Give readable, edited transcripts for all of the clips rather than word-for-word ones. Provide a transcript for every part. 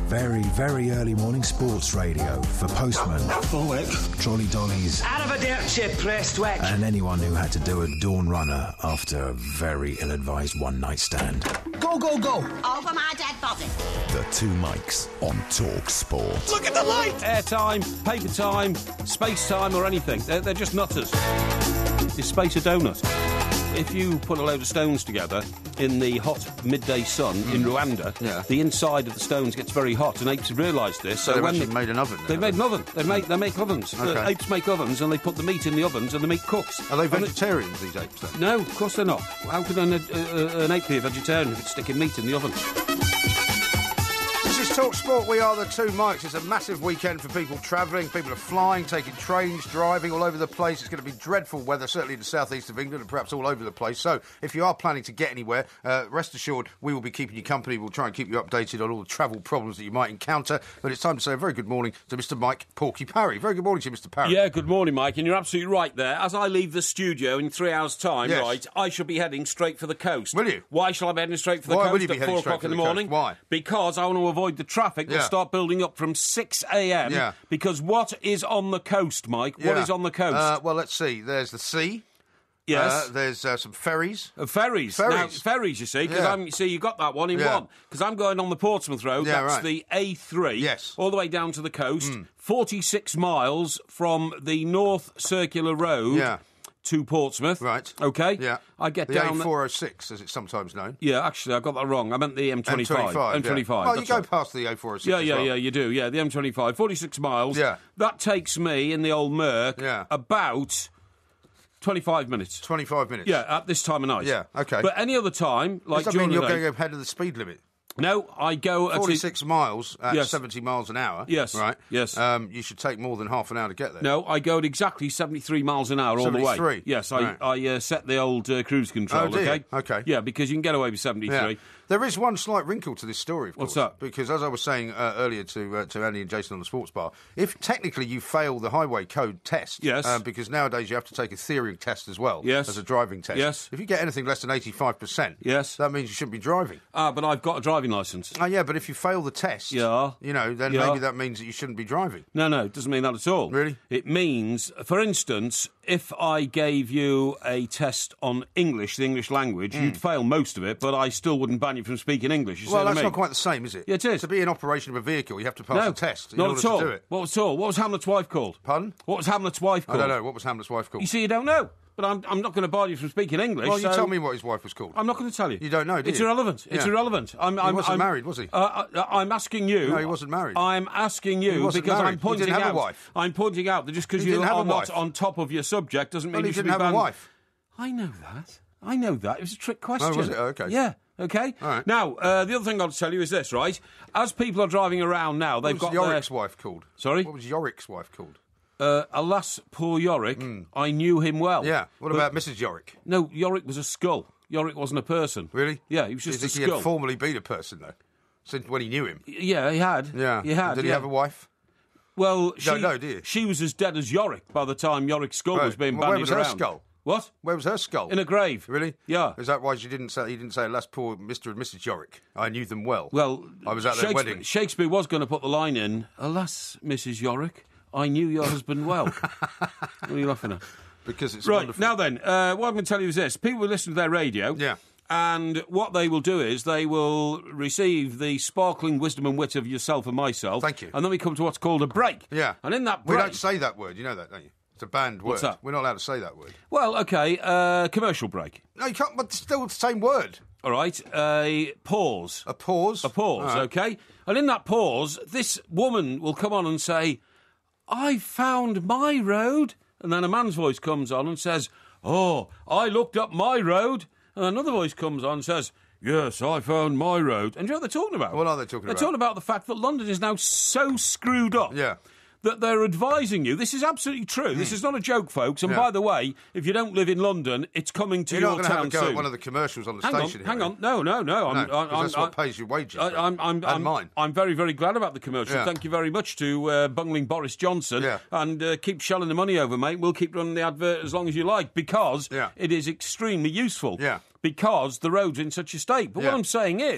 Very, very early morning sports radio for postmen, trolley dollies, out of a dirt chip, Prestwick, and anyone who had to do a dawn runner after a very ill-advised one-night stand. Go, go, go! Over my dead body. The two Mikes on Talk Sport. Look at the light! Airtime, paper time, space time or anything. They're just nutters. Is space a donut? If you put a load of stones together in the hot midday sun in Rwanda, the inside of the stones gets very hot, and apes have realised this. So when they've made an oven. They've made an oven. They make ovens. Okay. Apes make ovens, and they put the meat in the ovens, and the meat cooks. Are they vegetarians, these apes, then? No, of course they're not. How could an ape be a vegetarian if it's sticking meat in the oven? This is Talk Sport. We are the two Mikes. It's a massive weekend for people travelling. People are flying, taking trains, driving all over the place. It's going to be dreadful weather, certainly in the southeast of England and perhaps all over the place. So if you are planning to get anywhere, rest assured we will be keeping you company. We'll try and keep you updated on all the travel problems that you might encounter. But it's time to say a very good morning to Mr. Mike Porky Parry. Very good morning to you, Mr. Parry. Yeah, good morning, Mike. And you're absolutely right there. As I leave the studio in 3 hours' time, Yes. right, I shall be heading straight for the coast. Will you? Why shall I be heading straight for the Why will coast you be at heading 4 straight o'clock for in the the coast? morning? Why? Because I want to avoid the traffic that Yeah. start building up from 6 a.m. Yeah. Because what is on the coast, Mike? What is on the coast? Well, let's see. There's the sea. Yes. There's some ferries. Ferries. Ferries. Now, ferries, you see, because you got that one in one. Because I'm going on the Portsmouth Road, that's right. the A3, Yes. all the way down to the coast, 46 miles from the North Circular Road to Portsmouth. Right. Okay? Yeah. I get the down... A406, as it's sometimes known. Yeah, actually, I got that wrong. I meant the M25. M25. M25. Well, you go right. past the A406 as Yeah, well. you do. Yeah, the M25. 46 miles. Yeah. That takes me, in the old Merc, Yeah. about 25 minutes. 25 minutes. Yeah, at this time of night. Yeah, okay. But any other time, like Does that during mean you're the day... going ahead of the speed limit? No, I go... 46 miles at Yes. 70 miles an hour. Yes. Right? Yes. You should take more than half an hour to get there. No, I go at exactly 73 miles an hour all the way. 73? Yes, Right. I set the old cruise control, Oh, do you? okay? Okay. Yeah, because you can get away with 73. Yeah. There is one slight wrinkle to this story, of course. What's that? Because as I was saying earlier to Andy and Jason on the sports bar, if technically you fail the highway code test, Yes. because nowadays you have to take a theory test as well Yes. as a driving test. Yes. If you get anything less than 85%, Yes. that means you shouldn't be driving. But I've got a driving licence. Oh, yeah, but if you fail the test, Yeah. then Yeah. maybe that means that you shouldn't be driving. No, it doesn't mean that at all. Really? It means, for instance, if I gave you a test on English, the English language, you'd fail most of it, but I still wouldn't ban you from speaking English. You see Well, what I that's mean? not quite the same, is it? Yeah, it is. To be in operation of a vehicle, you have to pass a test in not order at all. to do it. What at all? What was Hamlet's wife called? Pardon? What was Hamlet's wife I called? don't know. What was Hamlet's wife called? You see, you don't know. But I'm not going to bar you from speaking English. Well, you so tell me what his wife was called. I'm not going to tell you. You don't know, do It's you? irrelevant. It's Yeah. irrelevant. He wasn't married, was he? I'm asking you. No, he wasn't married. I'm asking He you wasn't because married. I'm pointing He didn't have out. a wife. I'm pointing out that just because He you didn't have are a not wife. on top of your subject doesn't mean Well, he you should didn't be have a banned. wife. I know that. I know that. It was a trick question. Oh, was it? Oh, okay. Yeah. Okay. All right. Now, the other thing I've got to tell you is this, right? As people are driving around now, they've What got was their... Yorick's wife called? Sorry? What was Yorick's wife called? Alas, poor Yorick. I knew him well. Yeah. What about Mrs. Yorick? No, Yorick was a skull. Yorick wasn't a person. Really? Yeah, he was just Do you a think skull. he had formerly been a person, though? Since when he knew him? Yeah, he had. Yeah. He had. Did he have a wife? Well, she, don't know, do you? She was as dead as Yorick by the time Yorick's skull was being Well, bandied where was around. her skull? What? Where was her skull? In a grave. Really? Yeah. Is that why he didn't say, alas, poor Mr. and Mrs. Yorick? I knew them well. Well, I was at their wedding. Shakespeare was going to put the line in, alas, Mrs. Yorick, I knew your husband well. What are you laughing at? Because it's Right, wonderful. now then, what I'm going to tell you is this. People will listen to their radio. Yeah. And what they will do is they will receive the sparkling wisdom and wit of yourself and myself. Thank you. And then we come to what's called a break. Yeah. And in that We break... don't say that word, you know that, don't you? It's a banned word. What's that? We're not allowed to say that word. Well, OK, commercial break. No, you can't, but it's still the same word. All right, a pause. A pause? A pause, All right. OK? And in that pause, this woman will come on and say, I found my road. And then a man's voice comes on and says, oh, I looked up my road. And another voice comes on and says, yes, I found my road. And do you know what they're talking about? What are they talking They're about? talking about the fact that London is now so screwed up. Yeah. That they're advising you. This is absolutely true. This is not a joke, folks. And Yeah. by the way, if you don't live in London, it's coming to You're your not going to have town a go soon. at one of the commercials on the Hang station on, here. hang on. No. Because that's what pays your wages. I'm mine. I'm very, very glad about the commercial. Yeah. Thank you very much to bungling Boris Johnson. Yeah. And keep shelling the money over, mate. We'll keep running the advert as long as you like because Yeah. it is extremely useful. Yeah. Because the road's in such a state. But Yeah. what I'm saying is,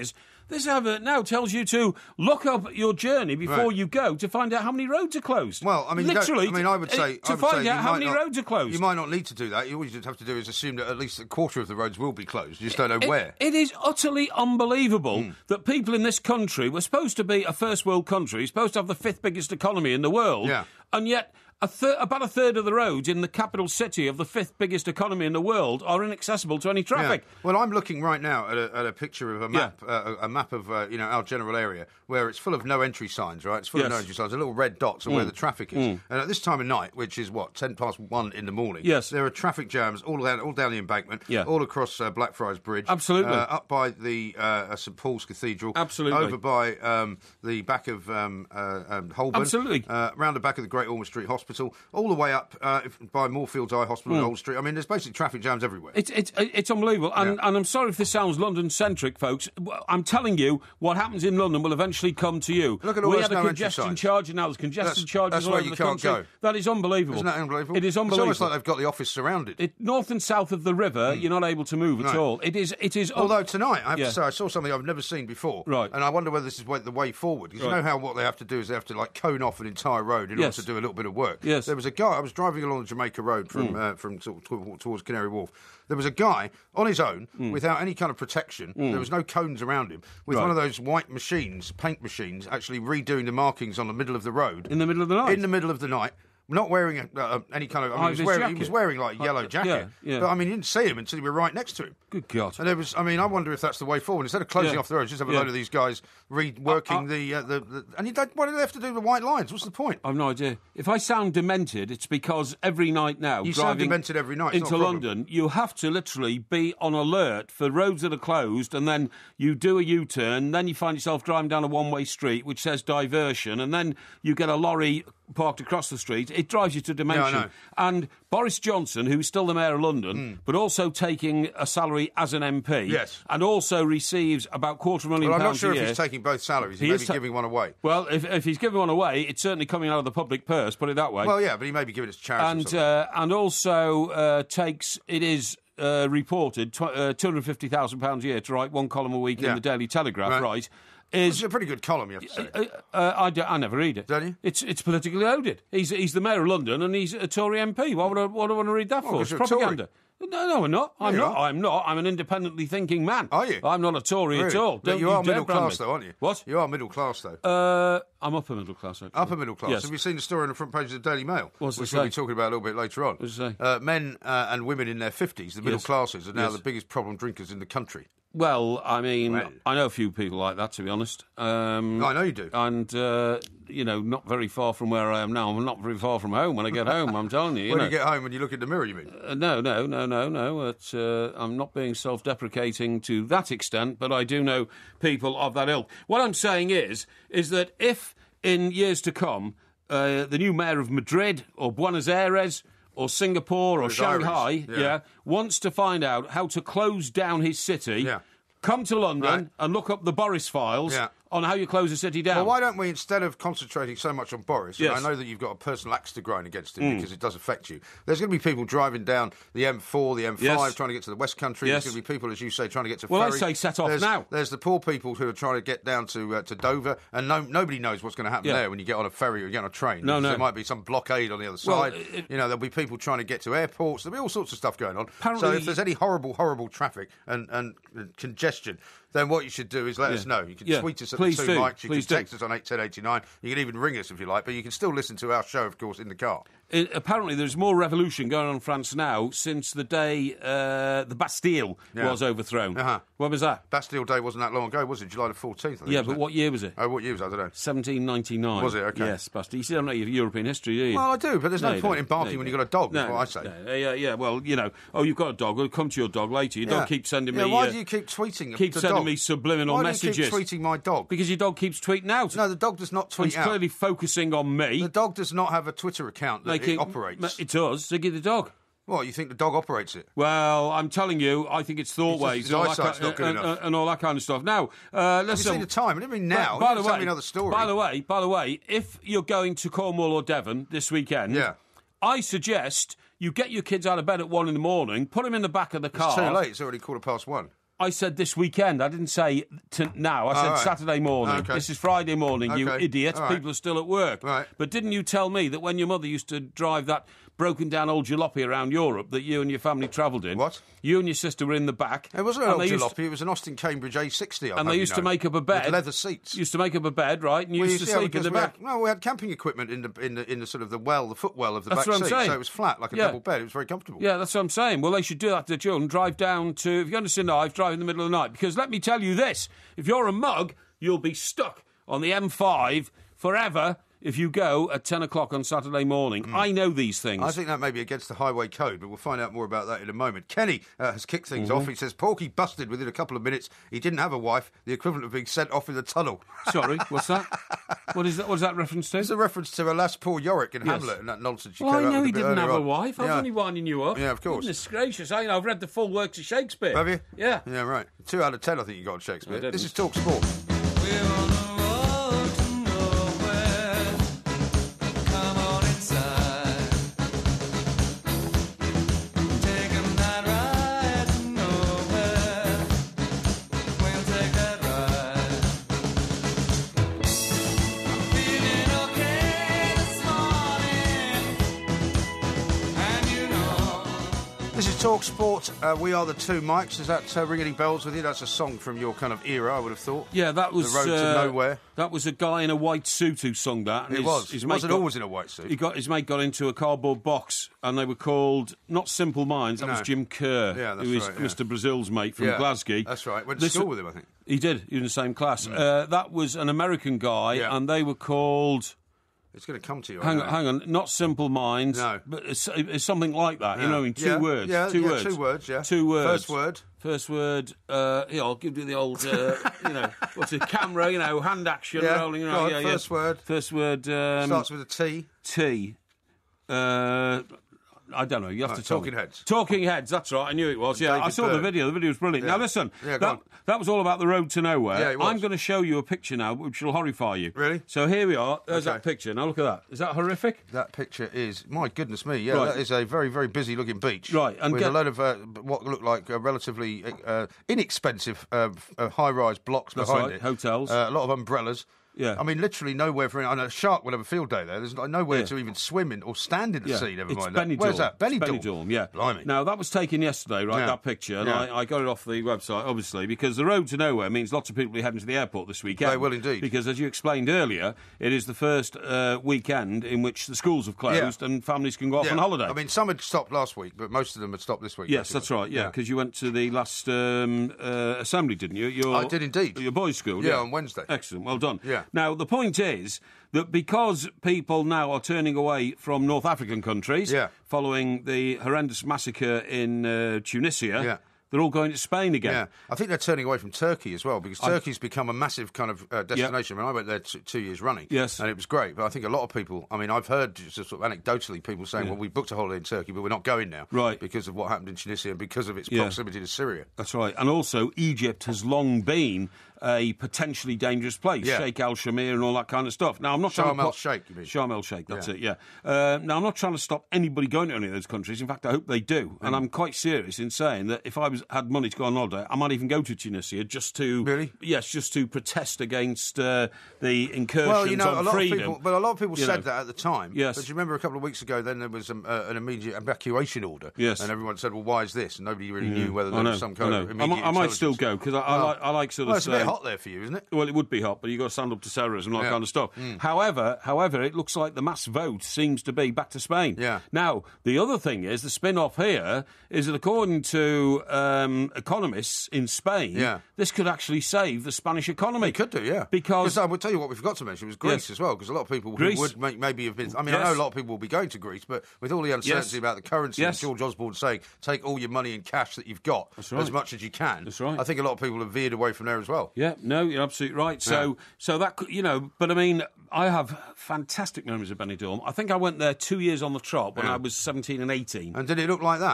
This advert now tells you to look up your journey before you go to find out how many roads are closed. Well, I mean, literally, I would say to find out how many roads are closed. You might not need to do that. All you have to do is assume that at least a quarter of the roads will be closed. You just don't know where. It is utterly unbelievable that people in this country, we're supposed to be a first world country, supposed to have the 5th biggest economy in the world, and yet about a third of the roads in the capital city of the 5th biggest economy in the world are inaccessible to any traffic. Yeah. Well, I'm looking right now at a picture of a map of our general area where it's full of no entry signs. Right, it's full of no entry signs. The little red dots are where the traffic is. And at this time of night, which is 1:10 in the morning. Yes, there are traffic jams all down the embankment. all across Blackfriars Bridge. Absolutely, up by the St Paul's Cathedral. Absolutely, over by the back of Holborn. Absolutely, round the back of the Great Ormond Street Hospital. All the way up by Moorfields Eye Hospital and Old Street. I mean, there's basically traffic jams everywhere. It's unbelievable. And I'm sorry if this sounds London-centric, folks. I'm telling you, what happens in London will eventually come to you. Look at all those We had a congestion charge, and now there's congestion charges all over the country. Go. That is unbelievable. Isn't that unbelievable? It is unbelievable. It's almost like they've got the office surrounded. North and south of the river, you're not able to move at all. It is. Although tonight, I have to say, I saw something I've never seen before. Right. And I wonder whether this is the way forward. Because you know how what they have to do is they have to cone off an entire road in order to do a little bit of work. Yes. There was a guy. I was driving along the Jamaica Road from towards Canary Wharf. There was a guy on his own without any kind of protection. There was no cones around him with one of those white machines, paint machines, actually redoing the markings on the middle of the road. In the middle of the night? In the middle of the night. Not wearing any kind of... he was wearing like a yellow jacket. Yeah. But, I mean, you didn't see him until you were right next to him. Good God. And I wonder if that's the way forward. Instead of closing off the roads, just have a load of these guys reworking the... And why do they have to do the white lines? What's the point? I've no idea. If I sound demented, it's because every night now... You sound demented every night. Into London, you have to literally be on alert for roads that are closed, and then you do a U-turn, then you find yourself driving down a one-way street which says diversion, and then you get a lorry parked across the street. It drives you to dementia. Yeah, I know. And Boris Johnson, who's still the Mayor of London, but also taking a salary as an MP, and also receives about £250,000 a year. Well, I'm not sure if he's taking both salaries. He may be giving one away. Well, if he's giving one away, it's certainly coming out of the public purse, put it that way. Well, yeah, but he may be giving it to charity. And also takes, it is reported, £250,000 a year to write one column a week in the Daily Telegraph, right? It's a pretty good column, you have to say. I never read it. Don't you? It's politically loaded. He's the Mayor of London and he's a Tory MP. What do I want to read that for? It's propaganda. No, I'm not. I'm not. I'm an independently thinking man. Are you? I'm not a Tory at all. But you are middle class, though, aren't you? What? You are middle class, though. I'm upper middle class, actually. Upper middle class. Yes. Have you seen the story on the front page of the Daily Mail? What's which it we'll say? be talking about a little bit later on. What's it say? Men and women in their 50s, the middle classes, are now the biggest problem drinkers in the country. Well, I mean, I know a few people like that, to be honest. I know you do. And, not very far from where I am now. I'm not very far from home when I get home, I'm telling you. When you get home and you look in the mirror, you mean? No. I'm not being self-deprecating to that extent, but I do know people of that ilk. What I'm saying is that if, in years to come, the new mayor of Madrid or Buenos Aires or Singapore or Shanghai wants to find out how to close down his city, come to London and look up the Boris files on how you close a city down. Well, why don't we, instead of concentrating so much on Boris, and I know that you've got a personal axe to grind against him because it does affect you, there's going to be people driving down the M4, the M5, trying to get to the West Country. There's going to be people, as you say, trying to get to Ferry. Well, I say set off now. There's the poor people who are trying to get down to Dover, and nobody knows what's going to happen there when you get on a ferry or you get on a train. No. There might be some blockade on the other side. There'll be people trying to get to airports. There'll be all sorts of stuff going on. Apparently, so if there's any horrible traffic and congestion, then what you should do is let us know. You can tweet us at the 2 Mics. You can text us on 81089. You can even ring us if you like, but you can still listen to our show, of course, in the car. Apparently, there's more revolution going on in France now since the day the Bastille was overthrown. When was that? Bastille Day wasn't that long ago, was it? July the 14th, I think. But what year was it? Oh, what year was it? I don't know. 1799. Was it? Okay. Yes, Bastille. You don't know your European history, do you? Well, I do, but there's no point in barking when you've got a dog, is what I say. Yeah. Well, you've got a dog. We'll come to your dog later. You don't keep sending me... why do you keep tweeting Keep sending me subliminal messages. Why do you keep tweeting my dog? Because your dog keeps tweeting out. No, the dog does not tweet out. He's clearly focusing on me. The dog does not have a Twitter account that it operates. It does. So give the dog. What, you think the dog operates it? Well, I'm telling you, I think it's thought waves and all that kind of stuff. Now, listen. Have you seen the time? I didn't mean now. By the way, another story. By the way, if you're going to Cornwall or Devon this weekend, I suggest you get your kids out of bed at 1 a.m, put them in the back of the car. It's too late. It's already 1:15. I said this weekend. I didn't say now. I said Saturday morning. Okay. This is Friday morning, you idiot. All right. People are still at work. Right. But didn't you tell me that when your mother used to drive that broken-down old jalopy around Europe that you and your family travelled in? What? You and your sister were in the back. It wasn't an old jalopy. It was an Austin Cambridge A60. And they used to make up a bed. With leather seats. Used to make up a bed, right? And you used to sleep in the back. We had camping equipment in the sort of the footwell of the That's back what I'm seat. saying. So it was flat, like a double bed. It was very comfortable. Yeah, that's what I'm saying. Well, they should do that to their children. Drive down to, if you're going to St Ives, drive in the middle of the night. Because let me tell you this, if you're a mug, you'll be stuck on the M5 forever if you go at 10 o'clock on Saturday morning. I know these things. I think that may be against the highway code, but we'll find out more about that in a moment. Kenny has kicked things off. He says, Porky busted within a couple of minutes. He didn't have a wife, the equivalent of being sent off in the tunnel. Sorry, what's that? What is that? What is that reference to? It's a reference to Alas Poor Yorick in Hamlet and that nonsense you Well, came I out know with he a bit didn't have earlier a on. wife. I was only winding you up. Yeah, of course. Goodness gracious. I've read the full works of Shakespeare. Have you? Yeah. Yeah, right. 2 out of 10, I think you got on Shakespeare. I didn't. This is Talk Sport. This is Talk Sport. We are the two Mikes. Does that ring any bells with you? That's a song from your kind of era, I would have thought. Yeah, that was... The Road to Nowhere. That was a guy in a white suit who sung that. And It was. He wasn't always in a white suit. His mate got into a cardboard box, and they were called, not Simple Minds, that was Jim Kerr, Yeah, that's who is right, yeah. Mr. Brazil's mate from Glasgow. That's right. Went to school with him, I think. He did. He was in the same class. That was an American guy, and they were called... It's going to come to you. Hang on, not Simple Minds, No. but it's something like that, you know, in two words. Yeah, two words. 2 words, yeah. 2 words. First word. I'll give you the old, what's it, camera, hand action rolling. First word. First word. Starts with a T. T. I don't know. You have to tell Talking me. Heads. Talking Heads. That's right. I knew it was. Yeah, David I saw Byrne. the video. The video was brilliant. Yeah. Now listen. Yeah, go on. That was all about the road to nowhere. Yeah, it was. I'm going to show you a picture now, which will horrify you. Really? So here we are. There's Okay. that picture. Now look at that. Is that horrific? That picture is, my goodness me, yeah, Right. that is a very, very busy looking beach. Right, and with a load of what look like relatively inexpensive high-rise blocks That's behind right, it. hotels. A lot of umbrellas. Yeah. I mean, literally nowhere for... I know a shark would have a field day there. There's nowhere to even swim in or stand in the sea, never mind that. Where's that? Benidorm, yeah. Blimey. Now, that was taken yesterday, right, Yeah. that picture, and Yeah. I got it off the website, obviously, because the road to nowhere means lots of people will be heading to the airport this weekend. They will indeed. Because, as you explained earlier, it is the first weekend in which the schools have closed and families can go off on holiday. I mean, some had stopped last week, but most of them had stopped this week. Yes, basically. that's right, yeah, because you went to the last assembly, didn't you? I did indeed. Your boys' school, Yeah, on Wednesday. Excellent, well done. Yeah. Now, the point is that because people now are turning away from North African countries following the horrendous massacre in Tunisia, they're all going to Spain again. Yeah, I think they're turning away from Turkey as well, because Turkey's become a massive kind of destination. I mean, I went there 2 years running, Yes. and it was great. But I think a lot of people, I mean, I've heard just sort of anecdotally people saying, well, we booked a holiday in Turkey, but we're not going now. Right. Because of what happened in Tunisia and because of its proximity to Syria. That's right. And also, Egypt has long been a potentially dangerous place. Yeah. Sheikh Al Shamir and all that kind of stuff. Now, I'm not trying Sharm to... el-Sheikh, you mean? Sharm el-Sheikh, that's it, yeah. Now, I'm not trying to stop anybody going to any of those countries. In fact, I hope they do. And I'm quite serious in saying that if I had money to go on holiday, I might even go to Tunisia just to... Really? Yes, just to protest against the incursions on freedom. A lot of people said that at the time. Yes. But you remember a couple of weeks ago, then there was an immediate evacuation order. Yes. And everyone said, well, why is this? And nobody really knew whether there was some kind of immediate I might still intelligence. go, because I like sort of... Well, it's a bit hot there for you, isn't it? Well, it would be hot, but you've got to stand up to terrorism and all that kind of stuff. However, it looks like the mass vote seems to be back to Spain. Yeah. Now, the other thing is, the spin-off here is that according to economists in Spain, this could actually save the Spanish economy. It could do, yeah. Because I will tell you what we forgot to mention was Greece as well, because a lot of people who would maybe have been... I mean, I know a lot of people will be going to Greece, but with all the uncertainty about the currency and George Osborne saying, take all your money in cash that you've got as much as you can. That's right. I think a lot of people have veered away from there as well. Yeah, no, you're absolutely right. So that, but I mean, I have fantastic memories of Benidorm. I think I went there 2 years on the trot when I was 17 and 18. And did it look like that?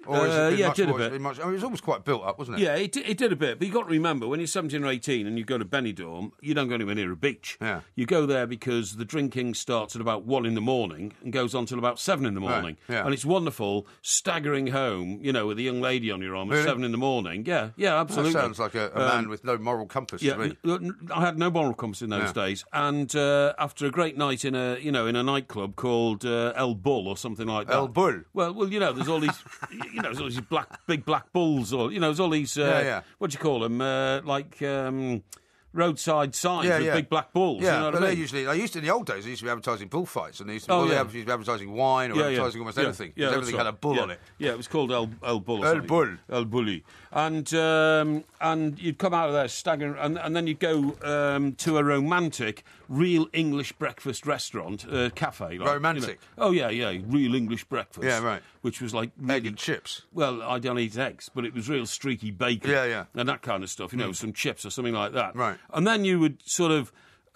Or has it been it did a bit. it was always quite built up, wasn't it? Yeah, it did a bit. But you've got to remember, when you're 17 or 18 and you go to Benidorm, you don't go anywhere near a beach. Yeah. You go there because the drinking starts at about 1 in the morning and goes on till about 7 in the morning. Right. Yeah. And it's wonderful staggering home, with a young lady on your arm at Really? 7 in the morning. Yeah, absolutely. That sounds like a man with no moral compass to me. I had no moral compass in those days. And after a great night in a nightclub called El Bull or something like that. El Bull? Well, there's all these, there's all these big black bulls, or there's all these, what do you call them, roadside signs with big black bulls. Yeah, you know but what I mean? they used to, in the old days, they used to be advertising bullfights, and they used to be advertising wine or advertising almost everything. Yeah, everything had a bull on it. Yeah, it was called El Bull. Or El something. Bull. El Bulli. And you'd come out of there staggering, and then you'd go to a romantic, real English breakfast restaurant, cafe. Like, Romantic? Oh, yeah, real English breakfast. Yeah, right. Which was like... Egg and chips. Well, I don't eat eggs, but it was real streaky bacon. Yeah. And that kind of stuff, some chips or something like that. Right. And then you would sort of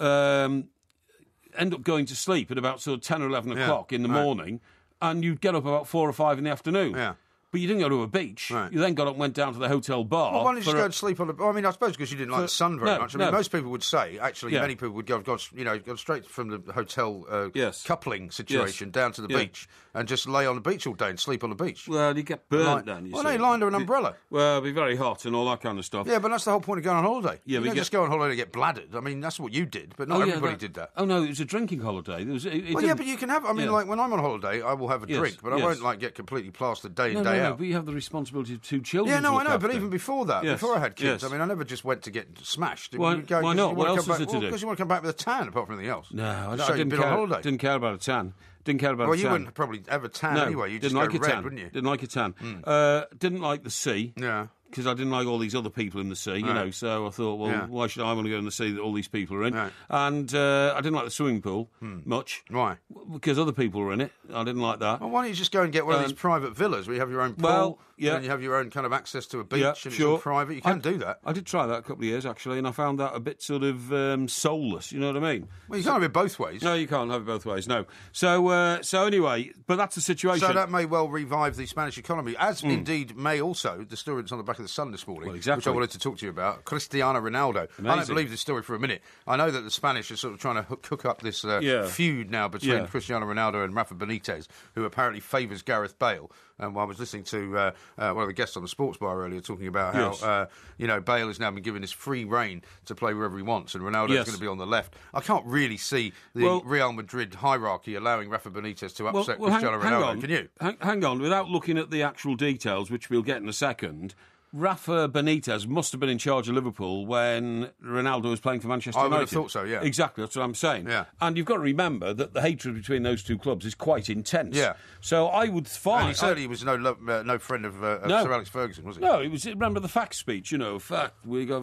end up going to sleep at about sort of 10 or 11 o'clock in the morning, and you'd get up about 4 or 5 in the afternoon. Yeah. But you didn't go to a beach. Right. You then got up and went down to the hotel bar. Well, why don't you just go and sleep on the... I mean, I suppose because you didn't like the sun very much. I mean, most people would say, actually, many people would go straight from the hotel coupling situation down to the beach and just lay on the beach all day and sleep on the beach. Well, you get burnt then, no, you lie under an umbrella. Well, it'd be very hot and all that kind of stuff. Yeah, but that's the whole point of going on holiday. Yeah, you don't just go on holiday to get bladdered. I mean, that's what you did, but not everybody did that. Oh, no, it was a drinking holiday. But you can have... I mean, like, when I'm on holiday, I will have a drink, but I won't, like, get completely plastered day in, day out. No, but you have the responsibility of 2 children. Yeah, no, I know, after. but even before that, before I had kids, I mean, I never just went to get smashed. Why not? What else is it to do? Because you want to come back with a tan, apart from anything else. No, I didn't care about a tan. Didn't care about a tan. Well, you wouldn't probably ever tan anyway. You just didn't like go a red, tan. wouldn't you? Didn't like a tan. Didn't like the sea. Yeah. Because I didn't like all these other people in the sea, so I thought, well, why should I want to go in the sea that all these people are in? Right. And I didn't like the swimming pool much. Why? Because other people were in it. I didn't like that. Well, why don't you just go and get one of these private villas where you have your own pool and you have your own kind of access to a beach and it's all private? You can do that. I did try that a couple of years, actually, and I found that a bit sort of soulless, you know what I mean? Well, you can't have it both ways. No, you can't have it both ways, no. So anyway, but that's the situation. So that may well revive the Spanish economy, as indeed may also the story that's on the back of the Sun this morning. Exactly. Which I wanted to talk to you about, Cristiano Ronaldo. Amazing. I don't believe this story for a minute. I know that the Spanish are sort of trying to cook up this feud now between Cristiano Ronaldo and Rafa Benitez, who apparently favours Gareth Bale. And I was listening to one of the guests on the Sports Bar earlier talking about how Bale has now been given his free reign to play wherever he wants, and Ronaldo's going to be on the left. I can't really see the Real Madrid hierarchy allowing Rafa Benitez to upset Cristiano Ronaldo. Can you? Hang on, without looking at the actual details, which we'll get in a second. Rafa Benitez must have been in charge of Liverpool when Ronaldo was playing for Manchester United. I would have thought so, yeah. Exactly, that's what I'm saying. Yeah. And you've got to remember that the hatred between those two clubs is quite intense. Yeah. So I would find... And he certainly was no friend of Sir Alex Ferguson, was he? No, remember the fact speech, fact, we got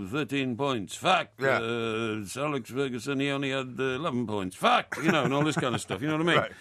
13 points, fact, Sir Alex Ferguson, he only had 11 points, fact, and all this kind of stuff, you know what I mean? Right.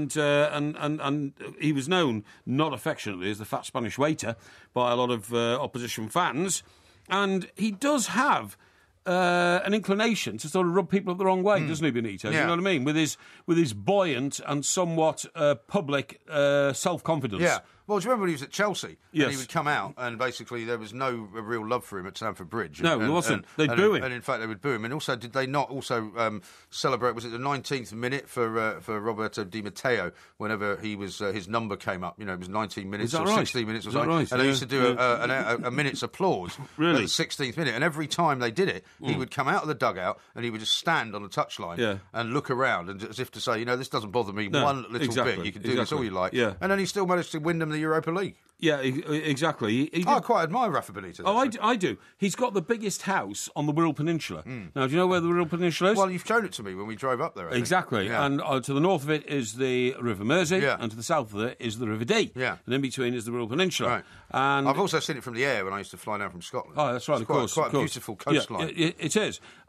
And he was known, not affectionately, as the fat Spanish waiter by a lot of opposition fans. And he does have an inclination to sort of rub people up the wrong way, doesn't he, Benitez? Yeah. You know what I mean? With his buoyant and somewhat public self-confidence. Yeah. Well, do you remember when he was at Chelsea? Yes. And he would come out and basically there was no real love for him at Stamford Bridge. No, there wasn't. They'd boo him. And in fact, they would boo him. And also, did they not also celebrate, was it the 19th minute for Roberto Di Matteo whenever he was his number came up? It was 19 minutes or 16 minutes or something. Right? And they used to do a minute's applause at the 16th minute. And every time they did it, he would come out of the dugout and he would just stand on the touchline and look around and as if to say, this doesn't bother me one little bit. You can do this all you like. Yeah. And then he still managed to win them the Europa League. Yeah, exactly. I quite admire Rafa Benitez. Oh, I do. He's got the biggest house on the Wirral Peninsula. Now, do you know where the Wirral Peninsula is? Well, you've shown it to me when we drove up there. I think. Exactly. Yeah. And to the north of it is the River Mersey, and to the south of it is the River Dee. Yeah. And in between is the Wirral Peninsula. Right. And I've also seen it from the air when I used to fly down from Scotland. Oh, that's right, It's quite a beautiful coastline. Yeah, it is.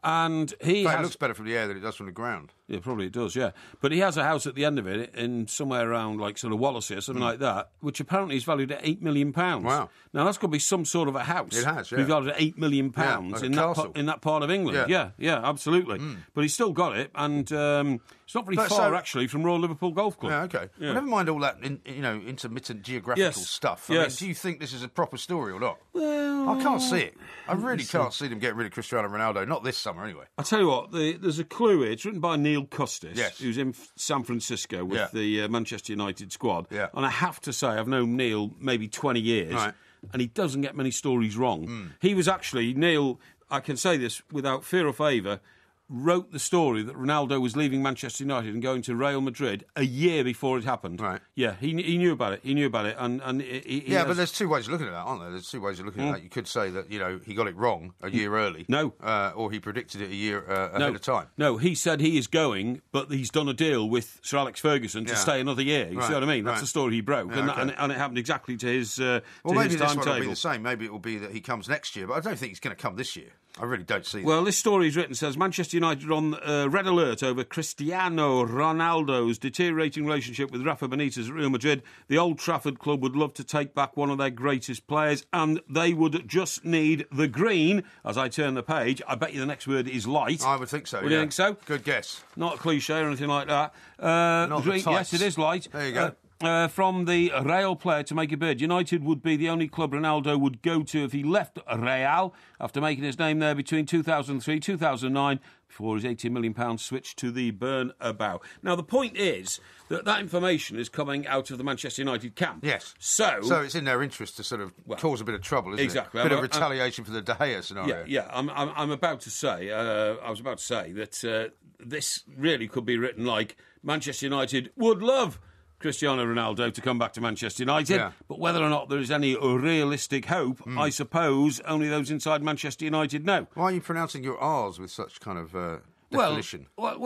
And he It looks better from the air than it does from the ground. Yeah, probably it does, yeah. But he has a house at the end of it, in somewhere around, like, sort of Wallasey or something like that, which apparently is valued at £8 million. Wow. Now, that's got to be some sort of a house. It has, yeah. We've valued at £8 million like in that part of England. Yeah, absolutely. But he's still got it, and it's not very far, actually, from Royal Liverpool Golf Club. Yeah, OK. Yeah. Well, never mind all that, intermittent geographical stuff. I mean, do you think this is a proper story or not? Well, I can't see it. I really can't see them getting rid of Cristiano Ronaldo. Not this summer, anyway. I'll tell you what, there's a clue here. It's written by Neil Custis, yes, who's in San Francisco with the Manchester United squad. Yeah. And I have to say, I've known Neil maybe 20 years, right, and he doesn't get many stories wrong. He was actually, Neil, I can say this without fear or favour, wrote the story that Ronaldo was leaving Manchester United and going to Real Madrid a year before it happened. Right. Yeah, he knew about it. He knew about it. And but there's two ways of looking at that, aren't there? There's two ways of looking at that. You could say that, he got it wrong a year early. No. Or he predicted it a year ahead of time. No, he said he is going, but he's done a deal with Sir Alex Ferguson to stay another year. You see what I mean? That's the story he broke. Yeah, and it happened exactly to his well, maybe this timetable. one will be the same. Maybe it will be that he comes next year, but I don't think he's going to come this year. I really don't see that. Well, this story is written, says Manchester United are on red alert over Cristiano Ronaldo's deteriorating relationship with Rafa Benitez at Real Madrid. The Old Trafford club would love to take back one of their greatest players, and they would just need the green. As I turn the page, I bet you the next word is light. I would think so, Would you think so? Good guess. Not a cliche or anything like that. Not green, yes, it is light. There you go. From the Real player to make a bid. United would be the only club Ronaldo would go to if he left Real after making his name there between 2003 and 2009 before his £80 million switch to the Bernabeu. Now, the point is that information is coming out of the Manchester United camp. Yes. So it's in their interest to sort of cause a bit of trouble, isn't exactly. it? A bit of retaliation for the De Gea scenario. Yeah. I'm about to say, I was about to say that this really could be written like Manchester United would love Cristiano Ronaldo to come back to Manchester United, but whether or not there is any realistic hope, I suppose only those inside Manchester United know. Why are you pronouncing your R's with such kind of definition?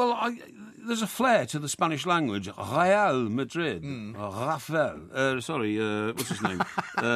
There's a flair to the Spanish language. Real Madrid. Rafael. What's his name?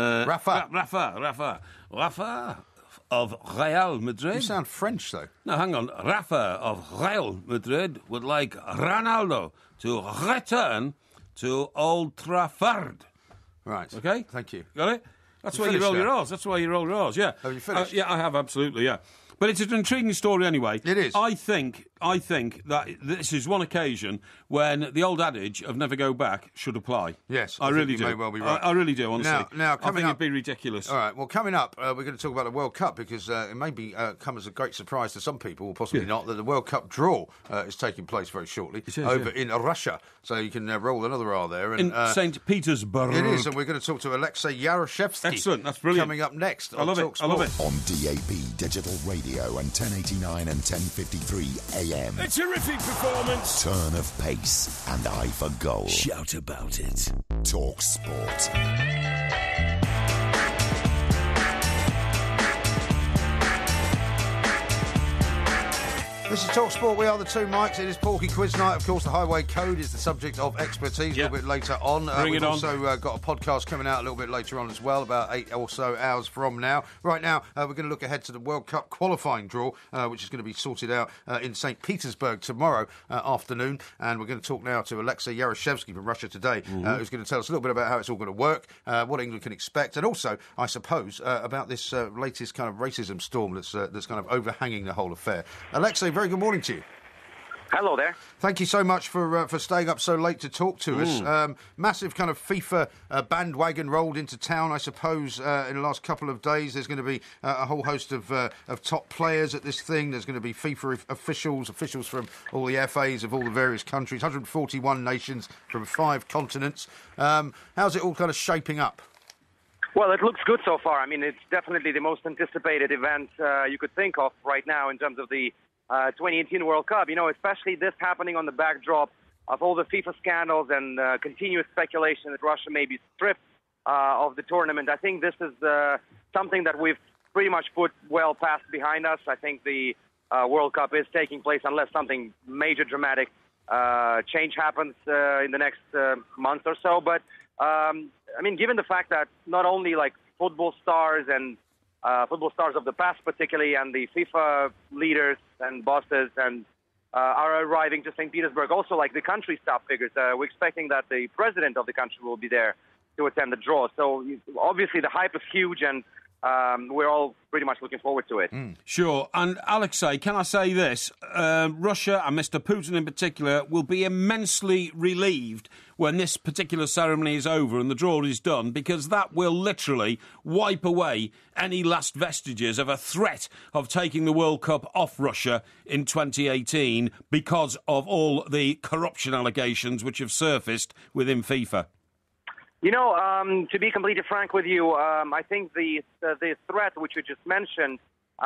Rafa of Real Madrid. You sound French, though. No, hang on. Rafa of Real Madrid would like Ronaldo to return to Old Trafford. Right. Okay? Thank you. Got it? That's why you roll your R's. That's why you roll your R's, yeah. Have you finished? Yeah, I have, absolutely, yeah. But it's an intriguing story anyway. It is. I think that this is one occasion when the old adage of never go back should apply. Yes, I really do. You may well be right. I really do, honestly. Now, coming I think up, it'd be ridiculous. All right, well, coming up, we're going to talk about the World Cup because it may be come as a great surprise to some people, or possibly not, that the World Cup draw is taking place very shortly over in Russia. So you can roll another R there. And, in St. Petersburg. It is, and we're going to talk to Alexei Yaroshevsky. Excellent, that's brilliant. Coming up next on I love Talk it. Sport. I love it. On DAB Digital Radio and 1089 and 1053 AM. A terrific performance. Turn of pace and eye for goal. Shout about it. Talk Sport. This is Talk Sport. We are the two mics. It is Porky Quiz Night. Of course, the highway code is the subject of expertise a little bit later on. We've also got a podcast coming out a little bit later on as well, about 8 or so hours from now. Right now, we're going to look ahead to the World Cup qualifying draw, which is going to be sorted out in St. Petersburg tomorrow afternoon. And we're going to talk now to Alexei Yaroshevsky from Russia Today, who's going to tell us a little bit about how it's all going to work, what England can expect, and also, I suppose, about this latest kind of racism storm that's kind of overhanging the whole affair. Alexei, very good morning to you. Hello there. Thank you so much for staying up so late to talk to us. Massive kind of FIFA bandwagon rolled into town, I suppose, in the last couple of days. There's going to be a whole host of top players at this thing. There's going to be FIFA officials from all the FAs of all the various countries, 141 nations from 5 continents. How's it all kind of shaping up? Well, it looks good so far. I mean, it's definitely the most anticipated event you could think of right now in terms of the 2018 World Cup, especially this happening on the backdrop of all the FIFA scandals and continuous speculation that Russia may be stripped of the tournament. I think this is something that we've pretty much put well past behind us. I think the World Cup is taking place unless something major dramatic change happens in the next month or so. But, given the fact that not only like football stars and football stars of the past particularly and the FIFA leaders and bosses and are arriving to St. Petersburg. Also, like the country's top figures, we're expecting that the president of the country will be there to attend the draw. So obviously the hype is huge, and we're all pretty much looking forward to it. Sure. And Alexei, can I say this? Russia, and Mr. Putin in particular, will be immensely relieved when this particular ceremony is over and the draw is done, because that will literally wipe away any last vestiges of a threat of taking the World Cup off Russia in 2018 because of all the corruption allegations which have surfaced within FIFA. You know, to be completely frank with you, I think the threat which you just mentioned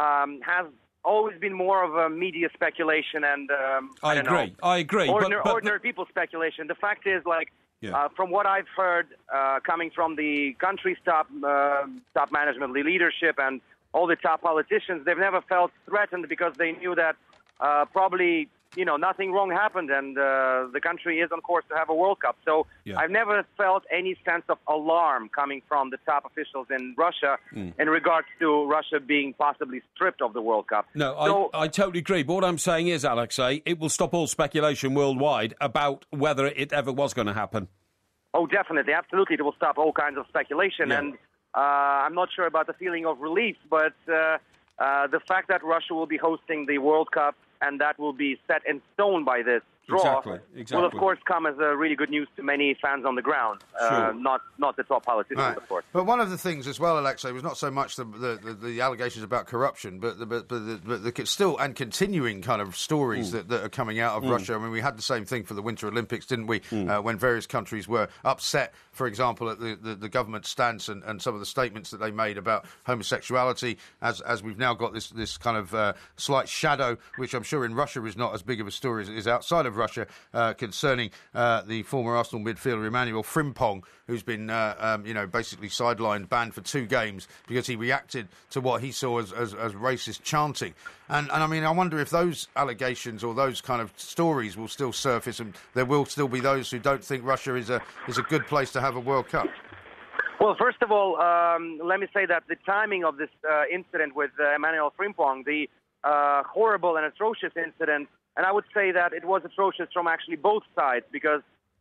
has always been more of a media speculation and I agree. Ordinary people speculation. The fact is, from what I've heard, coming from the country's top management, the leadership, and all the top politicians, they've never felt threatened because they knew that probably, nothing wrong happened, and the country is on course to have a World Cup. So I've never felt any sense of alarm coming from the top officials in Russia in regards to Russia being possibly stripped of the World Cup. No, I totally agree. But what I'm saying is, Alexei, it will stop all speculation worldwide about whether it ever was going to happen. Oh, definitely. Absolutely. It will stop all kinds of speculation. Yeah. And I'm not sure about the feeling of relief, but the fact that Russia will be hosting the World Cup and that will be set in stone by this draw exactly. will, of course, come as a really good news to many fans on the ground, sure. not the top politicians, right. Of course. But one of the things as well, Alexei, was not so much the allegations about corruption, but the still and continuing kind of stories that are coming out of Russia. I mean, we had the same thing for the Winter Olympics, didn't we, when various countries were upset, for example, at the government stance and some of the statements that they made about homosexuality, as we've now got this kind of slight shadow, which I'm sure in Russia is not as big of a story as it is outside of Russia, concerning the former Arsenal midfielder Emmanuel Frimpong, who's been basically sidelined, banned for 2 games because he reacted to what he saw as racist chanting. And I mean, I wonder if those allegations or those kind of stories will still surface, and there will still be those who don't think Russia is a good place to have a World Cup. Well, first of all, let me say that the timing of this incident with Emmanuel Frimpong, the horrible and atrocious incident, and I would say that it was atrocious from actually both sides, because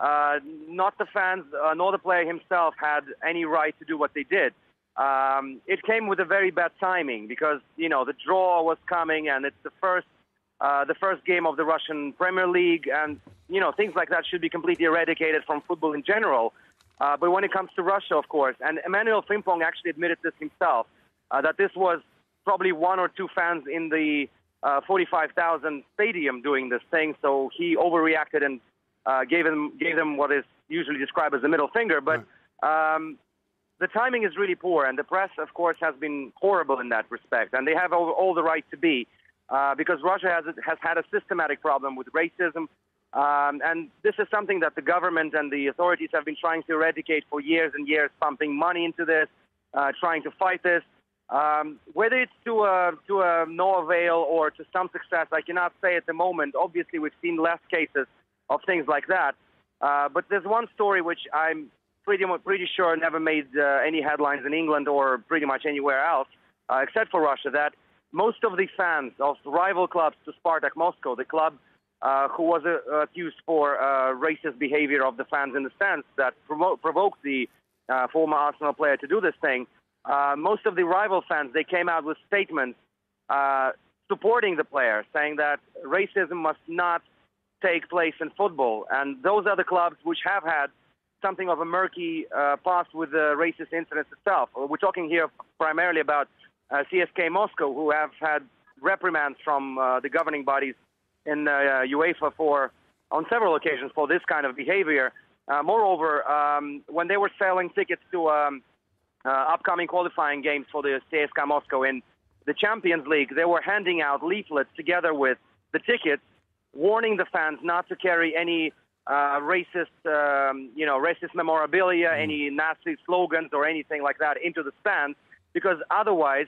not the fans nor the player himself had any right to do what they did. It came with a very bad timing because, the draw was coming and it's the first game of the Russian Premier League, and, things like that should be completely eradicated from football in general. But when it comes to Russia, of course, and Emmanuel Frimpong actually admitted this himself, that this was probably 1 or 2 fans in the 45,000 stadium doing this thing, so he overreacted and gave them what is usually described as a middle finger. But the timing is really poor, and the press, of course, has been horrible in that respect, and they have all the right to be, because Russia has had a systematic problem with racism, and this is something that the government and the authorities have been trying to eradicate for years and years, pumping money into this, trying to fight this. Whether it's to no avail or to some success, I cannot say at the moment. Obviously, we've seen less cases of things like that. But there's one story which I'm pretty sure never made any headlines in England or pretty much anywhere else, except for Russia, that most of the fans of rival clubs to Spartak Moscow, the club who was accused for racist behavior of the fans in the stands that provoked the former Arsenal player to do this thing, most of the rival fans, they came out with statements supporting the player, saying that racism must not take place in football. And those are the clubs which have had something of a murky past with the racist incidents itself. We're talking here primarily about CSKA Moscow, who have had reprimands from the governing bodies in UEFA on several occasions for this kind of behavior. Moreover, when they were selling tickets to upcoming qualifying games for the CSKA Moscow in the Champions League, they were handing out leaflets together with the tickets, warning the fans not to carry any racist memorabilia, any Nazi slogans or anything like that into the stands, because otherwise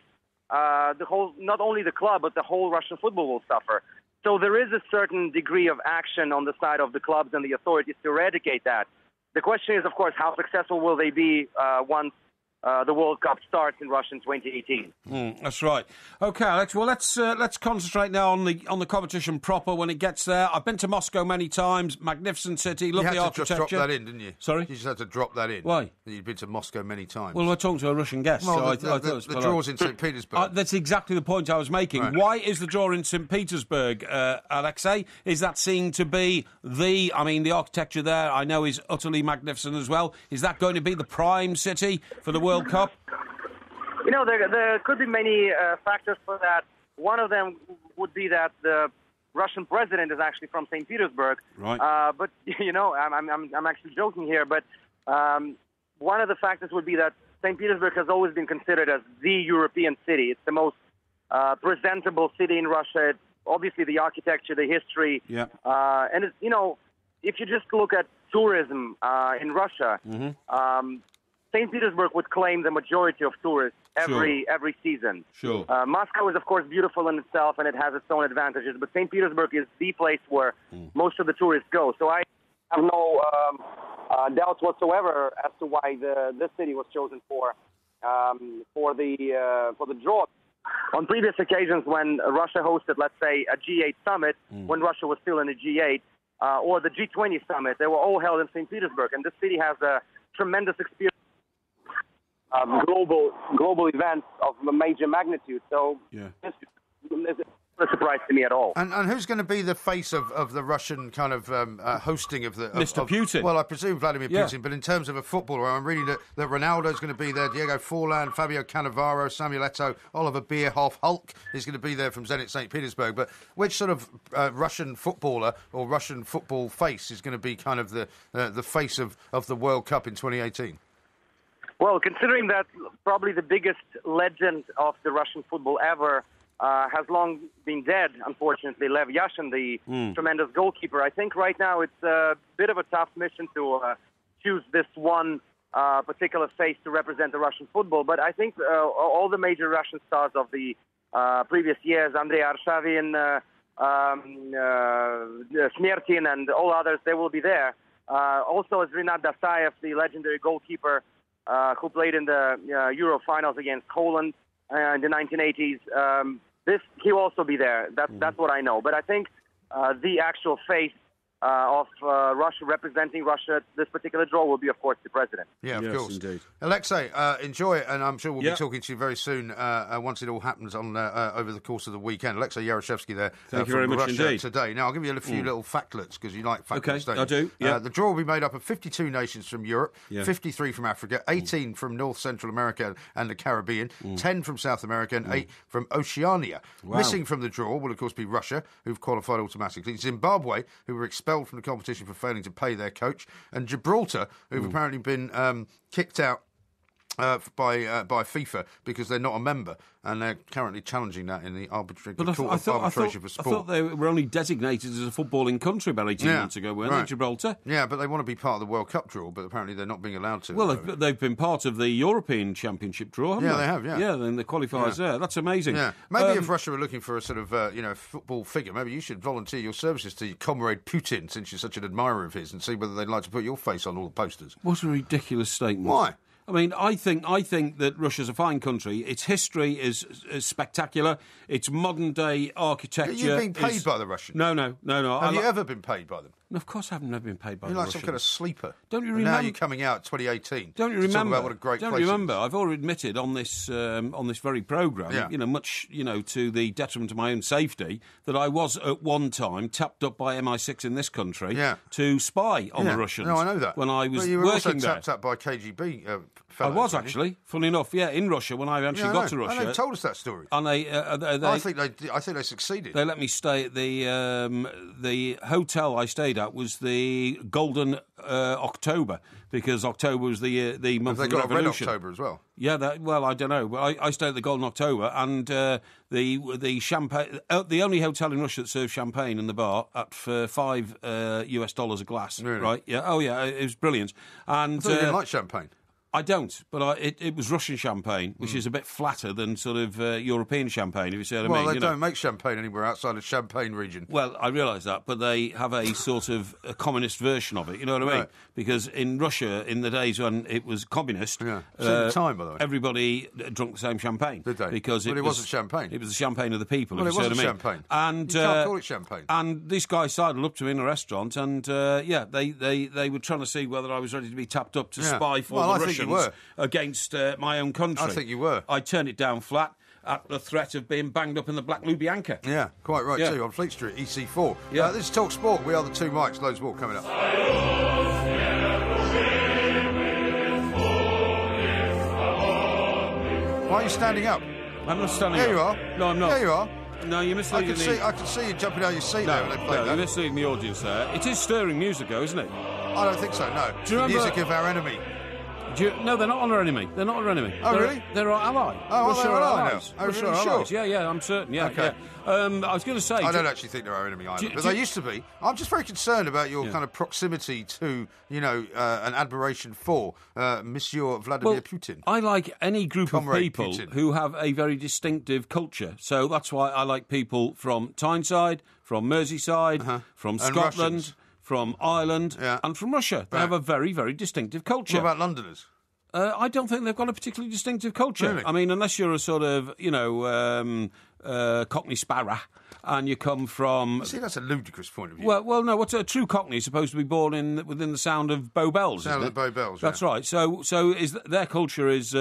not only the club but the whole Russian football will suffer. So there is a certain degree of action on the side of the clubs and the authorities to eradicate that. The question is, of course, how successful will they be once the World Cup starts in Russia in 2018. That's right. Okay, Alex. Well, let's concentrate now on the competition proper when it gets there. I've been to Moscow many times. Magnificent city. Lovely architecture. You had to just drop that in, didn't you? Sorry, you just had to drop that in. Why? You've been to Moscow many times. Well, we're talking to a Russian guest. Well, so I thought it was the draw's in St. Petersburg. That's exactly the point I was making. Right. Why is the draw in St. Petersburg, Alexei? Is that seen to be the architecture there, I know, is utterly magnificent as well. Is that going to be the prime city for the World Cup? You know, there could be many factors for that. One of them would be that the Russian president is actually from St. Petersburg. Right. But, you know, I'm actually joking here, but one of the factors would be that St. Petersburg has always been considered as the European city. It's the most presentable city in Russia. It's obviously the architecture, the history. Yeah. And, it's, you know, if you just look at tourism in Russia, St. Petersburg would claim the majority of tourists every season. Sure. Moscow is, of course, beautiful in itself, and it has its own advantages, but St. Petersburg is the place where most of the tourists go. So I have no doubts whatsoever as to why this city was chosen for the draw. On previous occasions when Russia hosted, let's say, a G8 summit, when Russia was still in the G8, or the G20 summit, they were all held in St. Petersburg, and this city has a tremendous experience. Global events of a major magnitude. So this is not a surprise to me at all. And who's going to be the face of the Russian kind of hosting of the... Mr. Putin. Well, I presume Vladimir Putin, but in terms of a footballer, I'm reading that Ronaldo's going to be there, Diego Forlan, Fabio Cannavaro, Samuel Eto'o, Oliver Bierhoff, Hulk is going to be there from Zenit St. Petersburg. But which sort of Russian footballer or Russian football face is going to be kind of the face of the World Cup in 2018? Well, considering that probably the biggest legend of the Russian football ever has long been dead, unfortunately, Lev Yashin, the tremendous goalkeeper, I think right now it's a bit of a tough mission to choose this one particular face to represent the Russian football. But I think all the major Russian stars of the previous years, Andrei Arshavin, Smertin, and all others, they will be there. Also, as Rinat Dasayev, the legendary goalkeeper, who played in the Euro finals against Poland in the 1980s. He'll also be there. That's what I know. But I think the actual face of Russia, representing Russia at this particular draw, will be, of course, the president. Yeah, of course. Indeed. Alexei, enjoy it, and I'm sure we'll be talking to you very soon once it all happens on over the course of the weekend. Alexei Yaroshevsky there. Thank you very much Russia indeed. Today. Now, I'll give you a few little factlets, because you like factlets, don't you? I do, yeah. The draw will be made up of 52 nations from Europe, 53 from Africa, 18 from North Central America and the Caribbean, 10 from South America, and 8 from Oceania. Wow. Missing from the draw will, of course, be Russia, who've qualified automatically, Zimbabwe, who were expelled from the competition for failing to pay their coach, and Gibraltar, who've apparently been kicked out by FIFA because they're not a member, and they're currently challenging that in the arbitration for sport. I thought they were only designated as a footballing country about 18 months ago, weren't they, Gibraltar? Yeah, but they want to be part of the World Cup draw, but apparently they're not being allowed to. Well, they've been part of the European Championship draw, haven't they? Yeah, they have, yeah. Yeah, then the qualifiers there. That's amazing. Yeah. Maybe if Russia were looking for a sort of, football figure, maybe you should volunteer your services to your comrade Putin, since you're such an admirer of his, and see whether they'd like to put your face on all the posters. What a ridiculous statement. Why? I mean, I think that Russia's a fine country. Its history is spectacular. Its modern-day architecture. You've been paid by the Russians? No. Have you ever been paid by them? Of course I haven't never been paid by You're the like Russians. some kind of sleeper. Don't you And remember? now you're coming out 2018. Don't you to remember? Talk about what a great Don't place you it remember? is. I've already admitted on this very programme, much to the detriment of my own safety, that I was at one time tapped up by MI6 in this country to spy on the Russians. No, I know that. When I was you were working also there. tapped up by KGB I was actually, funny enough, in Russia when I actually got to Russia. And they told us that story. And I think they succeeded. They let me stay at the hotel I stayed at was the Golden October, because October was the month of the revolution. Have they got a Red October as well? Yeah, I don't know. But I stayed at the Golden October, and the champagne. The only hotel in Russia that serves champagne in the bar at $5 US a glass. Really? Right? Yeah. Oh, yeah. It was brilliant. And I thought you didn't like champagne. I don't, but it was Russian champagne, which is a bit flatter than sort of European champagne, if you see what I mean. Well, they don't make champagne anywhere outside of Champagne region. Well, I realise that, but they have a sort of a communist version of it, you know what I mean? Right. Because in Russia, in the days when it was communist, Same time, by the way. everybody drunk the same champagne. Did they? Because it wasn't champagne. It was the champagne of the people, Well, if it you see what I wasn't mean. champagne. And, you can't call it champagne. And this guy sidled up to me in a restaurant, and they were trying to see whether I was ready to be tapped up to spy for the I think Russians you were. against my own country. I think you were. I turned it down flat at the threat of being banged up in the Black Lubianka. Yeah, quite right, Yeah. too, on Fleet Street, EC4. Yeah. This is Talk Sport. We are the two mics. Loads more coming up. Why are you standing up? I'm not standing There up. you are. No, I'm not. There you are. No, you're misleading I can see you jumping out of your seat there when they play you're that. misleading the audience there. It is stirring music, though, isn't it? I don't think so, no. Do you the remember- music of our enemy. No, they're not on our enemy. They're not our enemy. Oh, They're, really? They're our ally. Oh, Russia they're are our ally allies. now. Oh, Russia really? are Sure? allies. Yeah, I'm certain. Yeah, Okay. yeah. I was going to say... I don't actually think they're our enemy either, but they used to be. I'm just very concerned about your kind of proximity to, an admiration for Monsieur Vladimir Putin. I like any group Comrade of people Putin. who have a very distinctive culture. So that's why I like people from Tyneside, from Merseyside, from And Scotland, Russians. from Ireland, and from Russia. They have a very, very distinctive culture. What about Londoners? I don't think they've got a particularly distinctive culture. Really? I mean, unless you're a sort of, Cockney sparrow, and you come from... See, that's a ludicrous point of view. Well, no. What's a true Cockney is supposed to be born within the sound of Bow Bells? Sound isn't of it? the Bow Bells, That's yeah. right. So their culture is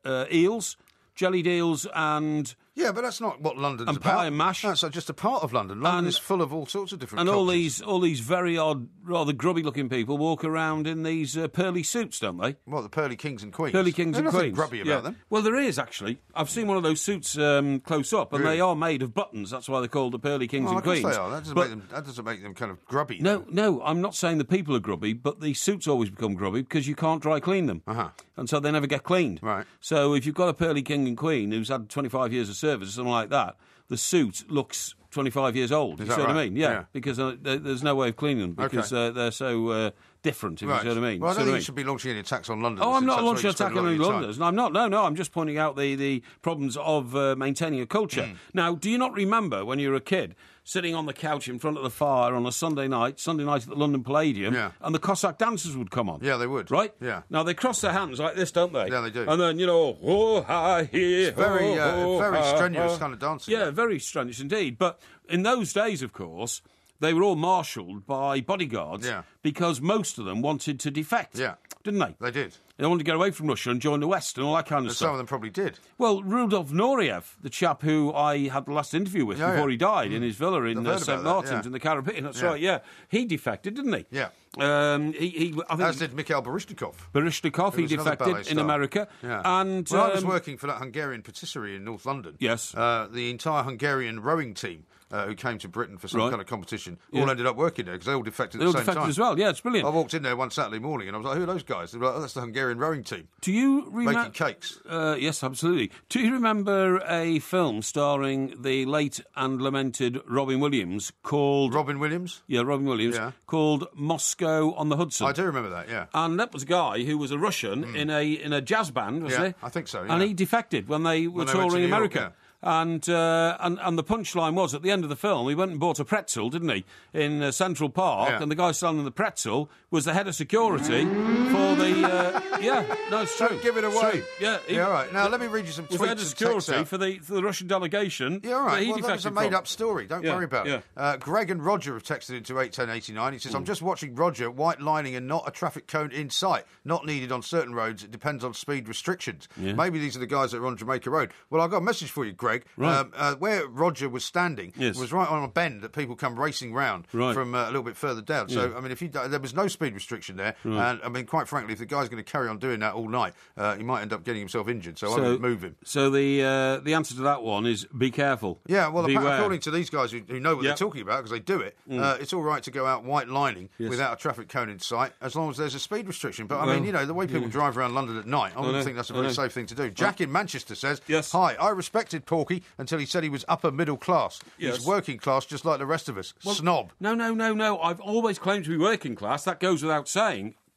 eels, jellied eels, and... Yeah, but that's not what London's And about. pie and mash. That's just a part of London. London And- is full of all sorts of different And cultures. all these very odd, rather grubby-looking people walk around in these pearly suits, don't they? What, the Pearly Kings and Queens? Pearly Kings There's and nothing Queens. grubby about them. Well, there is, actually. I've seen one of those suits close up, and Really? they are made of buttons. That's why they're called the Pearly Kings Well, and of course Queens. they are. That doesn't make them kind of grubby. No, I'm not saying the people are grubby, but the suits always become grubby because you can't dry clean them. Uh-huh. And so they never get cleaned. Right. So if you've got a Pearly King and Queen who's had 25 years of service or something like that, the suit looks 25 years old. Is You that see what I right? mean? Yeah. Yeah. Because there's no way of cleaning them because they're so different, if Right. you see what I mean. Well, I See don't what think you should be launching any attacks on London. Oh, I'm not That's where launching you an spend attack a lot on of any your time. Londoners. No, I'm not. No, I'm just pointing out the problems of maintaining a culture. Now, do you not remember when you were a kid sitting on the couch in front of the fire on a Sunday night at the London Palladium, Yeah. and the Cossack dancers would come on? Yeah, they would. Right? Yeah. Now, they cross their hands like this, don't they? Yeah, they do. And then, oh, hi, here, Very, oh, very ha, strenuous ha. kind of dancing. Yeah, very strenuous indeed. But in those days, of course, they were all marshalled by bodyguards Yeah. because most of them wanted to defect, Yeah. didn't they? They did. They wanted to get away from Russia and join the West and all that kind of And stuff. some of them probably did. Well, Rudolf Nureyev, the chap who I had the last interview with before he died in his villa in I've heard St about that, Martin's yeah. in the Caribbean. That's Yeah. right, yeah. He defected, didn't he? Yeah. I As think did Mikhail Baryshnikov. Baryshnikov, Who he was another ballet defected in star. America. Yeah. And When I was working for that Hungarian patisserie in North London, Yes. The entire Hungarian rowing team who came to Britain for some Right. kind of competition Yeah. all ended up working there because they all defected they at all the same defected time. as well. Yeah, it's brilliant. I walked in there one Saturday morning and I was like, who are those guys? They were like, oh, that's the Hungarian rowing team. Do you Making remember... cakes. Yes, absolutely. Do you remember a film starring the late and lamented Robin Williams called... Robin Williams? Yeah, Robin Williams. Yeah. Called Moscow on the Hudson. I do remember that, yeah. And that was a guy who was a Russian in a jazz band, wasn't Yeah, he? I think so, And yeah. he defected when they were When they went to touring New York, America. And the punchline was, at the end of the film, he went and bought a pretzel, didn't he, in Central Park, Yeah. and the guy selling the pretzel was the head of security for the... it's true. Don't give it It's away. true. Yeah, he all right. Now, let me read you some was the head tweets of and texts security out. for the Russian delegation. Yeah, all right. that he Well, that was a defected from. made-up story. Don't Yeah, worry about yeah. it. Greg and Roger have texted into 81089. He says, I'm just watching Roger, white lining and not a traffic cone in sight. Not needed on certain roads. It depends on speed restrictions. Yeah. Maybe these are the guys that are on Jamaica Road. Well, I've got a message for you, Greg. Right. Where Roger was standing Yes. was right on a bend that people come racing round Right. from a little bit further down. So, Yeah. I mean, there was no speed restriction there. And, I mean, quite frankly, if the guy's going to carry on doing that all night, he might end up getting himself injured. So I would move him. So the answer to that one is be careful. Yeah, well, Beware. according to these guys who know what Yep. they're talking about, because they do it, it's all right to go out white lining Yes. without a traffic cone in sight, as long as there's a speed restriction. But, I Well, mean, the way people drive around London at night, I wouldn't know, think that's a I very know. safe thing to do. Jack in Manchester says, Yes. Hi, I respected Porky until he said he was upper middle class. Yes. He's working class just like the rest of us. Snob. No. I've always claimed to be working class. That goes without saying.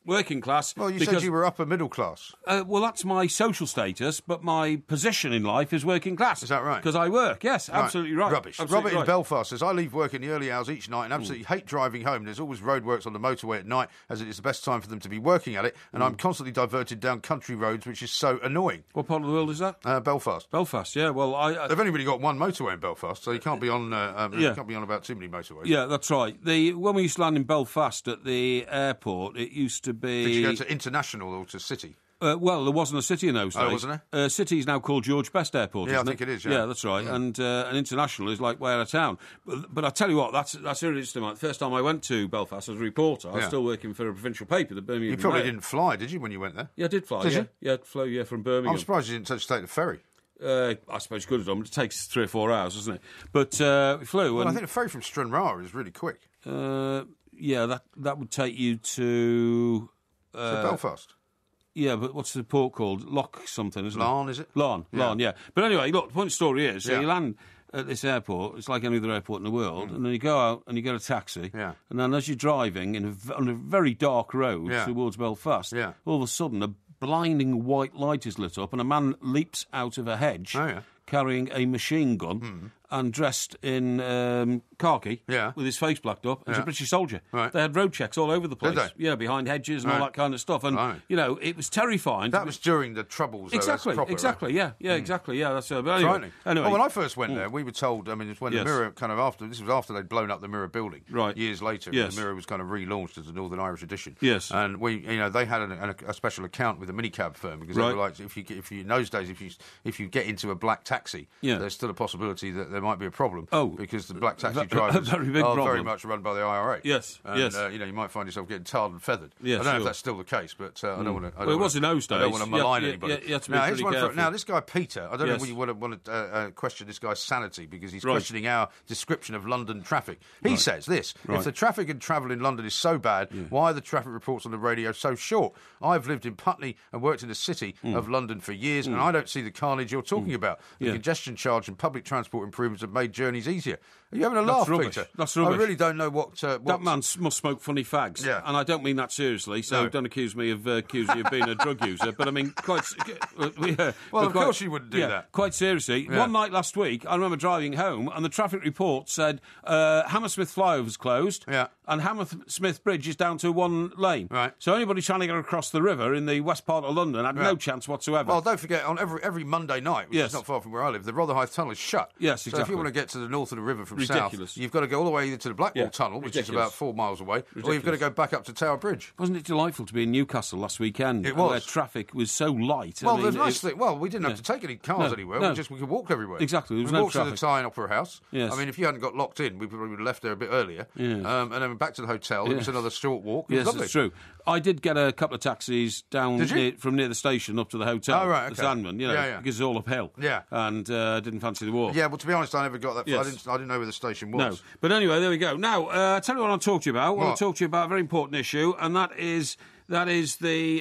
working class. Well, you said you were upper middle class. Well, that's my social status, but my position in life is working class. Is that right? Because I work, yes, absolutely right. Rubbish. Absolutely Robert in Belfast says, I leave work in the early hours each night and absolutely hate driving home. There's always roadworks on the motorway at night, as it is the best time for them to be working at it, and I'm constantly diverted down country roads, which is so annoying. What part of the world is that? Belfast. Belfast, yeah. Well, They've only really got one motorway in Belfast, so you can't be on. You can't be on about too many motorways. Yeah, that's right. When we used to land in Belfast at the airport, it used to be. Did you go to international or to city? Well, there wasn't a city in those days. Oh, wasn't there? City is now called George Best Airport, Yeah, isn't I think it is, yeah. Yeah, that's right. Yeah. And international is like way out of town. But I tell you what, that's really interesting. The first time I went to Belfast as a reporter, I was still working for a provincial paper, the Birmingham. You probably Mail. didn't fly, did you, when you went there? Yeah, I did fly, Did you? Yeah, I flew, from Birmingham. I'm surprised you didn't take the ferry. I suppose you could have done, but it takes 3 or 4 hours, doesn't it? But we flew. Well, and, I think the ferry from Stranraer is really quick. yeah, that would take you to Belfast. Yeah, but what's the port called? Loch something, isn't it? Larne, is it? Larne, yeah. But anyway, look, the point of the story is, so Yeah. you land at this airport, it's like any other airport in the world, and then you go out and you get a taxi, and then as you're driving on a very dark road towards Belfast, all of a sudden a blinding white light is lit up and a man leaps out of a hedge carrying a machine gun and dressed in khaki with his face blacked up. He's a British soldier. Right. They had road checks all over the place. Did they? Yeah, behind hedges and all that kind of stuff. And, it was terrifying. That was during the Troubles. Exactly, proper, exactly, right? exactly, yeah. That's but Frightening. anyway. Well, when I first went there, we were told, I mean, it's when the Mirror kind of this was after they'd blown up the Mirror building. Right. Years later, Yes. the Mirror was kind of relaunched as a Northern Irish edition. Yes. And they had a special account with a minicab firm because they were like, if you in those days, if you get into a black taxi, there's still a possibility that there might be a problem. Oh. Because the black taxi drivers very big are problem. very much run by the IRA. Yes, and, yes. You might find yourself getting tarred and feathered. Yes, I don't know if sure. that's still the case, but I don't want to. Well, it was in those days. I don't want to malign anybody. You have to be pretty careful. Now, this guy Peter, I don't know Yes. if you want to question this guy's sanity because he's questioning our description of London traffic. He says this: if the traffic and travel in London is so bad, why are the traffic reports on the radio so short? I've lived in Putney and worked in the city of London for years, and I don't see the carnage you're talking about. The congestion charge and public transport improvements have made journeys easier. Are you having a laugh, rubbish. Peter? That's rubbish. I really don't know what that man must smoke funny fags. Yeah. And I don't mean that seriously, so don't accuse me of accusing you of being a drug user. But I mean, quite. Well, of course you wouldn't do that. Quite seriously. One night last week, I remember driving home, and the traffic report said Hammersmith flyover's closed, and Hammersmith Bridge is down to one lane. Right. So anybody trying to get across the river in the west part of London had no chance whatsoever. Well, don't forget, on every Monday night, which is not far from where I live, the Rotherhithe Tunnel is shut. Yes, So if exactly. you want to get to the north of the river from Ridiculous. south, you've got to go all the way either to the Blackwall Tunnel, which is about 4 miles away, or you've got to go back up to Tower Bridge. Wasn't it delightful to be in Newcastle last weekend? It was. Where traffic was so light. Well, the nice thing, we didn't have to take any cars anywhere. No. We could walk everywhere. Exactly, there was we no walked to the traffic. Tyne Opera House. Yes. I mean, if you hadn't got locked in, we probably would have left there a bit earlier. Yes. And then back to the hotel. It was another short walk. It was Yes, lovely. it's true. I did get a couple of taxis down from near the station up to the hotel. Oh, right, okay. The Sandman, because it's all uphill. Yeah. And didn't fancy the walk. Yeah, well, to be honest, I never got that. Yes. I didn't know where the station was. No. But anyway, there we go. Now, I'll tell you what I'll talk to you about. I want What? to talk to you about a very important issue, and that is the,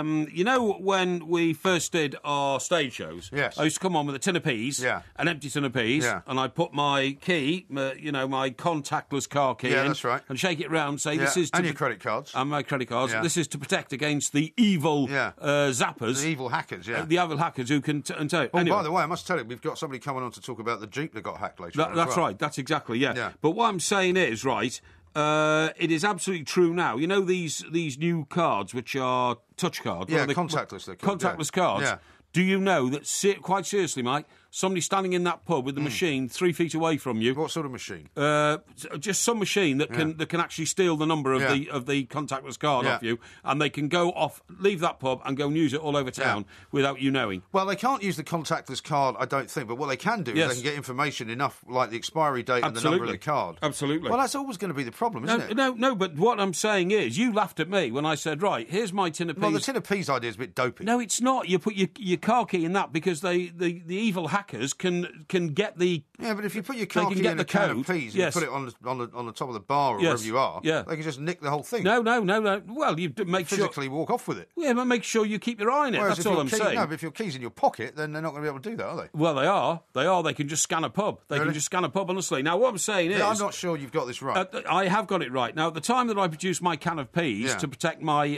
when we first did our stage shows, Yes. I used to come on with a tin of peas, an empty tin of peas, and I'd put my key, my contactless car key in, that's right. and shake it round, say this is... And your credit cards. And my credit cards. Yeah. This is to protect against the evil zappers. The evil hackers, The evil hackers who can... Oh, anyway. by the way, I must tell you, we've got somebody coming on to talk about the Jeep that got hacked later on as That's well. right. That's exactly, yeah. But what I'm saying is, right... it is absolutely true now. You know these new cards, which are touch cards? Yeah, contactless. They're called, contactless cards. Yeah. Do you know that, quite seriously, Mike, somebody standing in that pub with the machine 3 feet away from you... What sort of machine? Just some machine that can actually steal the number of the contactless card off you, and they can go off, leave that pub and go and use it all over town without you knowing. Well, they can't use the contactless card, I don't think, but what they can do is they can get information enough, like the expiry date and the number of the card. Absolutely. Well, that's always going to be the problem, isn't it? No, but what I'm saying is, you laughed at me when I said, right, here's my tin of peas. Well, the tin of peas idea is a bit dopey. No, it's not. You put your car key in that because the evil hackers hackers can get the... Yeah, but if you put your car can key get in the a can code. of peas and Yes. you put it on the top of the bar or Yes. wherever you are, Yeah. they can just nick the whole thing. No. Well, you make sure... Physically walk off with it. Yeah, but make sure you keep your eye on it. Whereas That's if all your I'm key, saying. No, but if your key's in your pocket, then they're not going to be able to do that, are they? Well, they are. They can just scan a pub. They Really? can just scan a pub, honestly. Now, what I'm saying is... I'm not sure you've got this right. I have got it right. Now, at the time that I produced my can of peas Yeah. to protect my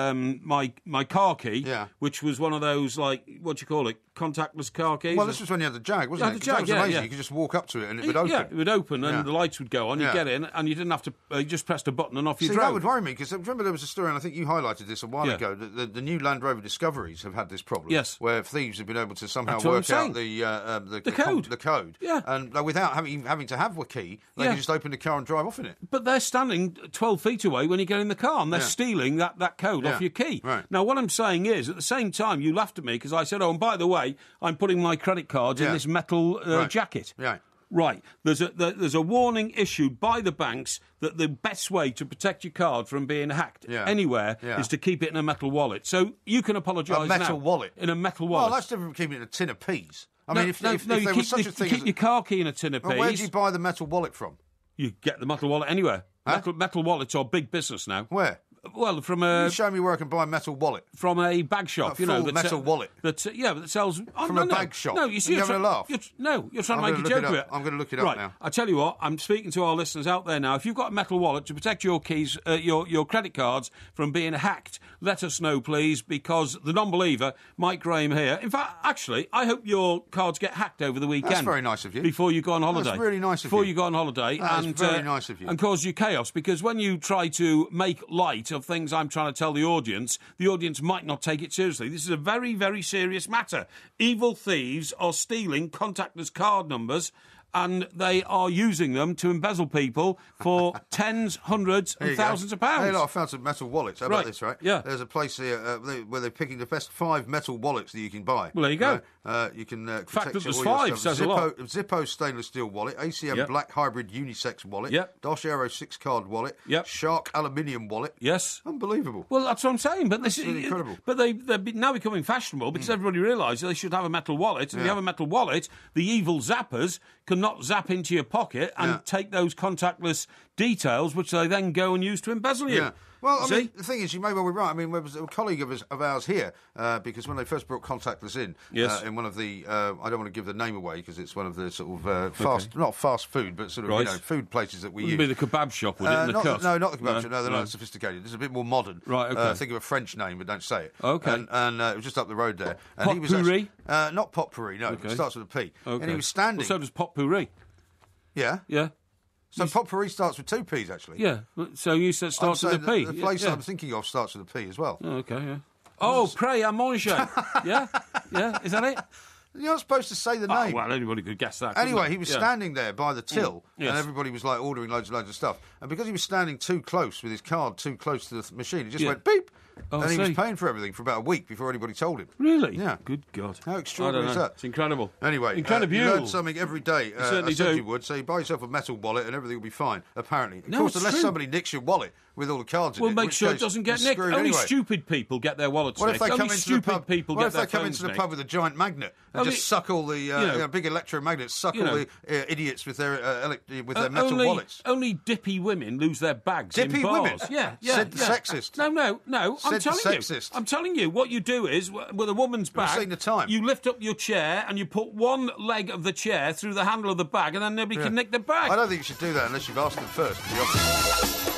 my car key, Yeah. which was one of those, like, what do you call it, contactless car keys? Well, this was when you had the Jag, wasn't Yeah, it? the 'Cause that Jag, was yeah, amazing. yeah. You could just walk up to it and it would open. Yeah, it would open and Yeah. the lights would go on. You'd Yeah. get in and you didn't have to... you just pressed a button and off you See, drove. that would worry me, because remember there was a story, and I think you highlighted this a while Yeah. ago, that the new Land Rover Discoveries have had this problem. Yes. Where thieves have been able to somehow That's what I'm work out saying. the code. The code. Yeah. And without having to have a key, they Yeah. can just open the car and drive off in it. But they're standing 12 feet away when you get in the car, and they're Yeah. stealing that code Yeah. off your key. Right. Now, what I'm saying is, at the same time, you laughed at me because I said, oh, and by the way, I'm putting my credit cards in Yeah. this metal Right. jacket. Right. Right. There's a warning issued by the banks that the best way to protect your card from being hacked Yeah. anywhere Yeah. is to keep it in a metal wallet. So you can apologise now. A metal wallet? In a metal wallet. Well, that's different from keeping it in a tin of peas. I No, mean, if no, there you was keep, such a thing you keep as... your car key in a tin of peas. Well, where do you buy the metal wallet from? You get the metal wallet anywhere. Huh? Metal wallets are big business now. Where? Well, from You show me where I can buy a metal wallet. from a bag shop, A you know, full metal wallet? That sells From a bag shop? No, you see, Are you having a laugh? You're trying to I'm make a gonna look joke it of up. it. I'm gonna look it up right. now. I tell you what, I'm speaking to our listeners out there now. If you've got a metal wallet to protect your keys, your credit cards from being hacked, let us know, please, because the non-believer, Mike Graham here. In fact, actually, I hope your cards get hacked over the weekend. That's very nice of you. Before you go on holiday. That's really nice of Before you. go on holiday. That is and, very nice of you. And cause you chaos, because when you try to make light of things I'm trying to tell the audience might not take it seriously. This is a very, very serious matter. Evil thieves are stealing contactless card numbers and they are using them to embezzle people for tens, hundreds and thousands of pounds. Hey, look, I found some metal wallets. How about Right. this, right? Yeah. There's a place here where they're picking the best 5 metal wallets that you can buy. Well, there you go. You can fact protect that there's all your 5 stuff. says a lot. Zippo stainless steel wallet, ACM Yep. black hybrid unisex wallet, Yep. Dosh Aero 6 card wallet, Yep. Shark aluminium wallet. Yes. Unbelievable. Well, that's what I'm saying. But this is really incredible. But they're now becoming fashionable because everybody realises they should have a metal wallet. And if you have a metal wallet, the evil zappers cannot zap into your pocket and take those contactless details, which they then go and use to embezzle you. Yeah. Well, I See? mean, the thing is, you may well be right. I mean, there was a colleague of ours here, because when they first brought contactless in, Yes. in one of the, I don't want to give the name away because it's one of the sort of not fast food, but sort of Right. food places that we Wouldn't use. be the kebab shop, would it? In the not cut? no, not the kebab shop. No, they're no. not sophisticated. It's a bit more modern. Right, okay. Think of a French name, but don't say it. Okay. And it was just up the road there. And he was Potpourri? actually, not potpourri. No, Okay. it starts with a P. Okay. And he was standing. Well, so does potpourri. Yeah. Yeah. So potpourri starts with 2 P's actually. Yeah. So you said starts I'm with a saying P. The place yeah. I'm thinking of starts with a P as well. Oh, okay, yeah. Oh, pray à manger. Yeah? Yeah? Is that it? You're not supposed to say the Oh, name. well, anybody could guess that. couldn't Anyway, they? he was Yeah. standing there by the till, Yes. and everybody was like ordering loads and loads of stuff. And because he was standing too close with his card too close to the machine, it just Yeah. went beep. Oh, and he was see. paying for everything for about a week before anybody told him. Really? Yeah. Good God. How extraordinary I is don't know. that? It's incredible. Anyway, incredible. you learn something every day. certainly I said do. you would. So you buy yourself a metal wallet and everything will be fine, apparently. Of No, course, it's unless true. somebody nicks your wallet with all the cards We'll in it. make which sure it case doesn't get you're nicked. screwed Only anyway. stupid people get their wallets What if nicked. they come Only into stupid the pub? people What get if their they come phones into the nicked. pub with a giant magnet and Only- just suck all the big electromagnets, suck You all know. the idiots with their metal only, wallets? Only dippy women lose their bags Dippy in bars. women? Yeah, yeah. Said the yeah. sexist. No. I'm Said the telling sexist. you. I'm telling you. What you do is, with a woman's bag, seen the time. you lift up your chair and you put one leg of the chair through the handle of the bag, and then nobody can nick the bag. I don't think you should do that unless you've asked them first. To be honest.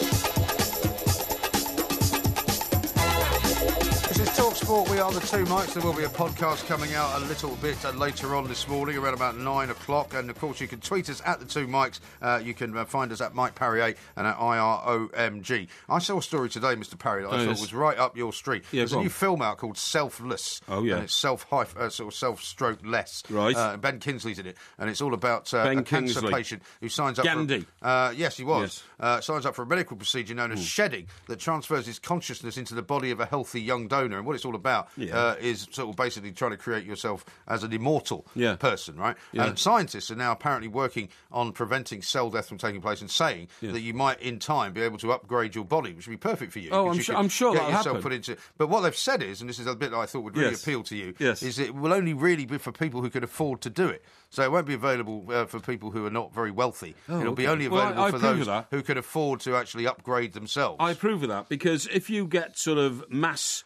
This is TalkSport. We are the two mics. There will be a podcast coming out a little bit later on this morning, around about 9 o'clock. And, of course, you can tweet us at the two mics. You can find us at Mike Parry 8 and at IROMG. I saw a story today, Mr. Parry, that I thought was right up your street. Yeah, There's a go new on. film out called Selfless. Oh, yeah. And it's self-stroke less. Right. Ben Kingsley's in it. And it's all about Ben a cancer Kingsley. patient who signs up Gandhi. yes, he was. Signs up for a medical procedure known as shedding that transfers his consciousness into the body of a healthy young donor. And what it's all about, is sort of basically trying to create yourself as an immortal person, right? Yeah. And scientists are now apparently working on preventing cell death from taking place and saying that you might, in time, be able to upgrade your body, which would be perfect for you. Oh, I'm sure that'll happen. But what they've said is, and this is a bit that I thought would really appeal to you, is it will only really be for people who can afford to do it. So it won't be available for people who are not very wealthy. It'll be only available for those who can afford to actually upgrade themselves. I approve of that, because if you get sort of mass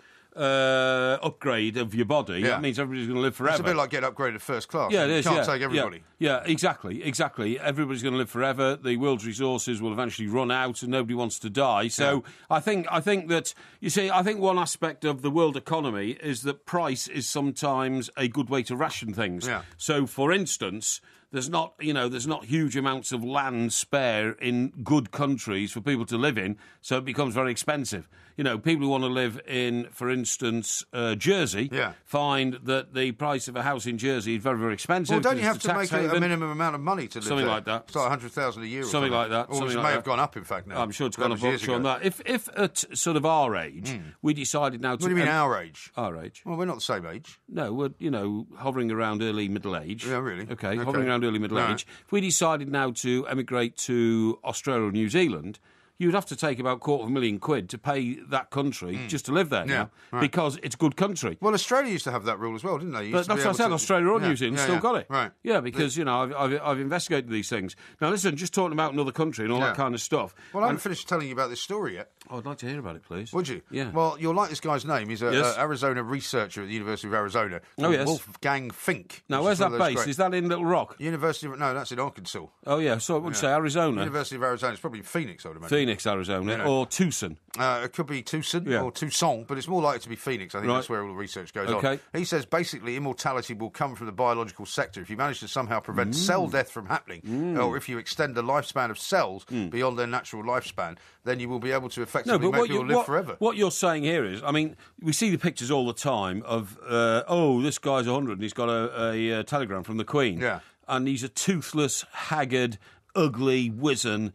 upgrade of your body, that means everybody's going to live forever. It's a bit like getting upgraded first class. Yeah, it is. You can't take everybody. Yeah, exactly. Everybody's going to live forever. The world's resources will eventually run out, and nobody wants to die. So I think that, you see, I think one aspect of the world economy is that price is sometimes a good way to ration things. Yeah. So, for instance, there's not huge amounts of land spare in good countries for people to live in, so it becomes very expensive. You know, people who want to live in, for instance, Jersey, find that the price of a house in Jersey is very, very expensive. Well, don't you have to make a minimum amount of money to live something there? like that. It's like 100,000 a year. Something like that. Or it may have gone up, in fact, now. I'm sure it's gone up on that. If at sort of our age, we decided now to... What do you mean our age? Our age. Well, we're not the same age. No, we're, hovering around early middle age. Yeah, really? Okay, hovering around early middle age. If we decided now to emigrate to Australia or New Zealand, you'd have to take about £250,000 to pay that country just to live there now, because it's a good country. Well, Australia used to have that rule as well, didn't they? That's what I said, Australia or New Zealand still got it. Right. Yeah, because, I've investigated these things. Now, listen, just talking about another country and all that kind of stuff. Well, I haven't finished telling you about this story yet. Oh, I'd like to hear about it, please. Would you? Yeah. Well, you'll like this guy's name. He's an Arizona researcher at the University of Arizona. Wolfgang Fink. Now, where's that based? Is that in Little Rock? No, that's in Arkansas. Oh, yeah, so I would say Arizona. University of Arizona. It's probably in Phoenix, I would imagine. Phoenix, Arizona, or Tucson. It could be Tucson or Tucson, but it's more likely to be Phoenix. I think that's where all the research goes on. He says basically immortality will come from the biological sector. If you manage to somehow prevent cell death from happening, or if you extend the lifespan of cells beyond their natural lifespan, then you will be able to effectively make people live forever. What you're saying here is, I mean, we see the pictures all the time of, this guy's 100 and he's got a telegram from the Queen. Yeah. And he's a toothless, haggard, ugly, wizen,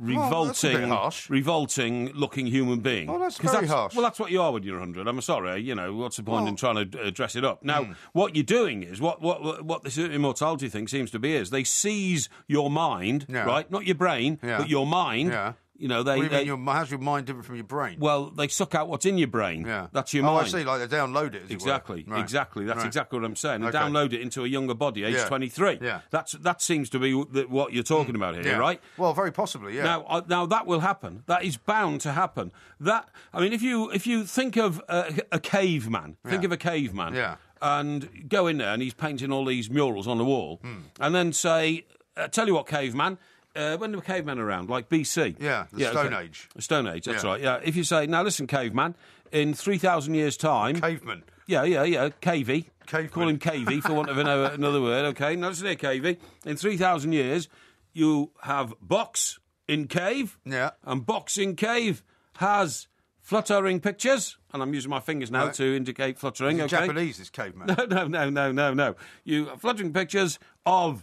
revolting-looking human being. Well, that's very harsh. Well, that's what you are when you're 100. I'm sorry. What's the point in trying to dress it up? Now, what you're doing is, what this immortality thing seems to be is, they seize your mind, right? Not your brain, but your mind. Yeah. How's your mind different from your brain? Well, they suck out what's in your brain. Yeah. That's your mind. I see, like they download it, Exactly. That's exactly what I'm saying. They Okay. download it into a younger body, age 23. Yeah. That seems to be what you're talking about here, right? Well, very possibly, yeah. Now that will happen. That is bound to happen. If you think of a caveman, and go in there and he's painting all these murals on the wall, and then say, tell you what, caveman, when were cavemen around? Like BC? Yeah, the Stone Age. The Stone Age, that's right. Yeah. If you say, now listen, caveman, in 3,000 years' time... Caveman. Yeah, Cavey. Caveman. Call him Cavey, for want of another word, OK? Now listen here, Cavey. In 3,000 years, you have box in cave, and box in cave has fluttering pictures, and I'm using my fingers now to indicate fluttering, OK? Japanese, this caveman. No. You fluttering pictures of...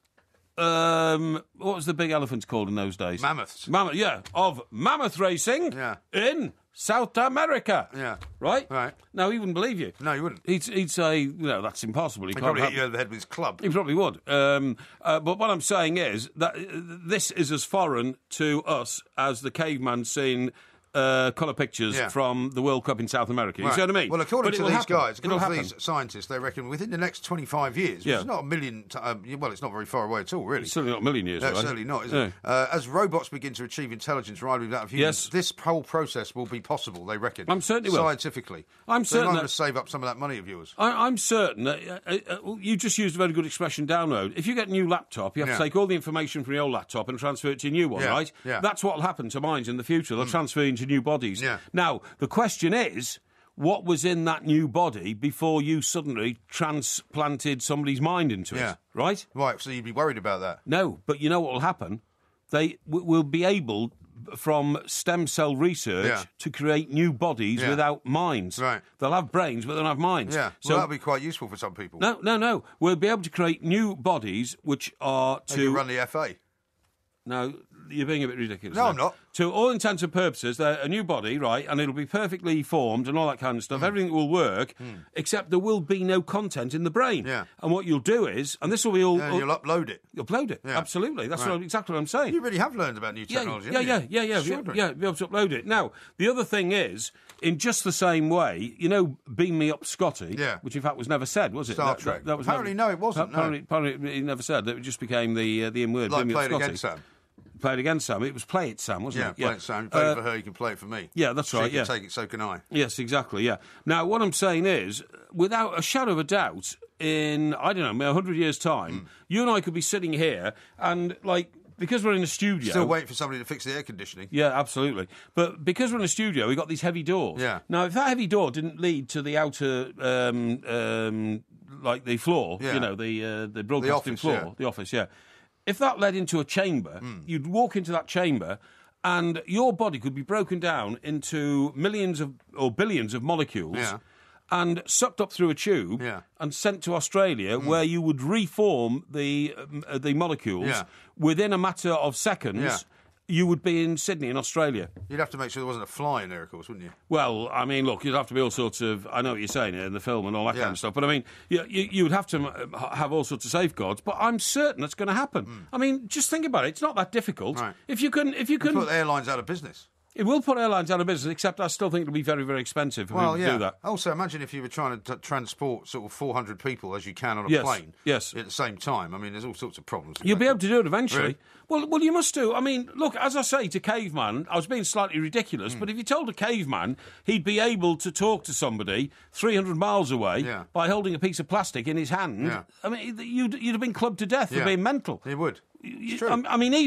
what was the big elephants called in those days? Mammoths. Of mammoth racing in South America. Yeah. Right? No, he wouldn't believe you. No, he wouldn't. He'd say, that's impossible. He'd probably hit you over the head with his club. He probably would. But what I'm saying is that this is as foreign to us as the caveman seeing... colour pictures from the World Cup in South America. You see what I mean? Well, according to these scientists, they reckon within the next 25 years, which is not a million... it's not very far away at all, really. It's certainly not a million years No, away. certainly not, is it? As robots begin to achieve intelligence rivaling that of humans, this whole process will be possible, they reckon. I'm certain it will. Scientifically. I'm certain they might want to save up some of that money of yours. I'm certain that... you just used a very good expression, download. If you get a new laptop, you have to take all the information from your old laptop and transfer it to a new one, right? Yeah. That's what will happen to minds in the future. They'll transfer into new bodies. Yeah. Now, the question is, what was in that new body before you suddenly transplanted somebody's mind into it, right? Right, so you'd be worried about that. No, but you know what will happen? They will be able, from stem cell research, to create new bodies without minds. Right. They'll have brains, but they'll have minds. Yeah, so that'll be quite useful for some people. No. We'll be able to create new bodies which are to... run the FA. No, You're being a bit ridiculous. No, now. I'm not. To all intents and purposes, they're a new body, right, and it'll be perfectly formed and all that kind of stuff. Everything will work, except there will be no content in the brain. Yeah. And what you'll do is, and this will be all... Yeah, you'll upload it. You'll upload it, Yeah. absolutely. That's Right. exactly what I'm saying. You really have learned about new technology, Yeah, haven't you? yeah. Extraordinary. Be able to upload it. Now, the other thing is, in just the same way, Beam Me Up Scotty, Yeah. which in fact was never said, was it? Star Trek. That was Apparently, no, it wasn't, no. Apparently, he never said. It just became the in-word, Like Beam Me Up played Scotty. against Sam. Played against Sam. It was Play It Sam, wasn't Yeah, it? play it, Sam. You play it for her, you can play it for me. Yeah, that's right, She yeah. can take it, so can I. Yes, exactly, yeah. Now, what I'm saying is, without a shadow of a doubt, in, 100 years' time, you and I could be sitting here and, because we're in a studio... Still waiting for somebody to fix the air conditioning. Yeah, absolutely. But because we're in a studio, we've got these heavy doors. Yeah. Now, if that heavy door didn't lead to the outer, the floor, Yeah. The broadcasting office, floor, yeah. the office, yeah. If that led into a chamber, you'd walk into that chamber and your body could be broken down into millions or billions of molecules Yeah. and sucked up through a tube Yeah. and sent to Australia, where you would reform the molecules Yeah. within a matter of seconds. Yeah. You would be in Sydney, in Australia. You'd have to make sure there wasn't a fly in there, of course, wouldn't you? Well, I mean, look, you'd have to be all sorts of... I know what you're saying in the film and all that Yeah. kind of stuff, but I mean, you would have to have all sorts of safeguards, but I'm certain that's going to happen. I mean, just think about it. It's not that difficult. Right. If you can... Put airlines out of business. It will put airlines out of business, except I still think it'll be very, very expensive for people to do that. Also, imagine if you were trying to transport sort of 400 people as you can on a Yes, plane yes. at the same time. I mean, there's all sorts of problems. You'll be able to do it eventually. Really? Well, you must do. I mean, look, as I say to Caveman, I was being slightly ridiculous, but if you told a caveman he'd be able to talk to somebody 300 miles away Yeah. by holding a piece of plastic in his hand, Yeah. I mean, you'd have been clubbed to death for Yeah. being mental. It would. It's true. I mean,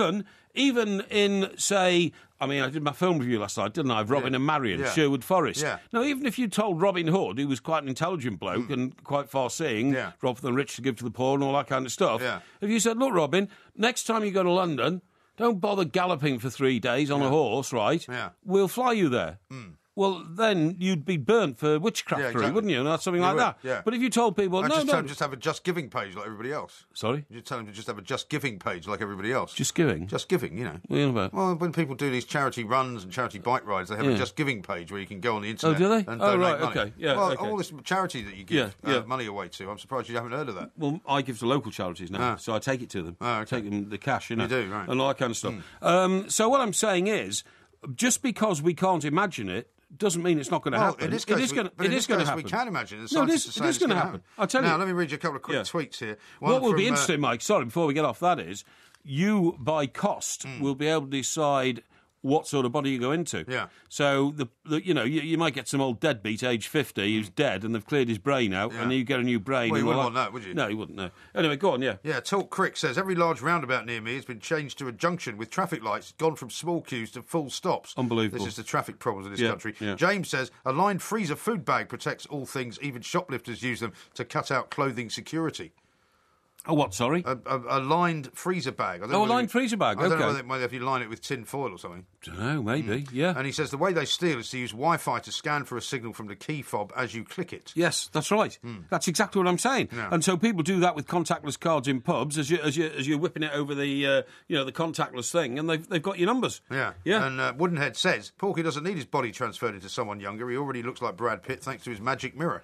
even in, say... I mean, I did my film review last night, didn't I, of Robin and Marion, Yeah. Sherwood Forest. Yeah. Now, even if you told Robin Hood, who was quite an intelligent bloke and quite far-seeing, Yeah. rob from the rich to give to the poor and all that kind of stuff, Yeah. if you said, look, Robin, next time you go to London, don't bother galloping for 3 days on a horse, right? Yeah. We'll fly you there. Well, then you'd be burnt for witchcraftery, Yeah, exactly. wouldn't you? And that's something You like would, that. yeah. But if you told people, I no, just no... tell them just have a Just Giving page like everybody else. Sorry? You tell them to just have a Just Giving page like everybody else. Just giving? Just Giving, you know. What are you on about? Well, when people do these charity runs and charity bike rides, they have a Just Giving page where you can go on the internet do they? and Oh, donate right, money. okay. Yeah, well, okay. all this charity that you give Yeah, yeah. money away to, I'm surprised you haven't heard of that. Well, I give to local charities now, Ah. so I take it to them. Ah, okay. Take them the cash, you know. You do, right. And all that kind of stuff. So what I'm saying is, just because we can't imagine it, doesn't mean it's not going to happen. In this case, it is going to happen. we can imagine. The No, it scientists is, are saying it is going to happen. I'll tell you. Now, let me read you a couple of quick Yeah. tweets here. What will be from, interesting, Mike, sorry, before we get off that is, you, by cost, will be able to decide what sort of body you go into. Yeah. So, you might get some old deadbeat, age 50, who's dead, and they've cleared his brain out, Yeah. and you get a new brain. Well, you and all wouldn't want that, would you? No, you wouldn't, no. Anyway, go on, yeah. Yeah, Talk Crick says, every large roundabout near me has been changed to a junction with traffic lights, gone from small queues to full stops. Unbelievable. This is the traffic problems of this Yeah, country. yeah. James says, a lined freezer food bag protects all things, even shoplifters use them to cut out clothing security. Oh, what, sorry? A lined freezer bag. I don't know Oh, a whether lined freezer bag, I don't know okay. whether if you line it with tin foil or something. Don't know, maybe, yeah. And he says the way they steal is to use Wi-Fi to scan for a signal from the key fob as you click it. Yes, that's right. That's exactly what I'm saying. Yeah. And so people do that with contactless cards in pubs as you're whipping it over the the contactless thing, and they've got your numbers. Yeah. Yeah. And Woodenhead says Porky doesn't need his body transferred into someone younger. He already looks like Brad Pitt thanks to his magic mirror.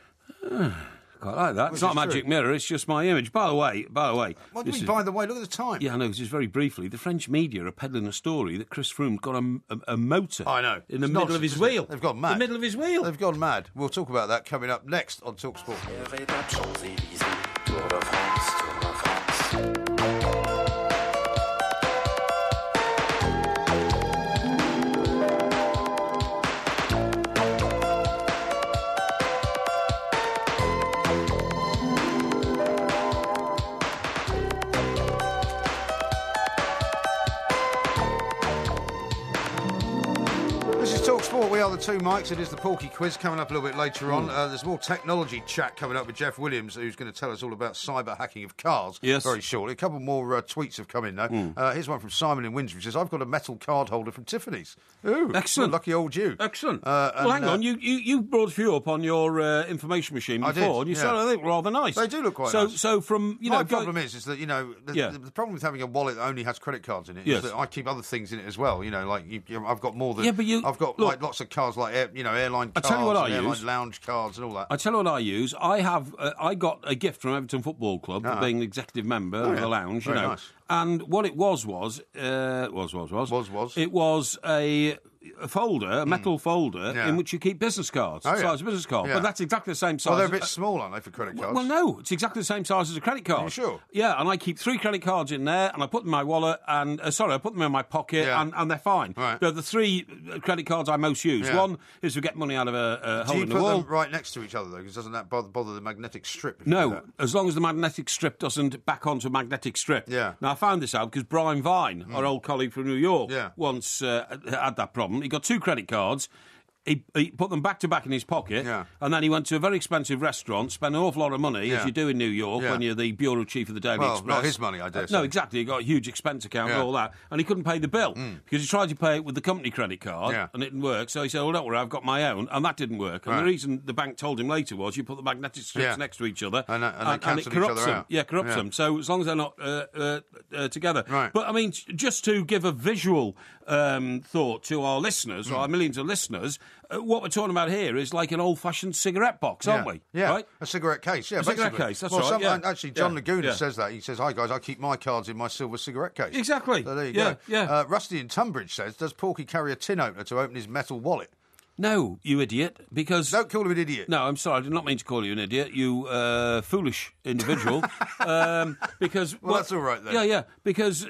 Quite like that. It's Which not is a magic true. mirror. It's just my image. By the way. What do you this mean, is- by the way? Look at the time. Yeah, I know. Just very briefly, the French media are peddling a story that Chris Froome got a motor. I know. In the It's middle of nonsense, his isn't it? wheel. They've gone mad. The middle of his wheel. They've gone mad. We'll talk about that coming up next on TalkSport. Étape Champs-Élysées, Tour de France, Tour de France. This This is Talk Sport. We are the two Mikes. It is the Porky quiz coming up a little bit later on. There's more technology chat coming up with Jeff Williams, who's going to tell us all about cyber hacking of cars very shortly. A couple more tweets have come in, though. Here's one from Simon in Windsor, who says, I've got a metal card holder from Tiffany's. Ooh, excellent. Lucky old you. Excellent. Well, hang on. You brought a few up on your information machine before, and you said, I think, rather nice. They do look quite nice. So from, My problem is that, the problem with having a wallet that only has credit cards in it is that I keep other things in it as well. I've got more than... Yeah, but I've got lots of cards like airline cards, airline lounge cards and all that. I tell you what I use. I have I got a gift from Everton Football Club for being an executive member of the lounge. Very nice. And what it was it was a folder, a metal folder, in which you keep business cards. Size of business card. Yeah. But that's exactly the same size. Well, they're a bit small, aren't they, for credit cards? Well, no, it's exactly the same size as a credit card. Are you sure? Yeah, and I keep 3 credit cards in there, and I put them in my wallet, and I put them in my pocket, and they're fine. Right. The 3 credit cards I most use. Yeah. One is to get money out of a hole in the wall. Do you wall. put them right next to each other, though? Because doesn't that bother the magnetic strip? No, as long as the magnetic strip doesn't back onto a magnetic strip. Yeah. Now, I found this out because Brian Vine, our old colleague from New York, once had that problem. He got 2 credit cards. He put them back to back in his pocket, and then he went to a very expensive restaurant, spent an awful lot of money, as you do in New York when you're the bureau chief of the Daily Express. Not his money, I dare say. No, exactly. He got a huge expense account and all that, and he couldn't pay the bill because he tried to pay it with the company credit card, and it didn't work. So he said, "Well, don't worry, I've got my own," and that didn't work. And the reason the bank told him later was you put the magnetic strips next to each other, and it corrupts each other them. Yeah, corrupts them. So as long as they're not together, right. But I mean, just to give a visual thought to our listeners, or our millions of listeners. What we're talking about here is like an old-fashioned cigarette box, aren't we? Yeah, right? A cigarette case, a cigarette case, that's right. Actually, John Laguna says that. He says, hi, guys, I keep my cards in my silver cigarette case. Exactly. So there you go. Yeah. Rusty in Tunbridge says, does Porky carry a tin opener to open his metal wallet? No, you idiot, because... Don't call him an idiot. No, I'm sorry, I did not mean to call you an idiot, you foolish individual. Because... Well, that's all right then. Yeah, because,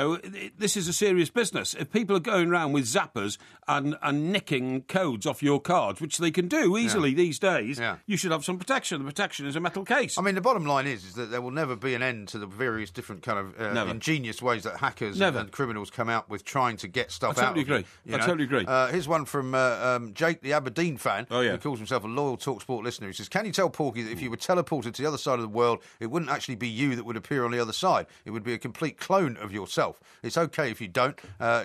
this is a serious business. If people are going around with zappers and nicking codes off your cards, which they can do easily these days, you should have some protection. The protection is a metal case. I mean, the bottom line is that there will never be an end to the various different kind of ingenious ways that hackers and criminals come out with trying to get stuff out of you. I totally agree. Here's one from... Jake, the Aberdeen fan, who calls himself a loyal TalkSport listener, he says, can you tell Porky that if you were teleported to the other side of the world, it wouldn't actually be you that would appear on the other side? It would be a complete clone of yourself. It's okay if you don't.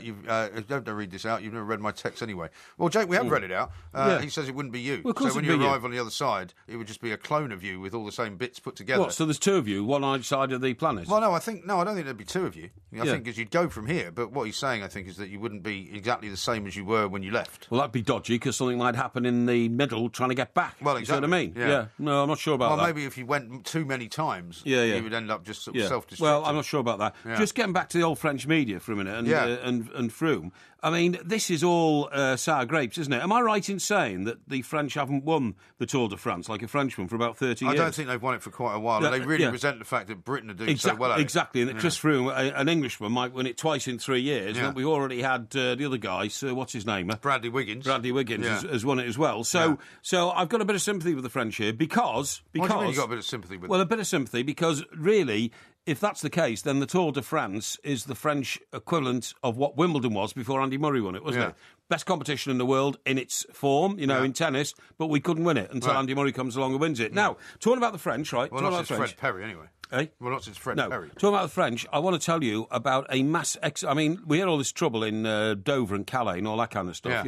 Don't read this out. You've never read my text anyway. Well, Jake, we have read it out. He says it wouldn't be you. Well, so when you arrive on the other side, it would just be a clone of you with all the same bits put together. What, so there's 2 of you, one on each side of the planet? Well, no, I don't think there'd be 2 of you. I think because you'd go from here, but what he's saying, I think, is that you wouldn't be exactly the same as you were when you left. Well, that'd be dodgy, because something might happen in the middle trying to get back. Well, exactly. You see what I mean? Yeah. No, I'm not sure about that. Well, maybe if you went too many times, you would end up just sort of self-destructing. Well, I'm not sure about that. Yeah. Just getting back to the old French media for a minute and Froome. I mean, this is all sour grapes, isn't it? Am I right in saying that the French haven't won the Tour de France like a Frenchman for about 30 years? I don't think they've won it for quite a while. And they really resent the fact that Britain are doing so well at it. Exactly, and that Chris Froome, an Englishman, might win it twice in 3 years. And we've already had the other guy, what's his name? Bradley Wiggins. Bradley Wiggins has won it as well. So I've got a bit of sympathy with the French here because... What do you mean you've got a bit of sympathy with them? Well, a bit of sympathy because really... If that's the case, then the Tour de France is the French equivalent of what Wimbledon was before Andy Murray won it, wasn't it? Best competition in the world in its form, in tennis, but we couldn't win it until Andy Murray comes along and wins it. Now, talking about the French, right? Well, not since Fred Perry, anyway. Eh? Well, not since Fred Perry. Talking about the French, I want to tell you about a mass... I mean, we had all this trouble in Dover and Calais and all that kind of stuff,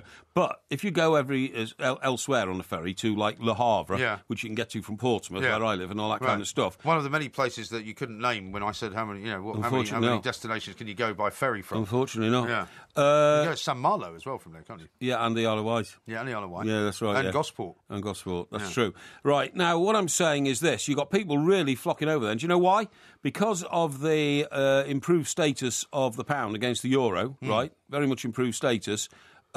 but if you go elsewhere on the ferry to, like, Le Havre, which you can get to from Portsmouth, where I live, and all that kind of stuff... One of the many places that you couldn't name when I said how many destinations can you go by ferry from? Unfortunately not. Yeah. You can go to St Malo as well from there, can't you? Yeah, and the Isle of Wight. Yeah, and the Isle of Wight. Yeah, that's right. And Gosport. And Gosport, that's true. Right, now, what I'm saying is this. You've got people really flocking over there. And do you know why? Because of the improved status of the pound against the euro, right? Very much improved status.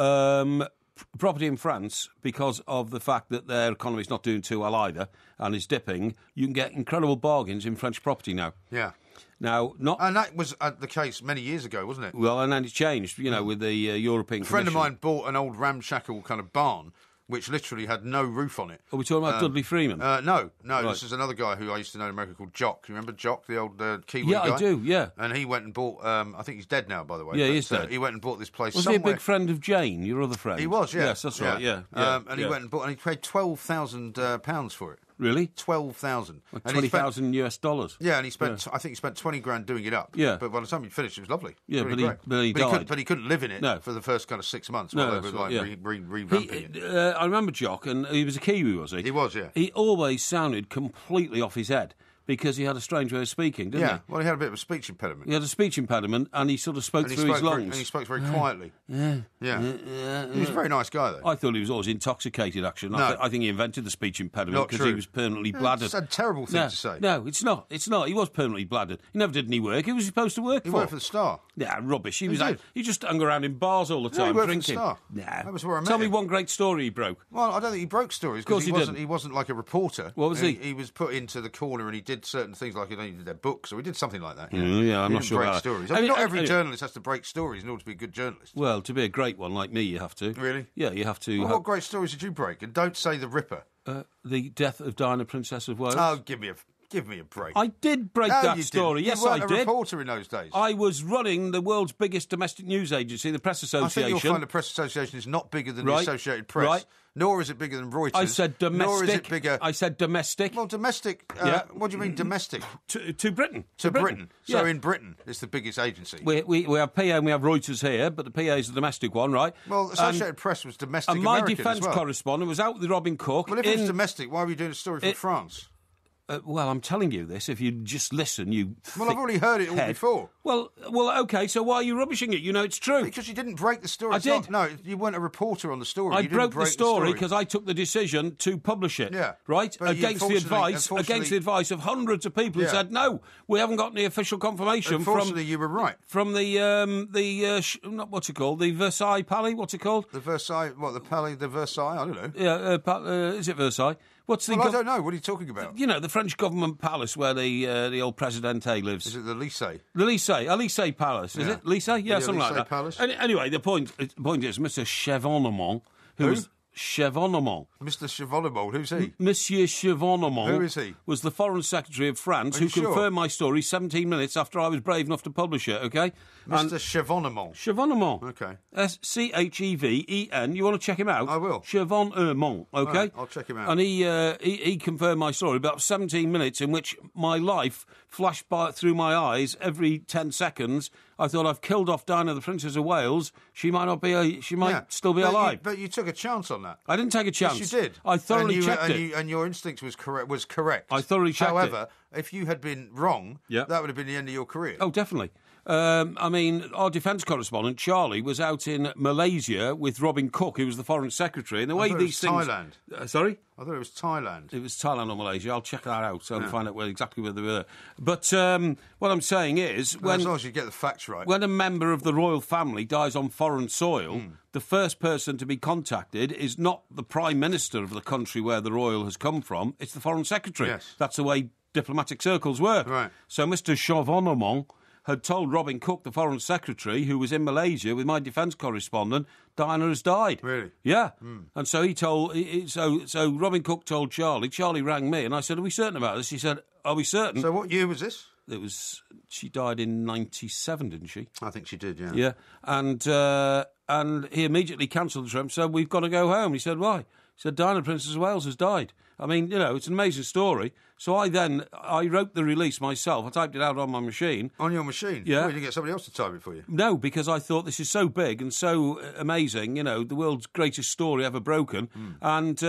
Property in France, because of the fact that their economy's not doing too well either and is dipping, you can get incredible bargains in French property now. Yeah. Now, and that was the case many years ago, wasn't it? Well, and then it's changed, with the European A friend of Commission. mine bought an old ramshackle kind of barn, which literally had no roof on it. Are we talking about Dudley Freeman? No. Right. This is another guy who I used to know in America called Jock. You remember Jock, the old Kiwi guy? Yeah, I do, yeah. And he went and bought, I think he's dead now, by the way. Yeah, but, he is dead. He went and bought this place Was somewhere. he a big friend of Jane, your other friend? He was, yeah. Yes, that's right, yeah. He went and bought, and he paid £12,000 for it. Really? 12,000. Like $20,000 US dollars. Yeah, and he spent. I think he spent 20 grand doing it up. Yeah. But by the time he finished, it was lovely. Yeah, really but he died. But he couldn't live in it for the first kind of 6 months while they were revamping it. I remember Jock, and he was a Kiwi, was he? He was, yeah. He always sounded completely off his head because he had a strange way of speaking, didn't he? Well, he had a bit of a speech impediment. He had a speech impediment, and he sort of spoke through his lungs. And he spoke very quietly. Yeah. He was a very nice guy, though. I thought he was always intoxicated, actually. No. I think he invented the speech impediment because he was permanently bladdered. It's a terrible thing to say. No, it's not. It's not. He was permanently bladdered. He never did any work. Who was he supposed to work for? He worked for the Star. Yeah, rubbish. He just hung around in bars all the time he worked drinking. For the Star. Nah. That was where I met Tell me him. one great story he broke. Well, I don't think he broke stories because he wasn't like a reporter. What was he? He was put into the corner and he did certain things like he did their books or he did something like that. Yeah, I'm he not didn't sure break about stories. that. I mean, not every journalist has to break stories in order to be a good journalist. Well, to be a great one like me, you have to. Really? Yeah, you have to. Well, what great stories did you break? And don't say the Ripper. The death of Diana, Princess of Wales. Oh, give me a break. I did break that story. Yes, I did. You weren't a reporter in those days. I was running the world's biggest domestic news agency, the Press Association. I think you'll find the Press Association is not bigger than the Associated Press. Right. Nor is it bigger than Reuters. I said domestic. Nor is it bigger. I said domestic. Well, domestic. What do you mean domestic? To Britain. To Britain. So Yeah. in Britain, it's the biggest agency. We have PA and we have Reuters here, but the PA is the domestic one, right? Well, the Associated Press was domestic and my American defence as well. correspondent was out with Robin Cook. Well, if it was domestic, why were you doing a story from France? Well, I'm telling you this. If you just listen, you. Well, I've already heard it all before. Well, okay. So why are you rubbishing it? You know it's true. Because you didn't break the story. I did. No, you weren't a reporter on the story. I You didn't broke break the story because I took the decision to publish it. Yeah. Right. But Against the advice of hundreds of people who said no, we haven't got any official confirmation. Unfortunately, you were right. From what's it called? The Versailles Palais. What's it called? The Versailles. What the Palais? The Versailles? I don't know. Yeah. Is it Versailles? What's the? Well, I don't know. What are you talking about? You know, the French government palace where the old Presidente lives. Is it the Élysée? The Élysée Palace, is it? Élysée? Yeah, something like that. Palace. Anyway, the point is, Mr. Chevaunement, who's Chevaunement. Mr. Chevaunement, who's he? Monsieur Chevaunement. Who is he? Was the Foreign Secretary of France Are who you sure? confirmed my story 17 minutes after I was brave enough to publish it, okay? Mr. Chevaunement. Chevaunement. Okay. Scheven. You want to check him out? I will. Chevaunement, okay? Right, I'll check him out. And he confirmed my story about 17 minutes in which my life flashed through my eyes every 10 seconds. I thought I've killed off Diana, the Princess of Wales. She might still be alive. But you took a chance on that. I didn't take a chance. Yes, you did. I thoroughly checked it. And your instinct was correct. I thoroughly checked it. However, if you had been wrong, Yeah. that would have been the end of your career. Oh, definitely. I mean, our defence correspondent, Charlie, was out in Malaysia with Robin Cook, who was the Foreign Secretary. And the way these things... Thailand. Sorry? I thought it was Thailand. It was Thailand or Malaysia. I'll check that out and find out exactly where they were. But what I'm saying is... As long as you get the facts right. When a member of the royal family dies on foreign soil, the first person to be contacted is not the Prime Minister of the country where the royal has come from, it's the Foreign Secretary. Yes. That's the way diplomatic circles work. Right. So Mr. Chevaunement had told Robin Cook, the Foreign Secretary, who was in Malaysia with my defence correspondent, Diana has died. Really? Yeah. And so so Robin Cook told Charlie. Charlie rang me and I said, are we certain about this? He said, are we certain? So what year was this? She died in 97, didn't she? I think she did, yeah. Yeah. And he immediately cancelled the trip and said, we've got to go home. He said, why? He said, Diana, Princess of Wales has died. I mean, it's an amazing story. So I wrote the release myself. I typed it out on my machine. On your machine? Yeah. Well, you didn't get somebody else to type it for you? No, because I thought this is so big and so amazing, the world's greatest story ever broken. And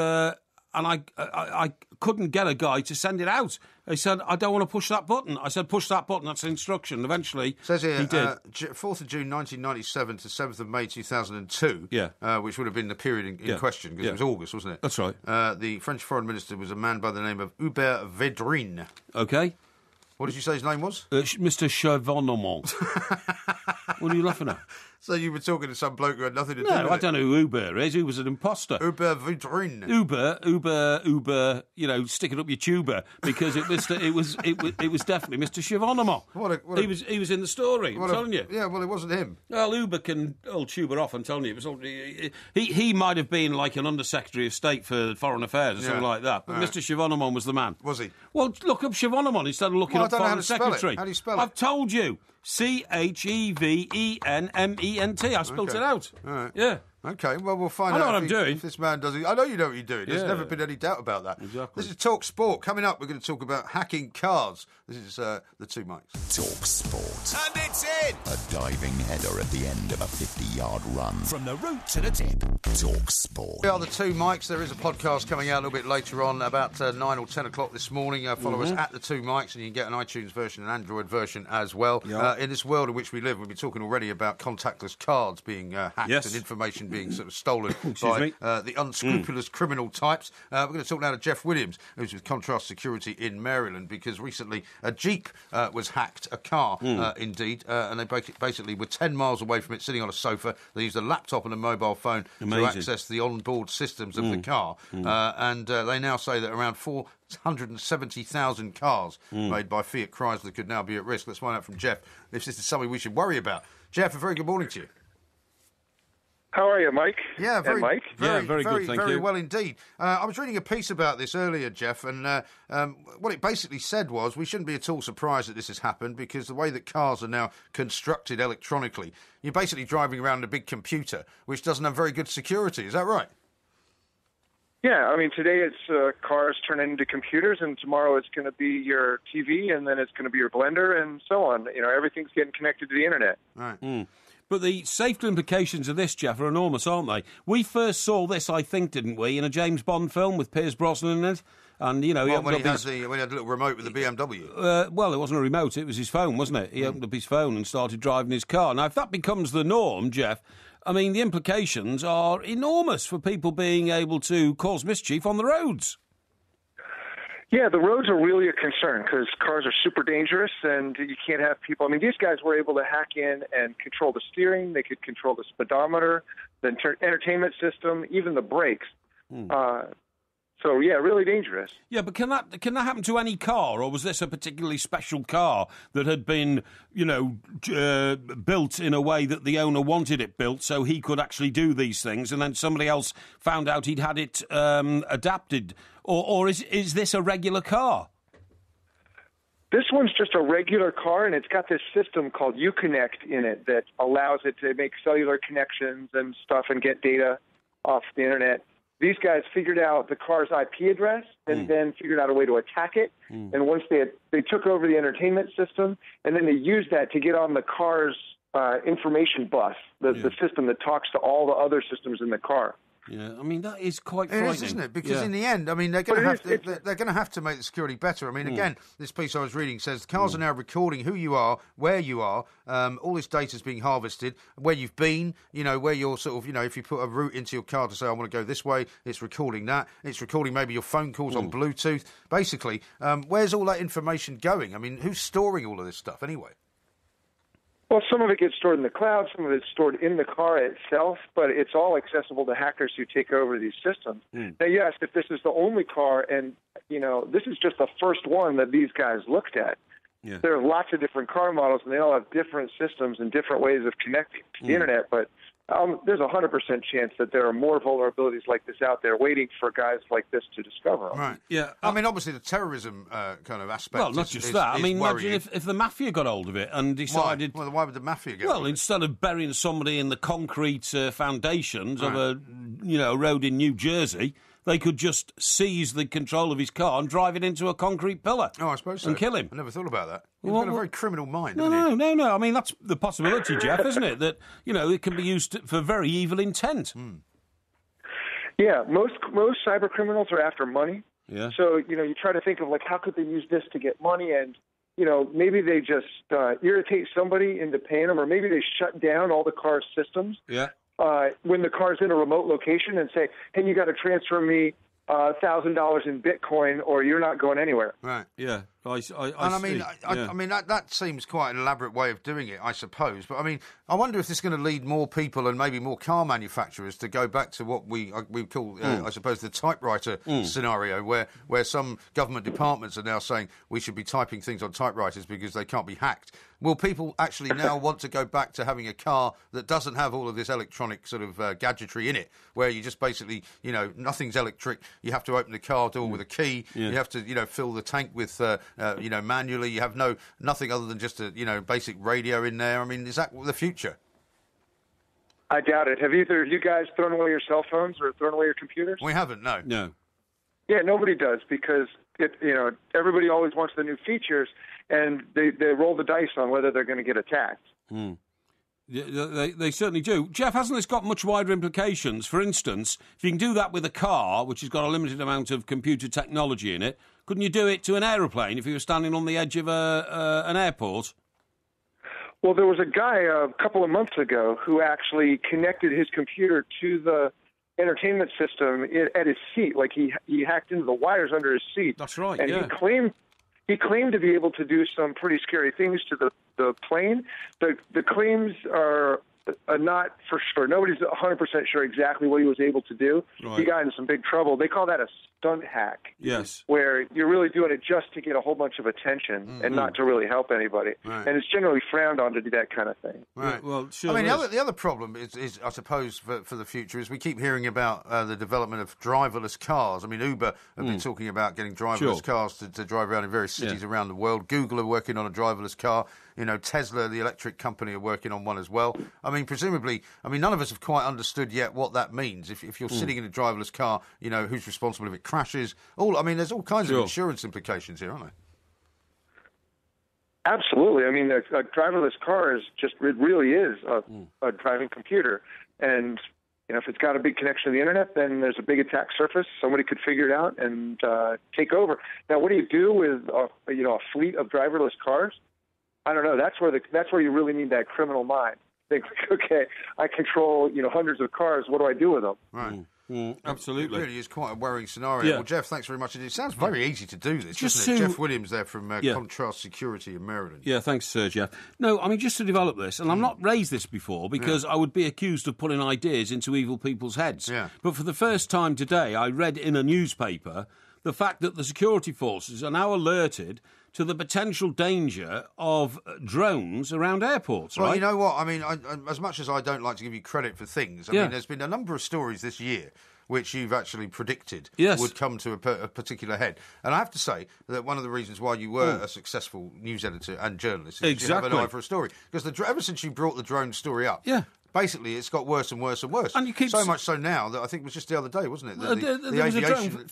I couldn't get a guy to send it out. He said, I don't want to push that button. I said, push that button, that's an instruction. Eventually, it says here, he did. 4th of June 1997 to 7th of May 2002, which would have been the period in question, because it was August, wasn't it? That's right. The French Foreign Minister was a man by the name of Hubert Védrine. Okay. What did you say his name was? Mr. Chevaunement. What are you laughing at? So you were talking to some bloke who had nothing to do with it? No, I don't know who Uber is. Who was an imposter? Uber Vidrin. Uber. You know, sticking up your tuber because it was definitely Mr. Shivonamo. He was in the story. I'm telling you. Yeah, well, it wasn't him. Well, Uber can tuber off. I'm telling you, it was all, he might have been like an Undersecretary of State for Foreign Affairs or something like that. But Mr. Shivonamo was the man. Was he? Well, look up Shivonamo instead of looking up Foreign Secretary. How do you spell it? I've told you. Chevenment. I spelt it out. All right. Yeah. Okay, well, we'll find out. I know what I'm doing. If this man does it. I know you know what you're doing. There's never been any doubt about that. Exactly. This is Talk Sport. Coming up, we're going to talk about hacking cars. This is the two mics. Talk Sport. And it's in! A diving header at the end of a 50-yard run. From the root to the tip. Talk Sport. We are the two mics. There is a podcast coming out a little bit later on, about 9 or 10 o'clock this morning. Follow us at the two mics, and you can get an iTunes version and Android version as well. Yep. In this world in which we live, we've been talking already about contactless cards being hacked and information being sort of stolen by the unscrupulous criminal types. We're going to talk now to Jeff Williams, who's with Contrast Security in Maryland, because recently a Jeep was hacked, a car indeed, and they basically were 10 miles away from it, sitting on a sofa. They used a laptop and a mobile phone to access the onboard systems of the car, and they now say that around 470,000 cars made by Fiat Chrysler could now be at risk. Let's find out from Jeff if this is something we should worry about. Jeff, a very good morning to you. How are you, Mike? Yeah, very good, thank you. Very well indeed. I was reading a piece about this earlier, Jeff, and what it basically said was we shouldn't be at all surprised that this has happened because the way that cars are now constructed electronically, you're basically driving around a big computer which doesn't have very good security. Is that right? Yeah, I mean, today it's cars turn into computers, and tomorrow it's going to be your TV, and then it's going to be your blender, and so on. You know, everything's getting connected to the internet. Right. But the safety implications of this, Jeff, are enormous, aren't they? We first saw this, I think, didn't we, in a James Bond film with Pierce Brosnan in it? And, you know, when he had the little remote with the BMW. Well, it wasn't a remote, it was his phone, wasn't it? He opened up his phone and started driving his car. Now, if that becomes the norm, Jeff, I mean, the implications are enormous for people being able to cause mischief on the roads. Yeah, the roads are really a concern because cars are super dangerous and you can't have people. I mean, these guys were able to hack in and control the steering. They could control the speedometer, the entertainment system, even the brakes. So, yeah, really dangerous. Yeah, but can that happen to any car, or was this a particularly special car that had been, you know, built in a way that the owner wanted it built so he could actually do these things, and then somebody else found out he'd had it adapted? Or is this a regular car? This one's just a regular car, and it's got this system called Uconnect in it that allows it to make cellular connections and stuff and get data off the internet. These guys figured out the car's IP address and then figured out a way to attack it. And once they took over the entertainment system, and then they used that to get on the car's information bus, the system that talks to all the other systems in the car. Yeah, I mean, that is quite frightening. It is, isn't it? Because in the end, I mean, they're going to have to make the security better. I mean, again, this piece I was reading says cars are now recording who you are, where you are, all this data is being harvested, where you've been, you know, where you're sort of, you know, if you put a route into your car to say, I want to go this way, it's recording that. It's recording maybe your phone calls on Bluetooth. Basically, where's all that information going? I mean, who's storing all of this stuff anyway? Well, some of it gets stored in the cloud, some of it's stored in the car itself, but it's all accessible to hackers who take over these systems. Now, you asked if this is the only car, and, you know, this is just the first one that these guys looked at. Yeah. There are lots of different car models, and they all have different systems and different ways of connecting to the internet, but there's a 100% chance that there are more vulnerabilities like this out there waiting for guys like this to discover them. Right. Yeah. I mean, obviously, the terrorism kind of aspect. Well, not just that. I mean, imagine if the mafia got hold of it and decided. Why? Well, why would the mafia get? Well, instead of burying somebody in the concrete foundations of a road in New Jersey, they could just seize the control of his car and drive it into a concrete pillar. Oh, I suppose so. And kill him. I never thought about that. You've got a very criminal mind, No. I mean, that's the possibility, Jeff, isn't it? That, you know, it can be used for very evil intent. Yeah, most cyber criminals are after money. Yeah. So, you know, you try to think of, like, how could they use this to get money? And, you know, maybe they just irritate somebody into paying them, or maybe they shut down all the car's systems. Yeah. When the car's in a remote location and say, hey, you got to transfer me $1,000 in Bitcoin or you're not going anywhere. Right. Yeah. I mean, that seems quite an elaborate way of doing it, I suppose. But I mean, I wonder if this is going to lead more people and maybe more car manufacturers to go back to what we call, I suppose, the typewriter scenario, where some government departments are now saying we should be typing things on typewriters because they can't be hacked. Will people actually now want to go back to having a car that doesn't have all of this electronic sort of gadgetry in it, where you just basically, nothing's electric, you have to open the car door with a key, you have to, fill the tank with, manually, you have nothing other than just a, basic radio in there. I mean, is that the future? I doubt it. Have either of you guys thrown away your cell phones or thrown away your computers? We haven't, no. No. Yeah, nobody does because, everybody always wants the new features, and they roll the dice on whether they're going to get attacked. Yeah, they certainly do. Jeff, hasn't this got much wider implications? For instance, if you can do that with a car, which has got a limited amount of computer technology in it, couldn't you do it to an aeroplane if you were standing on the edge of an airport? Well, there was a guy a couple of months ago who actually connected his computer to the entertainment system at his seat. Like he hacked into the wires under his seat. That's right, and he claimed to be able to do some pretty scary things to the plane. The claims are not for sure. Nobody's 100% sure exactly what he was able to do. Right. He got into some big trouble. They call that a stunt hack. Yes. Where you're really doing it just to get a whole bunch of attention and not to really help anybody. Right. And it's generally frowned on to do that kind of thing. Right. Well, sure. I mean, the other problem is, I suppose, for the future is we keep hearing about the development of driverless cars. I mean, Uber have been talking about getting driverless cars to drive around in various cities around the world. Google are working on a driverless car. Tesla, the electric company, are working on one as well. I mean, presumably, none of us have quite understood yet what that means. If you're sitting in a driverless car, who's responsible if it crashes? There's all kinds of insurance implications here, aren't there? Absolutely. I mean, a driverless car it really is a driving computer. And, if it's got a big connection to the internet, then there's a big attack surface. Somebody could figure it out and take over. Now, what do you do with a fleet of driverless cars? I don't know. That's where you really need that criminal mind. Think, okay, I control hundreds of cars. What do I do with them? Right. Absolutely. It really is quite a worrying scenario. Yeah. Well, Jeff, thanks very much. It sounds very easy to do this, doesn't it? Jeff Williams there from Contrast Security in Maryland. Yeah, thanks, Sir Jeff. No, just to develop this, and I've not raised this before because I would be accused of putting ideas into evil people's heads. Yeah. But for the first time today, I read in a newspaper the fact that the security forces are now alerted to the potential danger of drones around airports, right? Well, you know what? As much as I don't like to give you credit for things, there's been a number of stories this year which you've actually predicted would come to a particular head. And I have to say that one of the reasons why you were a successful news editor and journalist is you have an eye for a story. Because ever since you brought the drone story up, basically it's got worse and worse and worse. And you keep so much so now that I think it was just the other day, wasn't it? The aviation,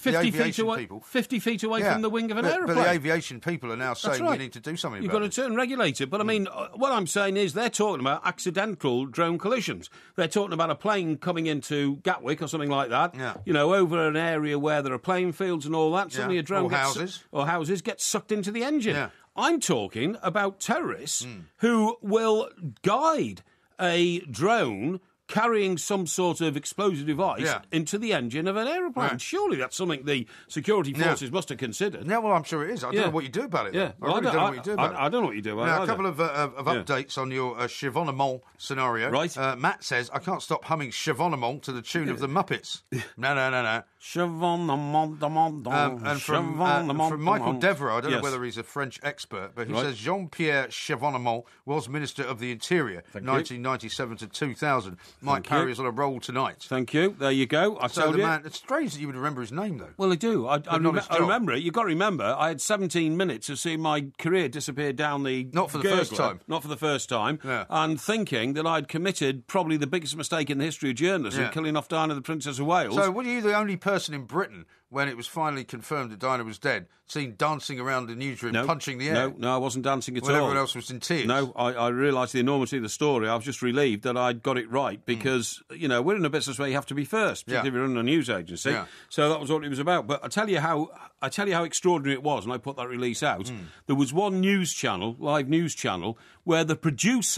50 feet away from the wing of an aeroplane. But the aviation people are now saying we need to do something You've about it. You've got to turn regulate it. But what I'm saying is they're talking about accidental drone collisions. They're talking about a plane coming into Gatwick or something like that, over an area where there are playing fields and all that. Suddenly a drone houses gets sucked into the engine. Yeah. I'm talking about terrorists who will guide a drone carrying some sort of explosive device into the engine of an aeroplane. Right. Surely that's something the security forces must have considered. Yeah, well, I'm sure it is. I don't know what you do about it. Yeah. I don't know what you do about it. I don't know what you do about it. Now, a couple of updates on your Chevonnement scenario. Right. Matt says, I can't stop humming Chevonnement to the tune of the Muppets. No. Chevonnement. And from Michael Devereux, I don't know whether he's a French expert, but he says Jean-Pierre Chevonnement was Minister of the Interior, 1997 to 2000. Mike Parry is on a roll tonight. Thank you. There you go. I told you. Man, it's strange that you would remember his name, though. Well, I do. I remember it. You've got to remember, I had 17 minutes of seeing my career disappear down the Not for the first time. Not for the first time. Yeah. And thinking that I'd committed probably the biggest mistake in the history of journalism, killing off Diana, the Princess of Wales. So were you the only person in Britain, when it was finally confirmed that Diana was dead, seen dancing around the newsroom, punching the air? No, I wasn't dancing at all. When everyone else was in tears? No, I realised the enormity of the story. I was just relieved that I'd got it right because, we're in a business where you have to be first, particularly if you're in a news agency. Yeah. So that was what it was about. But I tell you how extraordinary it was, and I put that release out. There was one news channel, live news channel, where the producer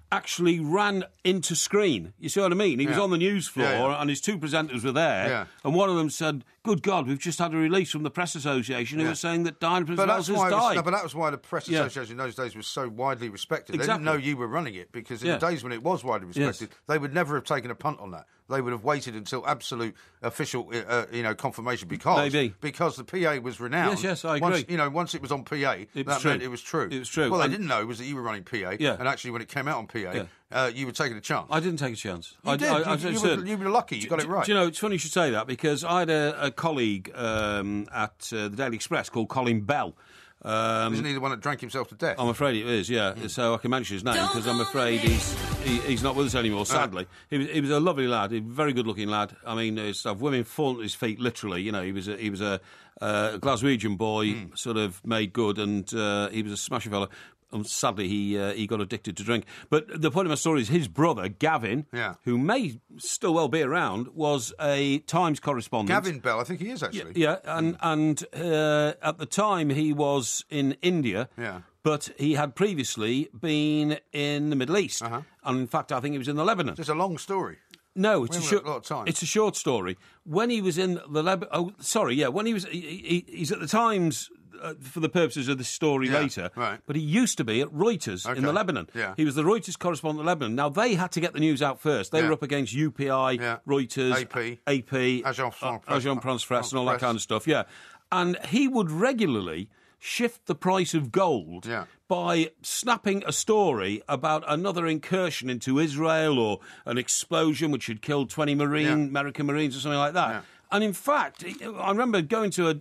actually ran into screen. You see what I mean? He was on the news floor and his two presenters were there and one of them said, good God, we've just had a release from the Press Association who was saying that Diana Prince of Wales has died. No, but that was why the Press Association in those days was so widely respected. They didn't know you were running it because in the days when it was widely respected, they would never have taken a punt on that. They would have waited until absolute official, confirmation because the PA was renowned. Yes, I agree. Once it was on PA, that meant it was true. It was true. Well, they didn't know was that you were running PA, and actually when it came out on PA, you were taking a chance. I didn't take a chance. You did. You were lucky. You got it right. Do you know, it's funny you should say that because I had a colleague at the Daily Express called Colin Bell. Isn't he the one that drank himself to death? I'm afraid it is, yeah. So I can mention his name because I'm afraid he's not with us anymore, sadly. He was a lovely lad, a very good-looking lad. I mean, women falling at his feet, literally. You know, he was a Glaswegian boy, sort of made good, and he was a smashing fellow. And sadly, he got addicted to drink. But the point of my story is his brother, Gavin, who may still well be around, was a Times correspondent. Gavin Bell, I think he is, actually. Yeah, and at the time he was in India, but he had previously been in the Middle East. And in fact, I think he was in the Lebanon. It's a long story. No, it's a short story. When he was in the Lebanon... when he was... He's at the Times... for the purposes of this story later, but he used to be at Reuters in the Lebanon. He was the Reuters correspondent in Lebanon. Now, they had to get the news out first. They were up against UPI, Reuters, AP, Agence France-Presse, and all that kind of stuff, And he would regularly shift the price of gold by snapping a story about another incursion into Israel or an explosion which had killed 20 American Marines or something like that. And in fact, I remember going to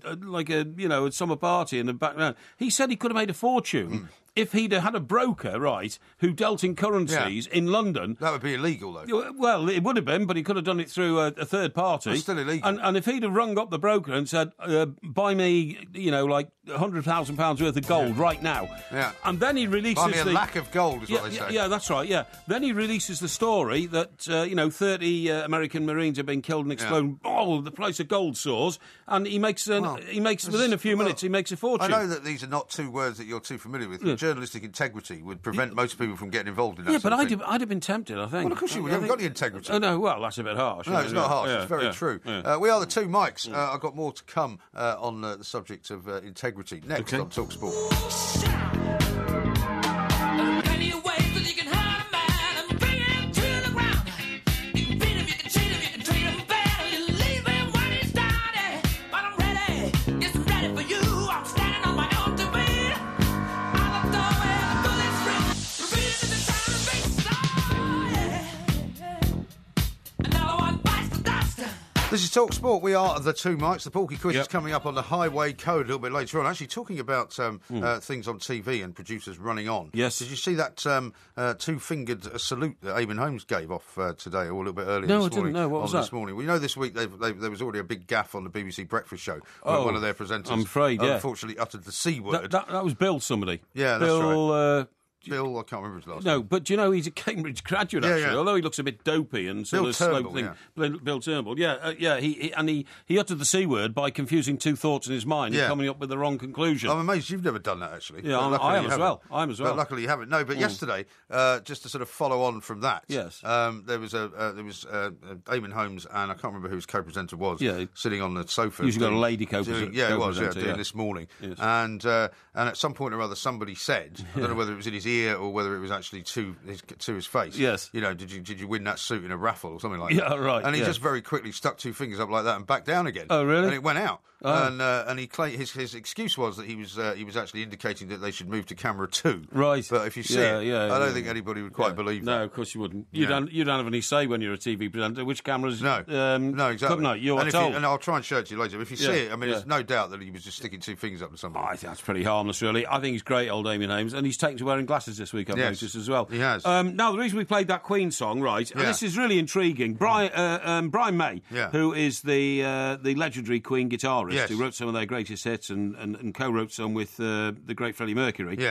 a summer party in the background. He said he could have made a fortune if he'd had a broker, who dealt in currencies in London. That would be illegal, though. Well, it would have been, but he could have done it through a third party. It's still illegal. And if he'd have rung up the broker and said, buy me, £100,000 worth of gold right now. And then he releases... Buy me a lack of gold, is what they say. Yeah, that's right, Then he releases the story that, 30 American Marines have been killed and exploded. Oh, the price of gold soars. And he makes, within a few minutes, he makes a fortune. I know that these are not two words that you're too familiar with. Journalistic integrity would prevent most people from getting involved in that. Yeah, but I'd have been tempted, I think. Well, of course you would. You haven't got the integrity. Oh, no, well, that's a bit harsh. No, it's not harsh. It's very true. We are the two Mikes. I've got more to come on the subject of integrity next on TalkSport. This is TalkSport. We are the two Mikes. The Porky Quiz is coming up on the Highway Code a little bit later on. Actually, talking about things on TV and producers running on. Yes. Did you see that two-fingered salute that Eamon Holmes gave off today, or a little bit earlier this morning? No, I didn't know. What was that? This morning. Well, this week there was already a big gaffe on the BBC Breakfast Show when one of their presenters, I'm afraid, unfortunately uttered the C word. That was Bill somebody. Yeah, that's right. Bill, I can't remember his last name. No, but do you know he's a Cambridge graduate, actually, although he looks a bit dopey and sort of slow thing. Bill Turnbull, he uttered the C word by confusing two thoughts in his mind and coming up with the wrong conclusion. I'm amazed you've never done that, actually. Yeah, I am as well. But luckily you haven't. No, but yesterday, just to sort of follow on from that, there was Eamon Holmes and I can't remember who his co-presenter was, sitting on the sofa. Usually got a lady co-presenter. Doing this morning. Yes. And at some point or other somebody said, I don't know whether it was in his ear or whether it was actually to his face. Yes. Did you win that suit in a raffle or something like that? Yeah, right. And he just very quickly stuck two fingers up like that and backed down again. Oh, really? And it went out. And he claimed his excuse was that he was actually indicating that they should move to camera 2. Right. But if you see it, I don't think anybody would quite believe that. No, of course you wouldn't. You don't have any say when you're a TV presenter which cameras. No, exactly. No, you're told. And I'll try and show it to you later. But if you see it, I mean, there's no doubt that he was just sticking two fingers up to somebody. I think that's pretty harmless, really. I think he's great, old Eamon Holmes, and he's taken to wearing glasses this week. I've noticed as well. He has. Now, the reason we played that Queen song, right, and this is really intriguing. Brian May, who is the legendary Queen guitarist who wrote some of their greatest hits and co-wrote some with the great Freddie Mercury. Yes.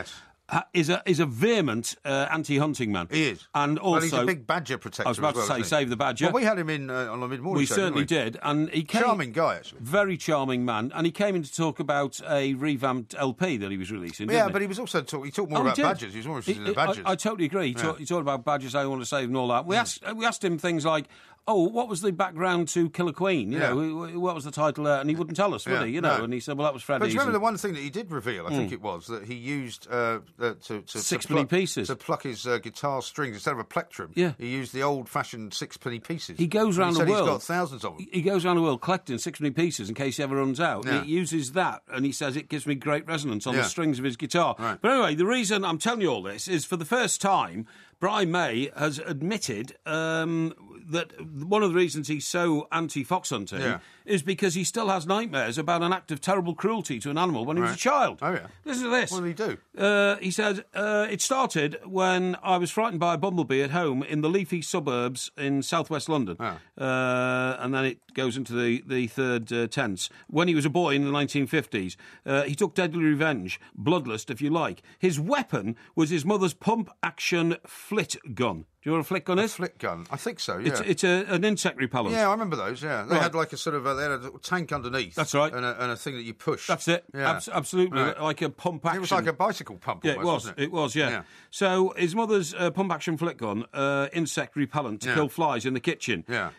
is a vehement anti-hunting man. He is. And also... Well, he's a big badger protector. I was about to say, save the badger. Well, we had him in on the mid-morning show, certainly did. And he came... Charming guy, actually. Very charming man. And he came in to talk about a revamped LP that he was releasing, didn't he? But he was also he talked more about badgers. He was more interested in the badgers. I totally agree. He talked about badgers, how you want to save them and all that. We asked him things like, what was the background to Killer Queen? You know, what was the title there? And he wouldn't tell us, would he? You know, and he said, well, that was Freddy's. But do you remember the one thing that he did reveal, I think it was, that he used to sixpenny pieces. To pluck his guitar strings instead of a plectrum. Yeah. He used the old-fashioned sixpenny pieces. He goes around the world. He's got thousands of them. He goes around the world collecting sixpenny pieces in case he ever runs out. Yeah. He uses that, and he says it gives me great resonance on the strings of his guitar. Right. But anyway, the reason I'm telling you all this is for the first time, Brian May has admitted that one of the reasons he's so anti-fox hunting is because he still has nightmares about an act of terrible cruelty to an animal when he was a child. Oh, yeah. Listen to this. What did he do? He said, it started when I was frightened by a bumblebee at home in the leafy suburbs in southwest London. Oh. And then it goes into the third tense. When he was a boy in the 1950s, he took deadly revenge, bloodlust if you like. His weapon was his mother's pump-action flit gun. Do you know what a flit gun is? Flit gun? I think so, yeah. It's an insect repellent. Yeah, I remember those, yeah. They had like a sort of, they had a tank underneath. That's right. And a thing that you push. That's it. Yeah. Absolutely. Right. Like a pump action. It was like a bicycle pump almost, wasn't it? It was, yeah. So his mother's pump action flit gun, insect repellent to kill flies in the kitchen. Yeah.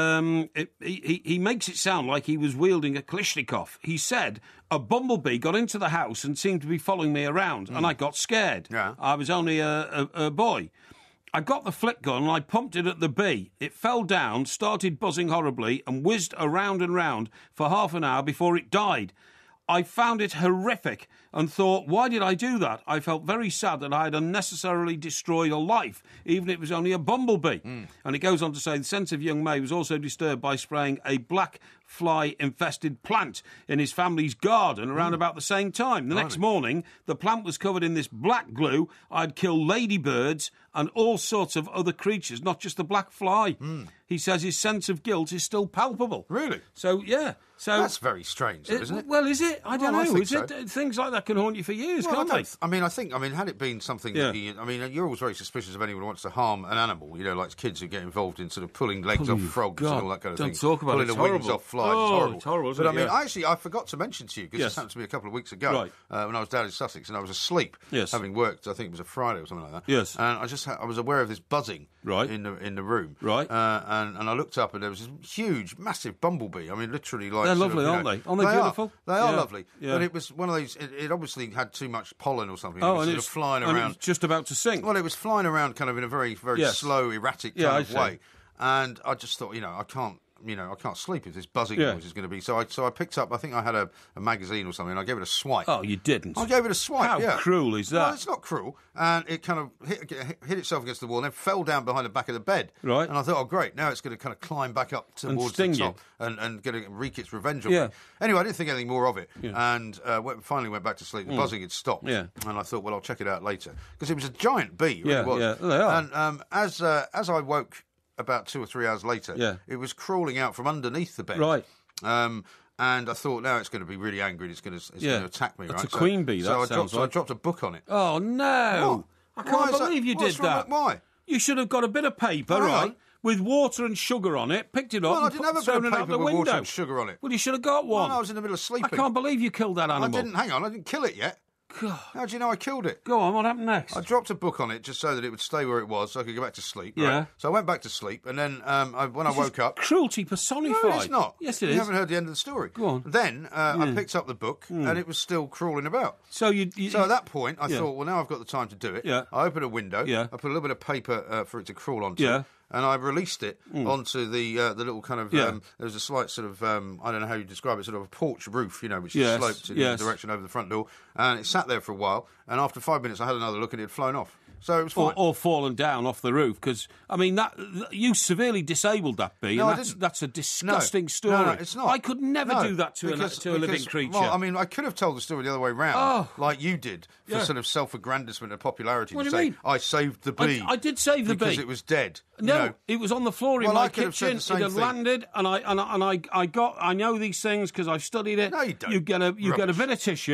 He makes it sound like he was wielding a Kalashnikov. He said, a bumblebee got into the house and seemed to be following me around, and I got scared. Yeah. I was only a boy. I got the flit gun and I pumped it at the bee. It fell down, started buzzing horribly, and whizzed around and round for half an hour before it died. I found it horrific and thought, why did I do that? I felt very sad that I had unnecessarily destroyed a life, even if it was only a bumblebee. And it goes on to say the sense of young May was also disturbed by spraying a black fly-infested plant in his family's garden around about the same time. The next morning, the plant was covered in this black glue. I'd killed ladybirds and all sorts of other creatures, not just the black fly. He says his sense of guilt is still palpable. Really? So, yeah. So that's very strange, isn't it? Well, is it? I don't know. I think Is so. it? Things like that can haunt you for years, can't they? I mean, had it been something that you're always very suspicious of anyone who wants to harm an animal, you know, like kids who get involved in sort of pulling legs off frogs and all that kind of thing. Don't talk about pulling it. the wings off flies. It's horrible, isn't but it? I mean, I forgot to mention to you, because this happened to me a couple of weeks ago, when I was down in Sussex and I was asleep, having worked, I think it was a Friday or something like that. Yes. And I was aware of this buzzing in the room. Right. And I looked up and there was this huge, massive bumblebee. I mean, literally like... They're lovely, aren't they? Aren't they beautiful? They are lovely. Yeah. But it was one of those... It obviously had too much pollen or something. Oh, it was sort of flying around. And it was just about to sink. Well, it was flying around kind of in a very, very slow, erratic kind of way. And I just thought, I can't sleep if this buzzing noise is going to be. So I picked up, I think I had a magazine or something, and I gave it a swipe. Oh, you didn't? I gave it a swipe, How cruel is that? Well, it's not cruel. And it kind of hit itself against the wall and then fell down behind the back of the bed. Right. And I thought, oh, great, now it's going to kind of climb back up towards the top and going to wreak its revenge on me. Anyway, I didn't think anything more of it. Yeah. And finally went back to sleep. The buzzing had stopped. Yeah. And I thought, well, I'll check it out later. Because it was a giant bee. It really was. Yeah, they are. And as I woke... about 2 or 3 hours later, it was crawling out from underneath the bed. Right. And I thought, now it's going to be really angry. It's going to attack me. That's a queen bee. So I dropped a book on it. Oh no! What? I can't believe you did that. Why? You should have got a bit of paper, with water and sugar on it. Picked it up. Well, I didn't have a bit of paper with water and sugar on it. Well, you should have got one. Well, I was in the middle of sleeping. I can't believe you killed that animal. I didn't. Hang on, I didn't kill it yet. God. How do you know I killed it? Go on, what happened next? I dropped a book on it just so that it would stay where it was, so I could go back to sleep. Yeah. Right? So I went back to sleep, and then when I woke up... cruelty personified. No, it's not. Yes, it is. You haven't heard the end of the story. Go on. Then I picked up the book, and it was still crawling about. So So at that point, I thought, well, now I've got the time to do it. Yeah. I opened a window. Yeah. I put a little bit of paper for it to crawl onto. Yeah. And I released it onto the little kind of... there was a slight sort of, I don't know how you describe it, sort of a porch roof, which sloped in the direction over the front door. And it sat there for a while. And after 5 minutes, I had another look and it had flown off. So it was fine. Or fallen down off the roof, because, I mean, you severely disabled that bee, no, and that's a disgusting story. No, it's not. I could never do that to a living creature. Well, I mean, I could have told the story the other way round, like you did, for sort of self-aggrandisement and popularity. What to do you say, mean? I saved the bee. I did save the bee. Because it was dead. No, it was on the floor in my kitchen. It had landed, and I know these things because I've studied it. No, you don't. You get a bit of tissue.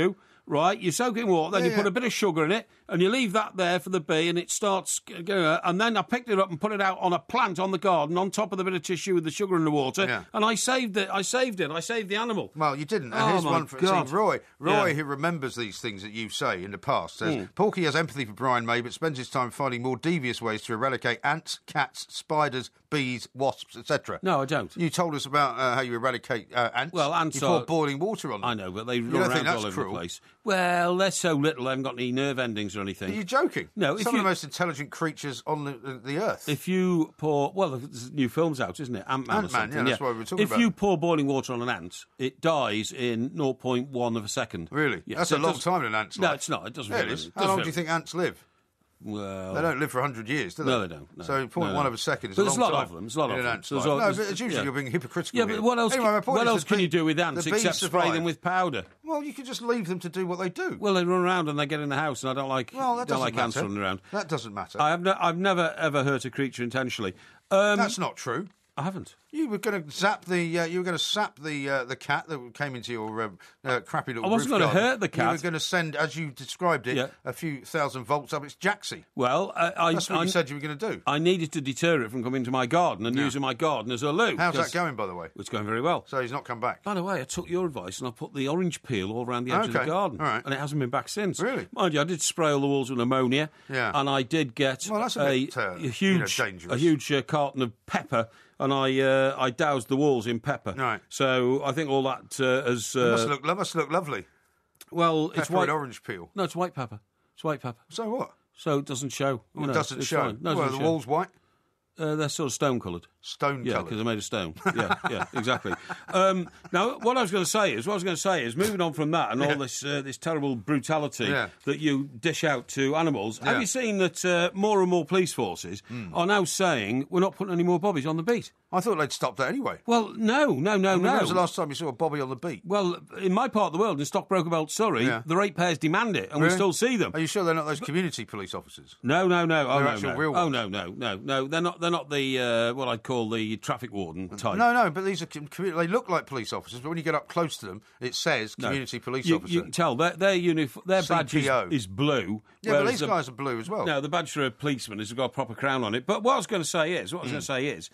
right? You soak it in water, then you put a bit of sugar in it, and you leave that there for the bee, and it starts going. And then I picked it up and put it out on a plant on the garden, on top of the bit of tissue with the sugar and the water, and I saved it. I saved the animal. Well, you didn't. And here's one for Roy. Roy, who remembers these things that you say in the past, says, Porky has empathy for Brian May, but spends his time finding more devious ways to eradicate ants, cats, spiders, bees, wasps, etc. No, I don't. You told us about how you eradicate ants. Well, ants you pour boiling water on them. I know, but they run around all over the place. Well, they're so little, they haven't got any nerve endings or anything. Are you joking? No. Some of the most intelligent creatures on the earth. If you pour... Well, there's new film's out, isn't it? Ant-Man or something. That's what we were talking about. If you pour boiling water on an ant, it dies in 0.1 of a second. Really? Yeah, That's a long time in an ant's life. No, it's not. It doesn't really. It is. How long do you think ants live? Well... They don't live for 100 years, do they? No, they don't. No. So 0.1 of a second is but a long time. There's a lot of them. There's a lot of them. No, but it's usually you're being hypocritical. Yeah, but what else, anyway, what else can you do with ants except spray them with powder? Well, you can just leave them to do what they do. Well, they run around and they get in the house, and I don't like ants running around. That doesn't matter. I've never, ever hurt a creature intentionally. That's not true. I haven't. You were going to zap the cat that came into your crappy little. I wasn't going to hurt the cat. You were going to send, as you described it, a few thousand volts up its jacksie. Well, that's what you said you were going to do. I needed to deter it from coming to my garden and using my garden as a loo. How's that going, by the way? It's going very well. So he's not come back. By the way, I took your advice and I put the orange peel all around the edge of the garden, all right. and it hasn't been back since. Really? Mind you, I did spray all the walls with ammonia, and I did get that's a huge carton of pepper. And I doused the walls in pepper. Right. So I think all that has... It must look lovely. Well, pepper it's white... and orange peel. No, it's white pepper. It's white pepper. So what? So it doesn't show. It doesn't show. No, well, the walls white? They're sort of stone-coloured. Stone-coloured? Yeah, because they're made of stone. Yeah, exactly. Now, what I was going to say is, moving on from that and all this terrible brutality that you dish out to animals, have you seen that more and more police forces are now saying we're not putting any more bobbies on the beat? I thought they'd stopped that anyway. Well, no. When was the last time you saw a bobby on the beat? Well, in my part of the world, in Stockbroker Belt, Surrey, the ratepayers demand it, and we still see them. Are you sure they're not those community police officers? No. Real ones? No. They're not the what I'd call the traffic warden type. No, but these are they look like police officers, but when you get up close to them, it says community police officer. You can tell their badge is blue. Yeah, but these guys are blue as well. No, the badge for a policeman has got a proper crown on it. But what I was going to say is,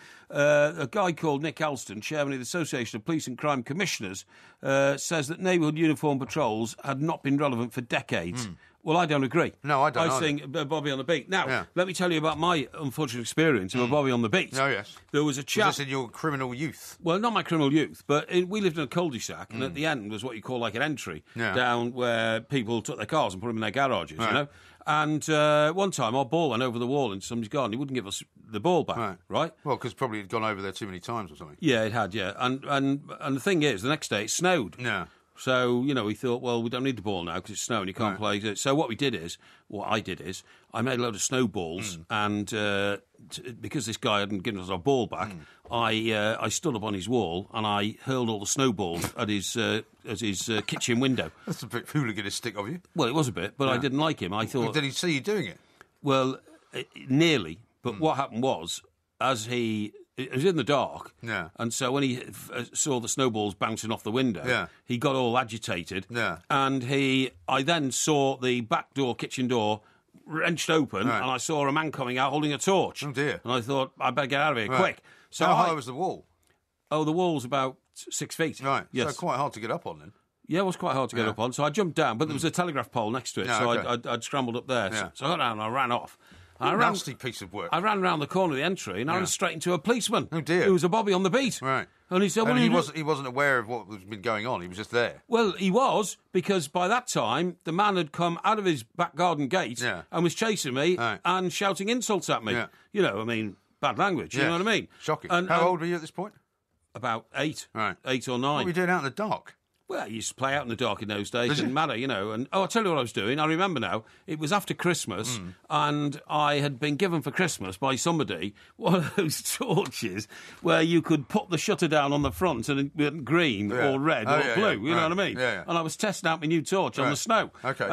a guy called Nick Alston, chairman of the Association of Police and Crime Commissioners, says that neighbourhood uniform patrols had not been relevant for decades. Well, I don't agree. No, I don't. I think Bobby on the beat. Now, let me tell you about my unfortunate experience of a Bobby on the beat. Oh, yes. There was a chap... Was this in your criminal youth? Well, not my criminal youth, but we lived in a cul-de-sac, and at the end was what you call like an entry, down where people took their cars and put them in their garages, you know? And one time our ball went over the wall into somebody's garden. He wouldn't give us the ball back, right? Well, because probably he'd gone over there too many times or something. Yeah, it had, yeah. And the thing is, the next day it snowed. Yeah. So, we thought, well, we don't need the ball now because it's snowing, you can't play. So what I did is, I made a load of snowballs and because this guy hadn't given us our ball back, I stood up on his wall and I hurled all the snowballs at his kitchen window. That's a bit hooliganistic of you. Well, it was a bit, but I didn't like him. I thought... Did he see you doing it? Well, nearly. But what happened was, it was in the dark, and so when he saw the snowballs bouncing off the window, he got all agitated, and I then saw the back door, kitchen door, wrenched open, and I saw a man coming out holding a torch. Oh, dear. And I thought, I better get out of here, quick. So how high was the wall? Oh, the wall's about 6 feet. Right, yes. So quite hard to get up on then. Yeah, it was quite hard to get up on, so I jumped down, but there was a telegraph pole next to it, I'd scrambled up there. So I got down and I ran off. Nasty piece of work. I ran round the corner of the entry and I ran straight into a policeman. Oh, dear. Who was a Bobby on the beat. Right. And he said, he wasn't aware of what had been going on. He was just there. Well, he was, because by that time, the man had come out of his back garden gate and was chasing me and shouting insults at me. Yeah. Bad language, you know what I mean? Shocking. How old were you at this point? About 8. Right. 8 or 9. What were you doing out in the dark? Well, I used to play out in the dark in those days. It didn't matter, And I'll tell you what I was doing. I remember now. It was after Christmas, and I had been given for Christmas by somebody one of those torches where you could put the shutter down on the front and it went green or red or blue. You know what I mean? Yeah. And I was testing out my new torch on the snow. Okay.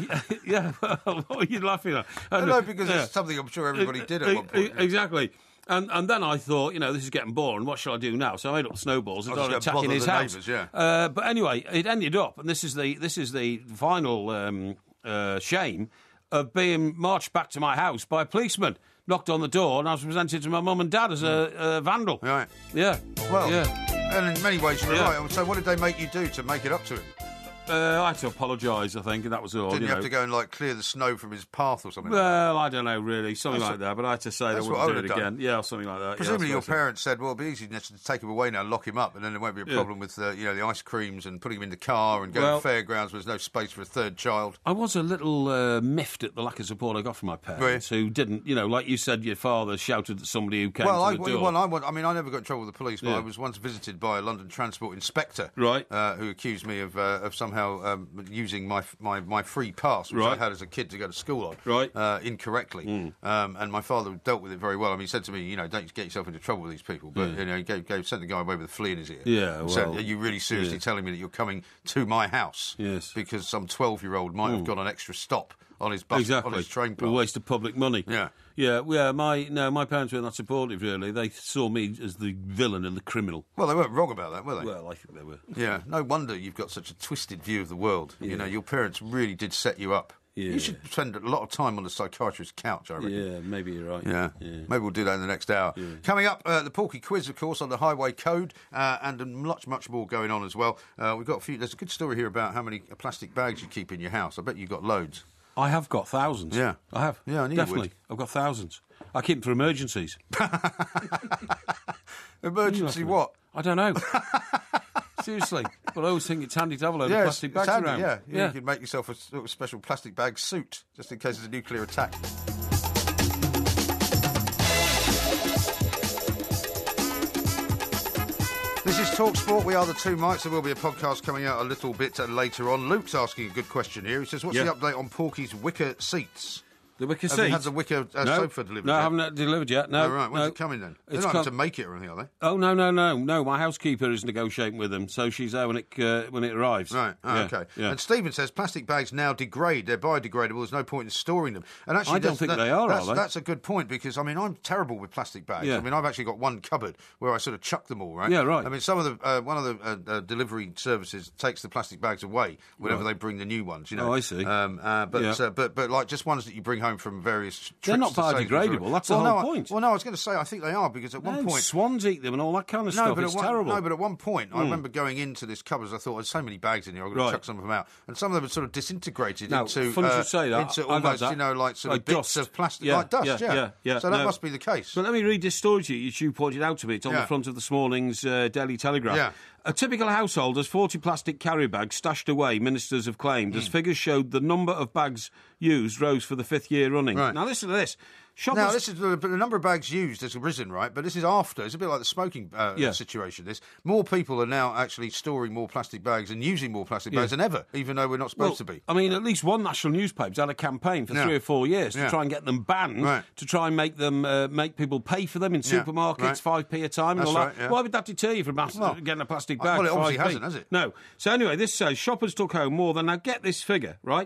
What are you laughing at? No, because it's something I'm sure everybody did at one point. Exactly. And then I thought, this is getting boring. What shall I do now? So I made up snowballs and started attacking his house. Neighbours, yeah. But anyway, it ended up, and this is the final shame of being marched back to my house by a policeman. Knocked on the door, and I was presented to my mum and dad as a vandal. Right. Yeah. Well, yeah. And in many ways, you're right. So what did they make you do to make it up to him? I had to apologise, I think, and that was all. Didn't you have to go and clear the snow from his path or something? Well, I don't know, really, something like that. But I had to say I wouldn't do it again. Yeah, something like that. Presumably, your parents said, "Well, it'll be easy just to take him away now, lock him up, and then there won't be a problem with the ice creams and putting him in the car and going to fairgrounds where there's no space for a third child." I was a little miffed at the lack of support I got from my parents, who didn't, like you said, your father shouted at somebody who came to the door. I never got in trouble with the police, but I was once visited by a London Transport inspector, right, who accused me of somehow using my free pass, which I had as a kid to go to school on, right, incorrectly. And my father dealt with it very well. I mean, he said to me, don't get yourself into trouble with these people. But he sent the guy away with a flea in his ear. Yeah, well, said, are you really seriously telling me that you're coming to my house? Yes, because some 12-year-old might have got an extra stop on his bus, on his train pass. A waste of public money. Yeah. My parents weren't that supportive, really. They saw me as the villain and the criminal. Well, they weren't wrong about that, were they? Well, I think they were. Yeah, no wonder you've got such a twisted view of the world. Yeah. Your parents really did set you up. Yeah. You should spend a lot of time on the psychiatrist's couch, I reckon. Yeah, maybe you're right. Yeah. Maybe we'll do that in the next hour. Yeah. Coming up, the Porky Quiz, of course, on the highway code, and much, much more going on as well. We've got there's a good story here about how many plastic bags you keep in your house. I bet you've got loads. I have got thousands. Yeah. I have. Yeah, I knew definitely. you would. I've got thousands. I keep them for emergencies. Emergency what? I don't know. Seriously. But I always think it's handy to have a load of plastic bags handy, around. Yeah, you can make yourself a sort of special plastic bag suit, just in case there's a nuclear attack. This is TalkSport. We are the two mics. There will be a podcast coming out a little bit later on. Luke's asking a good question here. He says, what's the update on Porky's wicker seats? The wicker seats? Have you had the wicker sofa delivered yet? No, I haven't had it delivered yet. No. Oh, right. When's it coming then? They're not having to make it or anything, are they? Oh, no. My housekeeper is negotiating with them, so she's there when it arrives. Right. Oh, yeah. Okay. Yeah. And Stephen says plastic bags now degrade. They're biodegradable. There's no point in storing them. And actually, I don't think they are they? That's a good point because, I'm terrible with plastic bags. Yeah. I've actually got one cupboard where I sort of chuck them all, right? Yeah, right. Some of the one of the delivery services takes the plastic bags away whenever they bring the new ones. Oh, I see. But just ones that you bring home from various. They're not biodegradable. That's the whole point. Well, no, I was going to say I think they are because at one point swans eat them and all that kind of stuff. It's terrible. No, but at one point I remember going into this cupboard. I thought there's so many bags in here. I'm going to chuck some of them out, and some of them were sort of disintegrated into almost like bits of plastic, like dust. Yeah. So that must be the case. But let me read this story to you. You pointed out to me. It's on the front of this morning's Daily Telegraph. Yeah. A typical household has 40 plastic carry bags stashed away, ministers have claimed, as figures showed the number of bags used rose for the 5th year running. Right. Now, listen to this. Now, this is the number of bags used has risen, right? But this is after. It's a bit like the smoking situation. More people are now actually storing more plastic bags and using more plastic bags than ever, even though we're not supposed to be. I mean, at least one national newspaper's had a campaign for 3 or 4 years to try and get them banned, to try and make them make people pay for them in supermarkets, 5p a time and all that. Yeah. Why would that deter you from getting a plastic bag? Well, it obviously hasn't, has it? No. So anyway, this says shoppers took home more than, now get this figure, right,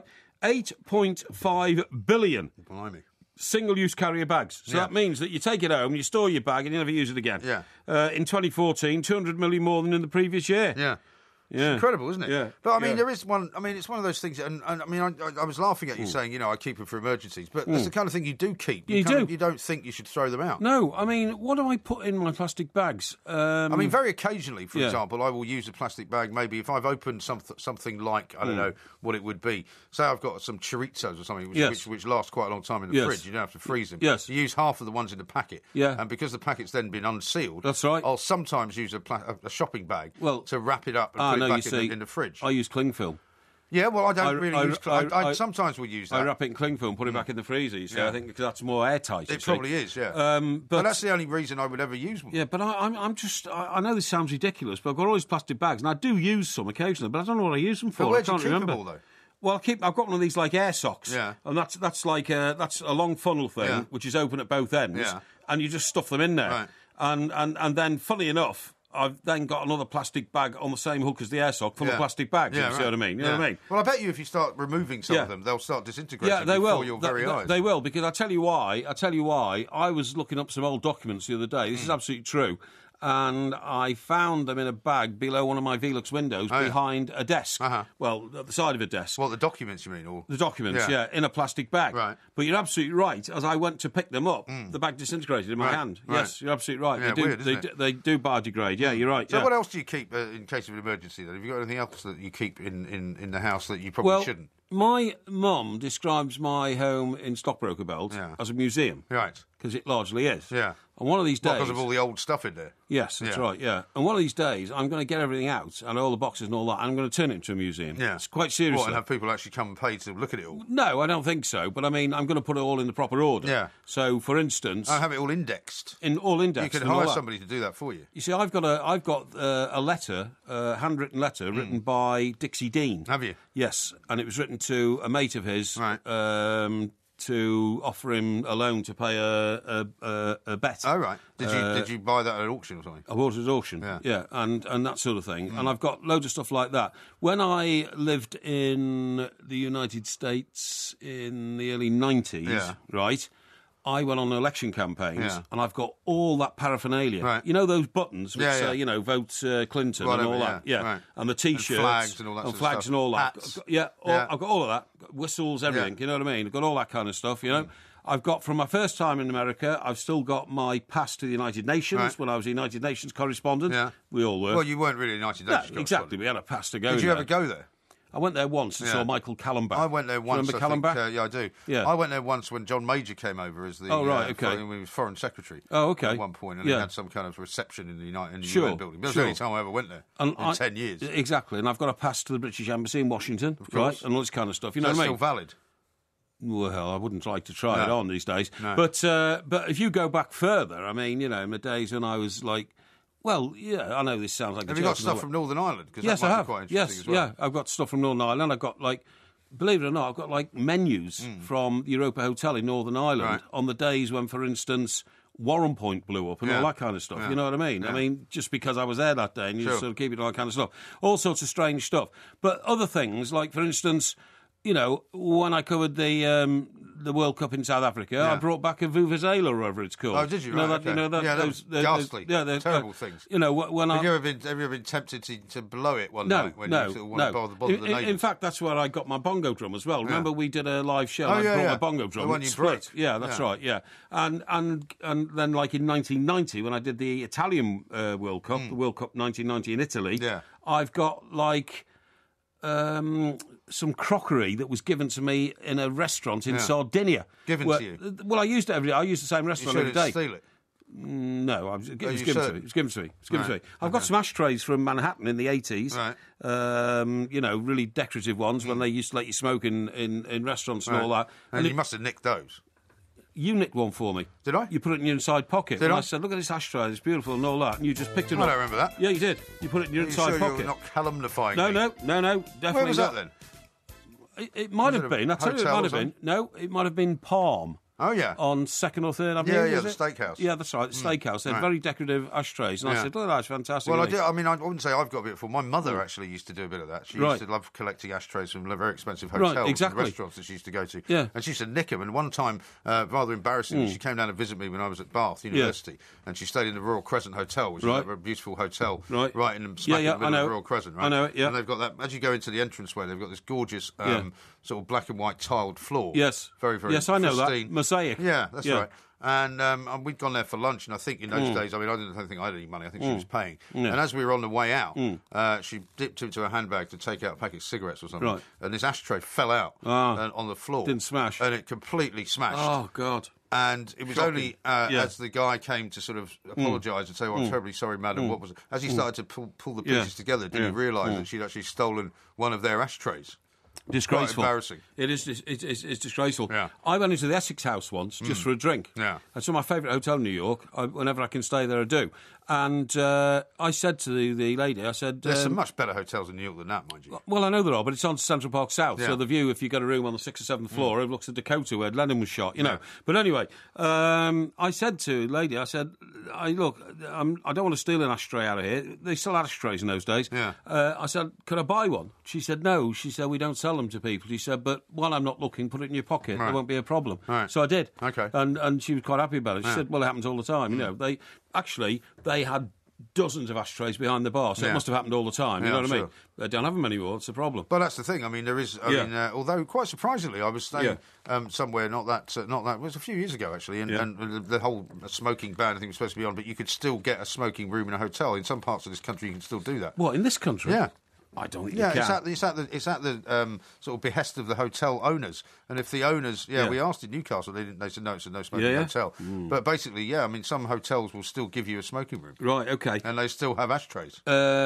8.5 billion. Blimey. Single-use carrier bags. So that means that you take it home, you store your bag, and you never use it again. Yeah. In 2014, 200 million more than in the previous year. Yeah. It's incredible, isn't it? Yeah. But, there is one... it's one of those things... And I was laughing at you saying, I keep them for emergencies. But that's the kind of thing you do keep. You don't think you should throw them out. No, what do I put in my plastic bags? Very occasionally, for example, I will use a plastic bag maybe if I've opened something like, I don't know what it would be. Say I've got some chorizos or something which last quite a long time in the fridge. You don't have to freeze them. Yes. You use half of the ones in the packet. Yeah. And because the packet's then been unsealed... That's right. I'll sometimes use a shopping bag to wrap it up and put it back in the fridge. I use cling film. Yeah, well, I don't really use... I sometimes will use that. I wrap it in cling film, put it back in the freezer, you see. I think because that's more airtight. It probably is, yeah. But that's the only reason I would ever use one. Yeah, but I know this sounds ridiculous, but I've got all these plastic bags, and I do use some occasionally, but I don't know what I use them for. But where do you keep them all, though? Well, I've got one of these like air socks, and that's a long funnel thing which is open at both ends, and you just stuff them in there, and then, funny enough, I've then got another plastic bag on the same hook as the air sock full of plastic bags. Yeah, if you see what I mean? You know what I mean? Well, I bet you if you start removing some of them, they'll start disintegrating they before will. your very eyes. They will, because I tell you why. I was looking up some old documents the other day. This is absolutely true. And I found them in a bag below one of my Velux windows behind a desk. Well, at the side of a desk. What, the documents you mean? Or... The documents, in a plastic bag. Right. But you're absolutely right. As I went to pick them up, the bag disintegrated in my hand. Right. Yes, you're absolutely right. Yeah, they do biodegrade. Yeah, you're right. So what else do you keep in case of an emergency, then? Have you got anything else that you keep in the house that you probably shouldn't? My mum describes my home in Stockbroker Belt as a museum. Right. Because it largely is. Yeah. And one of these days... Because of all the old stuff in there? Yes, that's right, yeah. And one of these days, I'm going to get everything out, and all the boxes and all that, and I'm going to turn it into a museum. Yeah. It's quite serious. What, and have people actually come and pay to look at it all? No, I don't think so. But, I mean, I'm going to put it all in the proper order. Yeah. So, for instance... I have it all indexed. All indexed. You can hire somebody to do that for you. You see, I've got a letter, a handwritten letter, written by Dixie Dean. Have you? Yes. And it was written to a mate of his... Right. To offer him a loan to pay a bet. Oh, right. Did you buy that at an auction or something? I bought it at auction, yeah, and that sort of thing. And I've got loads of stuff like that. When I lived in the United States in the early 90s, right, I went on election campaigns, and I've got all that paraphernalia. Right. You know those buttons which say, vote Clinton and all that? Yeah. Right. And the T-shirts. And flags and all that sort of flags stuff. and all that. Hats. I've got all of that. Whistles, everything, you know what I mean? I've got all that kind of stuff, you know. I've got, from my first time in America, I've still got my pass to the United Nations when I was a United Nations correspondent. Yeah. We all were. Well, you weren't really a United Nations correspondent. Exactly. We had a pass to go Did you ever go there? I went there once and saw Michael Callenbach. I went there once. Remember Callenbach? Yeah, I do. Yeah. I went there once when John Major came over as the he was Foreign Secretary. Oh, okay. At one point, and he had some kind of reception in the UN building. That was the only time I ever went there in 10 years. Exactly, and I've got a pass to the British Embassy in Washington, right, and all this kind of stuff. You know what I mean? Still valid. Well, I wouldn't like to try it on these days. No. But if you go back further, I mean, in the days when I was like. Well, yeah, I know this sounds like... Have you got stuff from Northern Ireland? Yes, that might I have. Be quite interesting as well. Yeah, I've got stuff from Northern Ireland. I've got, believe it or not, I've got, menus from the Europa Hotel in Northern Ireland on the days when, for instance, Warren Point blew up and all that kind of stuff. You know what I mean? Yeah. I mean, just because I was there that day and you sort of keep it all that kind of stuff. All sorts of strange stuff. But other things, like, for instance... when I covered the World Cup in South Africa, I brought back a vuvuzela or whatever it's called. Oh, did you? Those ghastly, terrible things. When have you ever been tempted to blow it one night when you sort of want to bother the neighbours? In fact, that's where I got my bongo drum as well. Remember, we did a live show. I brought my bongo drum. The one you broke. Yeah, that's right. Yeah, and then like in 1990 when I did the Italian World Cup, the World Cup 1990 in Italy. Yeah, I've got some crockery that was given to me in a restaurant in Sardinia. Given to you? Well, I used it every day. I used the same restaurant every day. You steal it? No, it was given to me. It was given to me. It was given to me. I've got some ashtrays from Manhattan in the 80s. Right. Really decorative ones when they used to let you smoke in restaurants and all that. And you must have nicked those. You nicked one for me. Did I? You put it in your inside pocket. Did I? I said, look at this ashtray, it's beautiful and all that. And you just picked it up. I don't remember that. Yeah, you did. You put it in your inside pocket. You're not calumnifying me? No, definitely Where was not. that then? It might have been. I tell you, it might have been. No, it might have been Palm. Oh, yeah. On 2nd or 3rd Avenue. Yeah, the steakhouse. Yeah, that's right, the steakhouse. They had very decorative ashtrays. And I said, look, that's fantastic. Well, I wouldn't say I've got a bit before. My mother actually used to do a bit of that. She used to love collecting ashtrays from very expensive hotels and restaurants that she used to go to. Yeah. And she used to nick them. And one time, rather embarrassingly, she came down to visit me when I was at Bath University. And she stayed in the Royal Crescent Hotel, which is a beautiful hotel right in the middle of the Royal Crescent. Right? I know it, yeah. And they've got that, as you go into the entranceway, they've got this gorgeous sort of black and white tiled floor. Yes. Very, very Yes, I know that. Mosaic. Yeah, that's right. And we'd gone there for lunch, and I think in those days, I don't think I had any money. I think she was paying. Yeah. And as we were on the way out, she dipped into her handbag to take out a packet of cigarettes or something. Right. And this ashtray fell out on the floor. Didn't smash. And it completely smashed. Oh, God. And it was only as the guy came to sort of apologise and say, I'm terribly sorry, madam, what was it? As he started to pull the pieces together, did he realise that she'd actually stolen one of their ashtrays? Disgraceful. Quite embarrassing. It is. It's disgraceful. Yeah. I went into the Essex House once just for a drink. Yeah. It's my favourite hotel in New York. Whenever I can stay there, I do. And I said to the lady, I said... There's some much better hotels in New York than that, mind you. Well, I know there are, but it's on Central Park South, Yeah. so the view, if you get a room on the 6th or 7th floor, overlooks the Dakota where Lennon was shot, you know. But anyway, I said to the lady, I said, I don't want to steal an ashtray out of here. They still had ashtrays in those days. Yeah. I said, could I buy one? She said, no. She said, we don't sell them to people. She said, but while I'm not looking, put it in your pocket. Right. There won't be a problem. Right. So I did. Okay. And she was quite happy about it. She said, well, it happens all the time. You know, they had dozens of ashtrays behind the bar, so it must have happened all the time. You know what I mean? They don't have them anymore. It's a problem. But that's the thing. I mean, there is. Although quite surprisingly, I was staying somewhere not that. It was a few years ago actually, and the whole smoking ban I think was supposed to be on, but you could still get a smoking room in a hotel. In some parts of this country, you can still do that. What, in this country? Yeah. I don't think you can. It's at the sort of behest of the hotel owners. And if the owners, we asked in Newcastle, they said no, it's a no smoking hotel. But basically, I mean, some hotels will still give you a smoking room. Right, okay. And they still have ashtrays.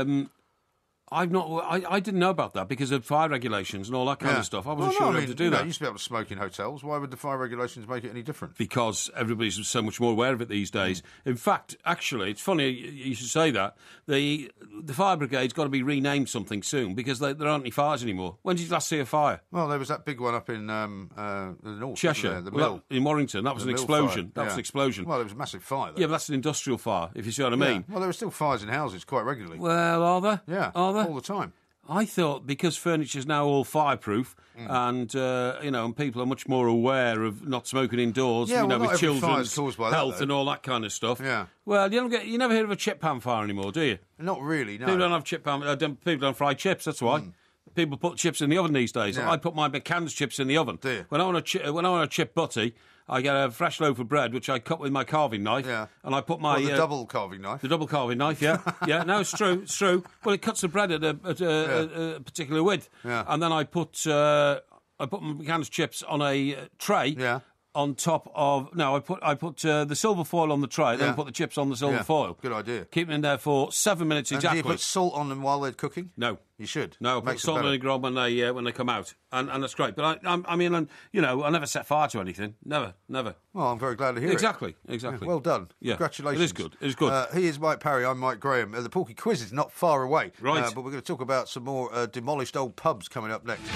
I didn't know about that because of fire regulations and all that kind of stuff. I wasn't sure how to do that. You used to be able to smoke in hotels. Why would the fire regulations make it any different? Because everybody's so much more aware of it these days. In fact, actually, it's funny you should say that. The fire brigade's got to be renamed something soon because there aren't any fires anymore. When did you last see a fire? Well, there was that big one up in the north. Cheshire. The mill. In Warrington. That was an explosion. Fire. That was an explosion. Well, there was a massive fire, though. Yeah, but that's an industrial fire, if you see what I mean. Well, there were still fires in houses quite regularly. Well, are there? Yeah, are there? All the time. I thought because furniture's now all fireproof and, and people are much more aware of not smoking indoors, with children's health and all that kind of stuff. Yeah. Well, you never hear of a chip pan fire anymore, do you? Not really, no. People don't have chip pan, people don't fry chips, that's why. People put chips in the oven these days. Yeah. I put my McCann's chips in the oven. Do you? When I want to chip butty, I get a fresh loaf of bread, which I cut with my carving knife, and I put my... the double carving knife? The double carving knife, yeah. Yeah, no, it's true. Well, it cuts the bread at a particular width. Yeah. And then I put my McCann's chips on a tray... Yeah. On top of... No, I put the silver foil on the tray, then put the chips on the silver foil. Good idea. Keep them in there for 7 minutes exactly. Do you put salt on them while they're cooking? No. You should. No, put salt and vinegar on when they come out, and that's great. But I never set fire to anything. Never. Well, I'm very glad to hear it. Exactly. Yeah, well done. Yeah. Congratulations. It is good. He is Mike Parry. I'm Mike Graham. The Porky Quiz is not far away. Right. But we're going to talk about some more demolished old pubs coming up next.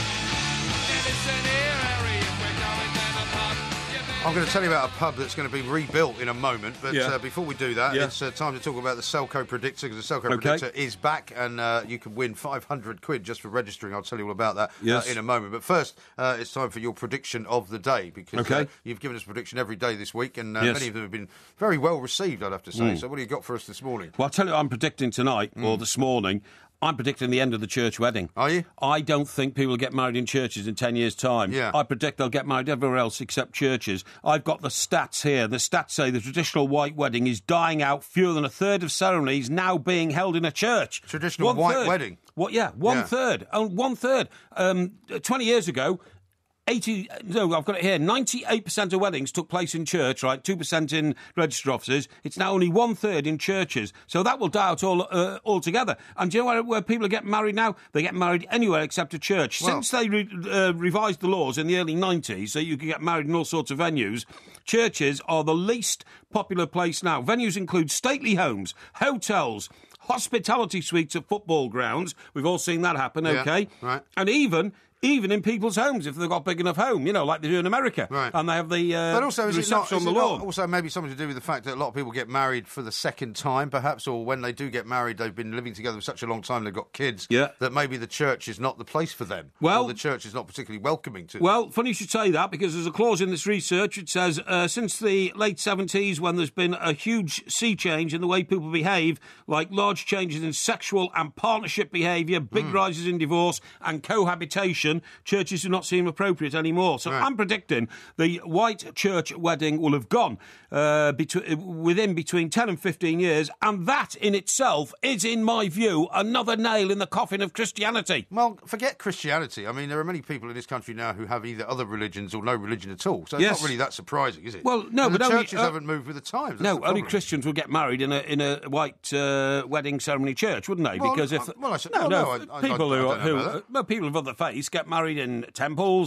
I'm going to tell you about a pub that's going to be rebuilt in a moment, but before we do that, it's time to talk about the Selco Predictor, because the Selco Predictor is back, and you can win £500 just for registering. I'll tell you all about that in a moment. But first, it's time for your prediction of the day, because you've given us a prediction every day this week, and many of them have been very well received, I'd have to say. So what do you got for us this morning? Well, I'll tell you what I'm predicting tonight, or this morning. I'm predicting the end of the church wedding. Are you? I don't think people will get married in churches in 10 years' time. Yeah. I predict they'll get married everywhere else except churches. I've got the stats here. The stats say the traditional white wedding is dying out. Fewer than a third of ceremonies now being held in a church. Traditional white wedding? One third. Oh, 1/3. 20 years ago... I've got it here. 98% of weddings took place in church, right? 2% in register offices. It's now only 1/3 in churches. So that will die out altogether. And do you know where people are getting married now? They get married anywhere except a church. Well, since they revised the laws in the early 90s, so you could get married in all sorts of venues, churches are the least popular place now. Venues include stately homes, hotels, hospitality suites at football grounds. We've all seen that happen, okay? Right. And even in people's homes, if they've got a big enough home, like they do in America. Right. And they have the but also, reception on the lawn. Also, maybe something to do with the fact that a lot of people get married for the second time, perhaps, or when they do get married, they've been living together for such a long time, they've got kids, that maybe the church is not the place for them. Or the church is not particularly welcoming to them. Well, funny you should say that, because there's a clause in this research. It says, since the late 70s, when there's been a huge sea change in the way people behave, like large changes in sexual and partnership behaviour, big rises in divorce and cohabitation, churches do not seem appropriate anymore. So I'm predicting the white church wedding will have gone within between 10 and 15 years, and that in itself is, in my view, another nail in the coffin of Christianity. Well, forget Christianity. I mean, there are many people in this country now who have either other religions or no religion at all, so it's not really that surprising, is it? Well, no, and but the churches haven't moved with the times. No, only Christians would get married in a white wedding ceremony church, wouldn't they? Well, because if people of other faiths get get married in temples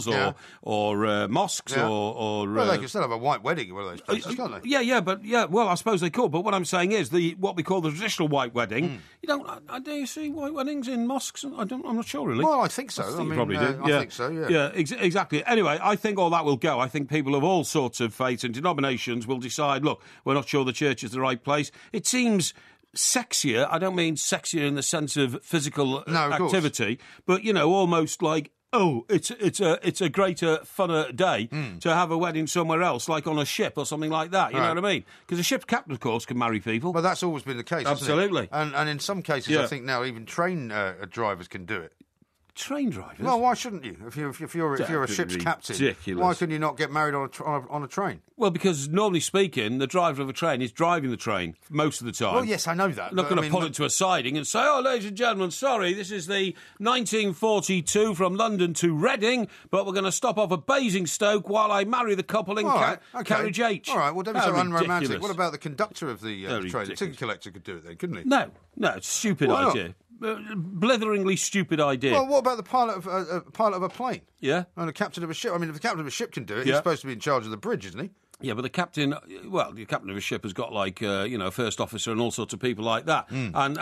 or mosques or well, they can still have a white wedding in one of those places, can't they? Well, I suppose they could. But what I'm saying is what we call the traditional white wedding. You don't. Do you see white weddings in mosques? I'm not sure really. Well, I think so. You probably do. I think so. Yeah. Yeah. Exactly. Anyway, I think all that will go. I think people of all sorts of faiths and denominations will decide. Look, we're not sure the church is the right place. It seems sexier. I don't mean sexier in the sense of physical activity, but almost like. Oh, it's a greater, funner day to have a wedding somewhere else, like on a ship or something like that. You know what I mean? Because a ship's captain, of course, can marry people. Well, that's always been the case. Absolutely. Hasn't it? And in some cases, I think now even train drivers can do it. Train drivers? Well, why shouldn't you? If you're a ship's captain, ridiculous. Why can you not get married on a train? Well, because normally speaking, the driver of a train is driving the train most of the time. Well, yes, I know that. I'm not going to pull it to a siding and say, "Oh, ladies and gentlemen, sorry, this is the 1942 from London to Reading, but we're going to stop off at Basingstoke while I marry the couple in carriage H." All right, well, don't be so unromantic. Ridiculous. What about the conductor of the train? The ticket collector could do it then, couldn't he? No, it's a stupid idea. Blitheringly stupid idea. Well, what about the pilot of a plane? Yeah. And the captain of a ship? I mean, if the captain of a ship can do it, he's supposed to be in charge of the bridge, isn't he? Yeah, but the captain of a ship has got like, a first officer and all sorts of people like that.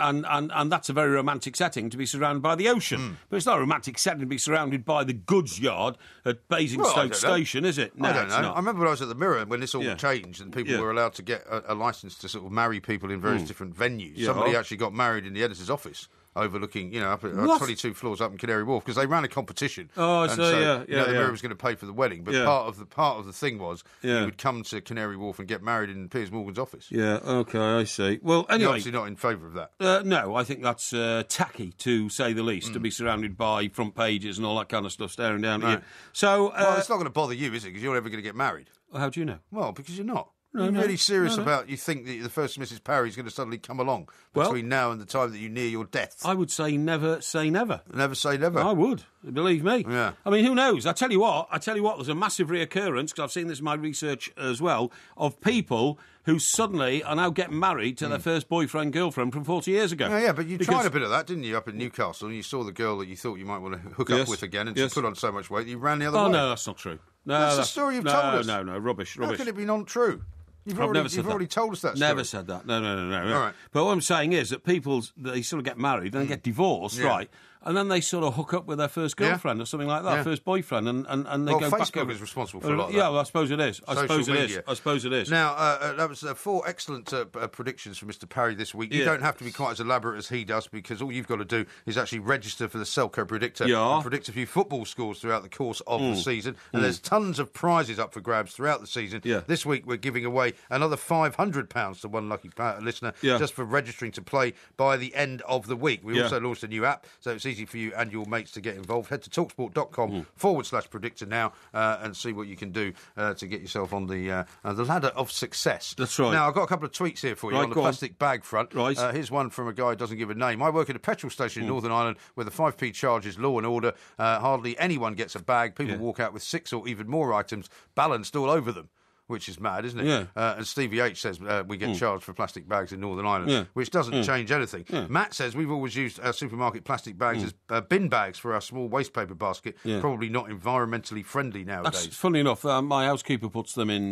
And that's a very romantic setting to be surrounded by the ocean. But it's not a romantic setting to be surrounded by the goods yard at Basingstoke Station, is it? No, I don't know. Not. I remember when I was at the Mirror when this all changed and people were allowed to get a licence to sort of marry people in various different venues. Yeah. Somebody actually got married in the editor's office. Overlooking, up at 22 floors up in Canary Wharf, because they ran a competition. Oh, and the Mirror was going to pay for the wedding, but part of the thing was you would come to Canary Wharf and get married in Piers Morgan's office. Yeah, okay, I see. Well, anyway, you're obviously not in favour of that. No, I think that's tacky to say the least. To be surrounded by front pages and all that kind of stuff staring down at you. So, well, it's not going to bother you, is it? Because you're never going to get married. Well, how do you know? Well, because you're not. You're really serious about you think that the first Mrs. Parry is going to suddenly come along between now and the time that you near your death? I would say never say never. Never say never. I would, believe me. Yeah. I mean, who knows? I tell you what, there's a massive reoccurrence, because I've seen this in my research as well, of people who suddenly are now getting married to their first boyfriend, girlfriend from 40 years ago. Yeah, but you tried a bit of that, didn't you, up in Newcastle, and you saw the girl that you thought you might want to hook up with again, and she put on so much weight, you ran the other way. Oh, no, that's not true. No, that's the story you've told us. No, rubbish. How can it be not true? You've already told us that story. Never said that. No. All right. But what I'm saying is that they sort of get married and they get divorced, right? And then they sort of hook up with their first girlfriend or something like that, first boyfriend, and they go back. Facebook is responsible for a lot of that. Yeah, well, I suppose it is. I suppose it is. Now, that was 4 excellent predictions from Mr. Parry this week. You don't have to be quite as elaborate as he does, because all you've got to do is actually register for the Selco Predictor and predict a few football scores throughout the course of the season. And there's tons of prizes up for grabs throughout the season. Yeah. This week we're giving away another £500 to one lucky listener just for registering to play by the end of the week. We also launched a new app, so it's easy for you and your mates to get involved. Head to talksport.com/predictor now and see what you can do to get yourself on the ladder of success. That's right. Now, I've got a couple of tweets here for you on the plastic bag front. Right. Here's one from a guy who doesn't give a name. I work at a petrol station in Northern Ireland where the 5p charge is law and order. Hardly anyone gets a bag. People walk out with 6 or even more items balanced all over them. Which is mad, isn't it? Yeah. And Stevie H says we get charged for plastic bags in Northern Ireland, which doesn't change anything. Matt says we've always used supermarket plastic bags as bin bags for our small waste paper basket. Probably not environmentally friendly nowadays. That's funny enough. My housekeeper puts them in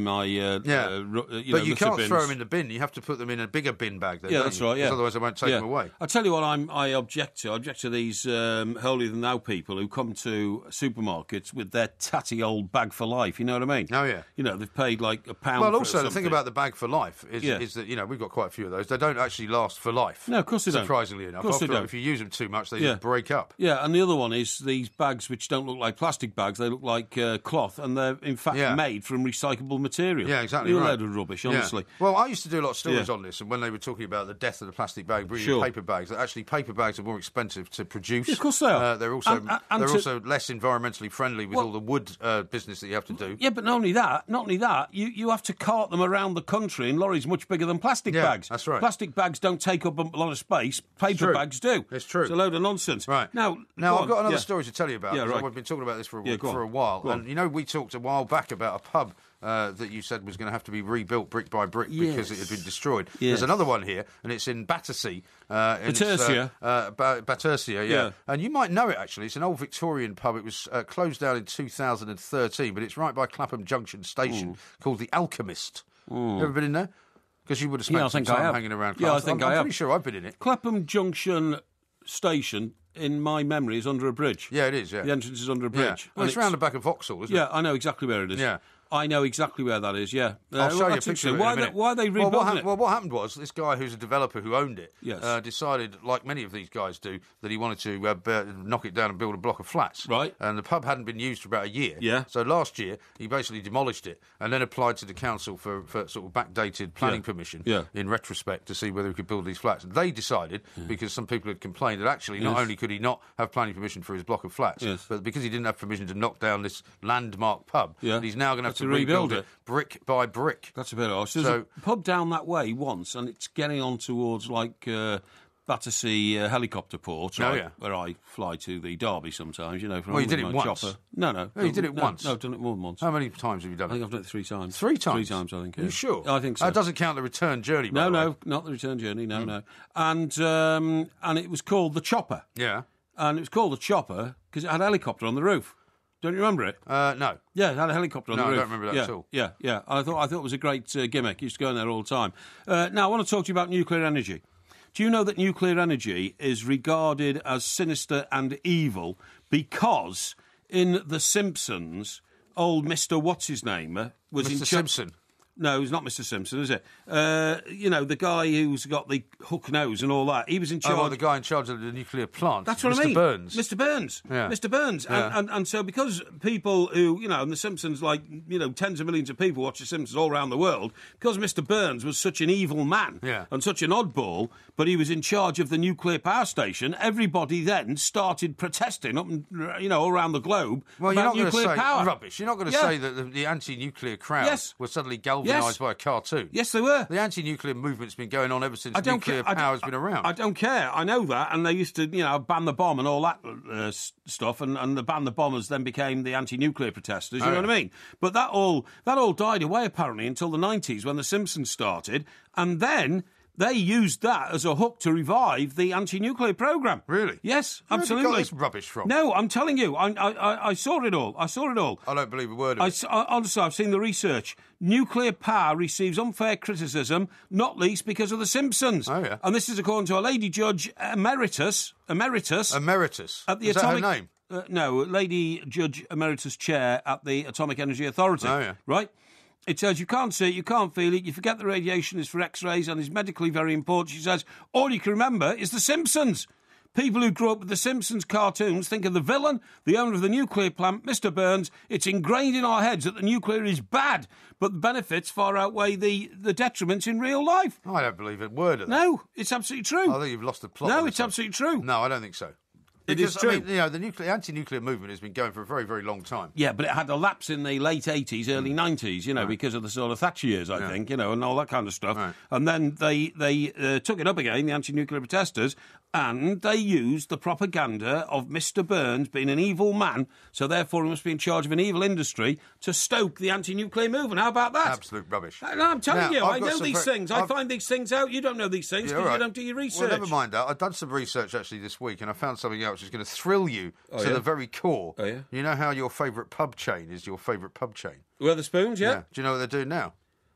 my but you can't throw them in the bin. You have to put them in a bigger bin bag. Then, that's right. Yeah, otherwise I won't take them away. I tell you what, I object to. I object to these holier than thou people who come to supermarkets with their tatty old bag for life. You know what I mean? Oh yeah. They've paid like £1. Well, also the thing about the bag for life is that we've got quite a few of those. They don't actually last for life. No, of course they don't. Surprisingly enough, of course they don't. If you use them too much, they just break up. Yeah, and the other one is these bags which don't look like plastic bags; they look like cloth, and they're in fact made from recyclable material. Yeah, exactly. You're a load of rubbish, honestly. Yeah. Well, I used to do a lot of stories on this, and when they were talking about the death of the plastic bag, bringing paper bags, that actually paper bags are more expensive to produce. Yeah, of course they are. They're also also less environmentally friendly with all the wood business that you have to do. Yeah, but not only that, you have to cart them around the country in lorries much bigger than plastic bags. That's right. Plastic bags don't take up a lot of space. Paper bags do. It's true. It's a load of nonsense. Right. Now I've got another story to tell you about. Yeah, right. We've been talking about this for a while. And, we talked a while back about a pub that you said was going to have to be rebuilt brick by brick because it had been destroyed. Yes. There's another one here, and it's in Battersea. Battersea? Battersea, yeah. And you might know it, actually. It's an old Victorian pub. It was closed down in 2013, but it's right by Clapham Junction Station, called The Alchemist. You ever been in there? Because you would have spent some time hanging around. Yeah, I think I have. I'm pretty sure I've been in it. Clapham Junction Station, in my memory, is under a bridge. Yeah, it is, yeah. The entrance is under a bridge. Yeah. Well, it's round the back of Vauxhall, isn't it? Yeah, I know exactly where it is. Yeah. I know exactly where that is, yeah. I'll show you a picture of it in a minute. Why are they rebuilding it? Well, what happened was this guy who's a developer who owned it decided, like many of these guys do, that he wanted to knock it down and build a block of flats. Right. And the pub hadn't been used for about a year. Yeah. So last year, he basically demolished it and then applied to the council for sort of backdated planning permission in retrospect to see whether he could build these flats. And they decided, because some people had complained that actually not only could he not have planning permission for his block of flats, but because he didn't have permission to knock down this landmark pub, he's now going to have to rebuild it brick by brick. That's a bit odd. So there's a pub down that way once, and it's getting on towards Battersea helicopter port, where I fly to the Derby sometimes, you know. Well, you did it once. Chopper. No, you did it once. No, I've done it more than once. How many times have you done it? I think I've done it 3 times. 3 times? 3 times, I think. Yeah. Are you sure? I think so. That doesn't count the return journey, by the way. No, not the return journey, no. And it was called the Chopper. Yeah. And it was called the Chopper because it had a helicopter on the roof. Don't you remember it? No. Yeah, it had a helicopter on the roof. No, I don't remember that at all. Yeah. I thought it was a great gimmick. Used to go in there all the time. Now, I want to talk to you about nuclear energy. Do you know that nuclear energy is regarded as sinister and evil because in The Simpsons, old Mr. What's-his-name was Mr. in charge... Simpson? No, it's not Mr. Simpson, is it? You know, the guy who's got the hook nose and all that. He was in charge... Oh, the guy in charge of the nuclear plant. That's what I mean. Mr. Burns. Yeah. Mr. Burns. And so because people who, you know, and The Simpsons, like, you know, tens of millions of people watch The Simpsons all around the world, because Mr. Burns was such an evil man and such an oddball, but he was in charge of the nuclear power station, everybody then started protesting up, you know, all around the globe about nuclear power. Rubbish. You're not going to say that the anti-nuclear crowd were suddenly galvanised by a cartoon. Yes, they were. The anti-nuclear movement's been going on ever since nuclear power's been around. I don't care. I know that. And they used to, you know, ban the bomb and all that stuff. And the ban the bombers then became the anti-nuclear protesters. You know what I mean? But that all died away, apparently, until the 90s when The Simpsons started. And then... they used that as a hook to revive the anti-nuclear programme. Really? Yes, absolutely. Where have you got this rubbish from? No, I'm telling you, I saw it all. I don't believe a word of it. Honestly, I've seen the research. Nuclear power receives unfair criticism, not least because of The Simpsons. Oh, yeah. And this is according to a lady judge emeritus. Emeritus? At the Is that her name? No, Lady Judge Emeritus Chair at the Atomic Energy Authority. Oh, yeah. Right? It says you can't see it, you can't feel it, you forget the radiation is for X-rays and is medically very important. She says, all you can remember is The Simpsons. People who grew up with The Simpsons cartoons think of the villain, the owner of the nuclear plant, Mr. Burns. It's ingrained in our heads that the nuclear is bad, but the benefits far outweigh the detriments in real life. I don't believe a word of that. No, it's absolutely true. I think you've lost the plot. No, it's absolutely true. No, I don't think so. It is true. I mean, you know, the anti-nuclear movement has been going for a very, very long time. Yeah, but it had a lapse in the late 80s, early 90s, you know, because of the sort of Thatcher years, I think, you know, and all that kind of stuff. Right. And then they took it up again, the anti-nuclear protesters, and they used the propaganda of Mr. Burns being an evil man, so therefore he must be in charge of an evil industry, to stoke the anti-nuclear movement. How about that? Absolute rubbish. I'm telling you, I know these things. I find these things out. You don't know these things because you don't do your research. Well, never mind that. I've done some research, actually, this week, and I found something else that's going to thrill you to the very core. Oh, yeah? You know how your favourite pub chain is your favourite pub chain? Wetherspoons, yeah. Do you know what they're doing now?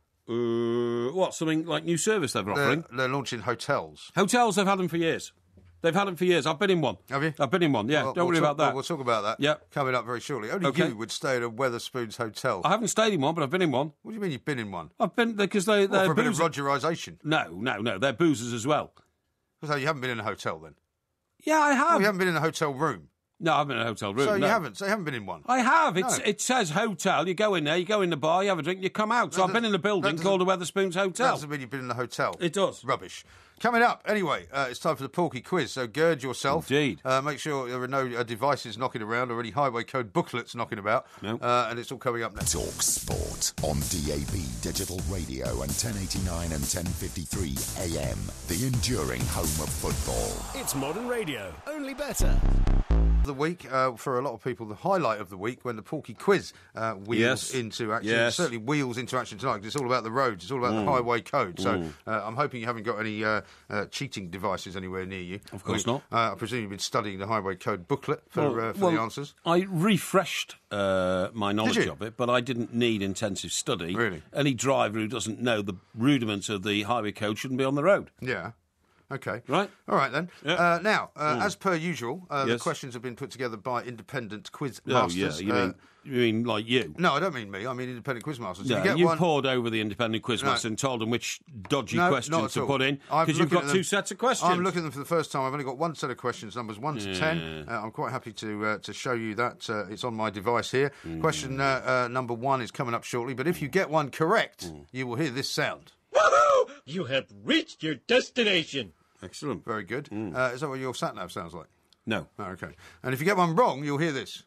What, something like new service they're offering? They're launching hotels. Hotels, they've had them for years. They've had them for years. I've been in one. Have you? I've been in one, yeah. Well, don't worry about that. We'll talk about that coming up very shortly. Only you would stay at a Wetherspoons hotel. I haven't stayed in one, but I've been in one. What do you mean you've been in one? I've been because they're for a bit of Rogerisation? No. They're boozers as well. So you haven't been in a hotel then? Yeah, I have. Oh, you haven't been in a hotel room? No, I've been in a hotel room. So you haven't been in one? I have. It says hotel. You go in there, you go in the bar, you have a drink, you come out. So I've been in a building called a Wetherspoons Hotel. That doesn't mean you've been in the hotel. It does. Rubbish. Coming up, anyway, it's time for the Porky Quiz, so gird yourself. Indeed. Make sure there are no devices knocking around or any highway code booklets knocking about. No. And it's all coming up next. Talk Sport on DAB, digital radio and 1089 and 1053 AM. The enduring home of football. It's modern radio, only better. The week, for a lot of people, the highlight of the week when the Porky Quiz wheels into action. It certainly wheels into action tonight because it's all about the roads, it's all about the highway code. So I'm hoping you haven't got any cheating devices anywhere near you. Of course not. I presume you've been studying the highway code booklet for the answers. I refreshed my knowledge of it, but I didn't need intensive study. Really? Any driver who doesn't know the rudiments of the highway code shouldn't be on the road. Yeah. Okay. Right. All right, then. Yeah. Now, as per usual, the questions have been put together by independent quiz masters. You mean like you? No, I don't mean me. I mean independent quiz masters. Yeah, you pored over the independent quiz master and told them which dodgy questions to put in, because you've got two sets of questions. I'm looking at them for the first time. I've only got one set of questions, numbers 1 to 10. I'm quite happy to show you that. It's on my device here. Question number 1 is coming up shortly, but if you get one correct, you will hear this sound. Woohoo! You have reached your destination. Excellent. Very good. Is that what your sat-nav sounds like? No. Oh, okay. And if you get one wrong, you'll hear this.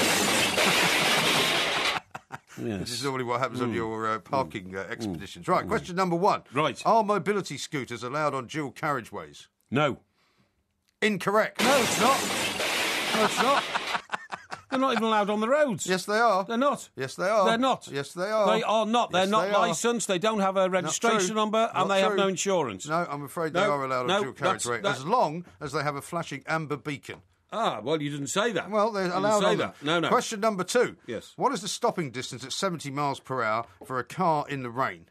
Yes. This is normally what happens on your parking expeditions. Right, question number 1. Right. Are mobility scooters allowed on dual carriageways? No. Incorrect. No, it's not. No, it's not. They're not even allowed on the roads. Yes, they are. They're not. Yes, they are. They're not. Yes, they are. They are not. They're not licensed. They don't have a registration number, and they have no insurance. No, I'm afraid they are allowed on dual carriageway, as long as they have a flashing amber beacon. Ah, well, you didn't say that. Well, they're allowed on that. No. Question number 2. Yes. What is the stopping distance at 70 miles per hour for a car in the rain?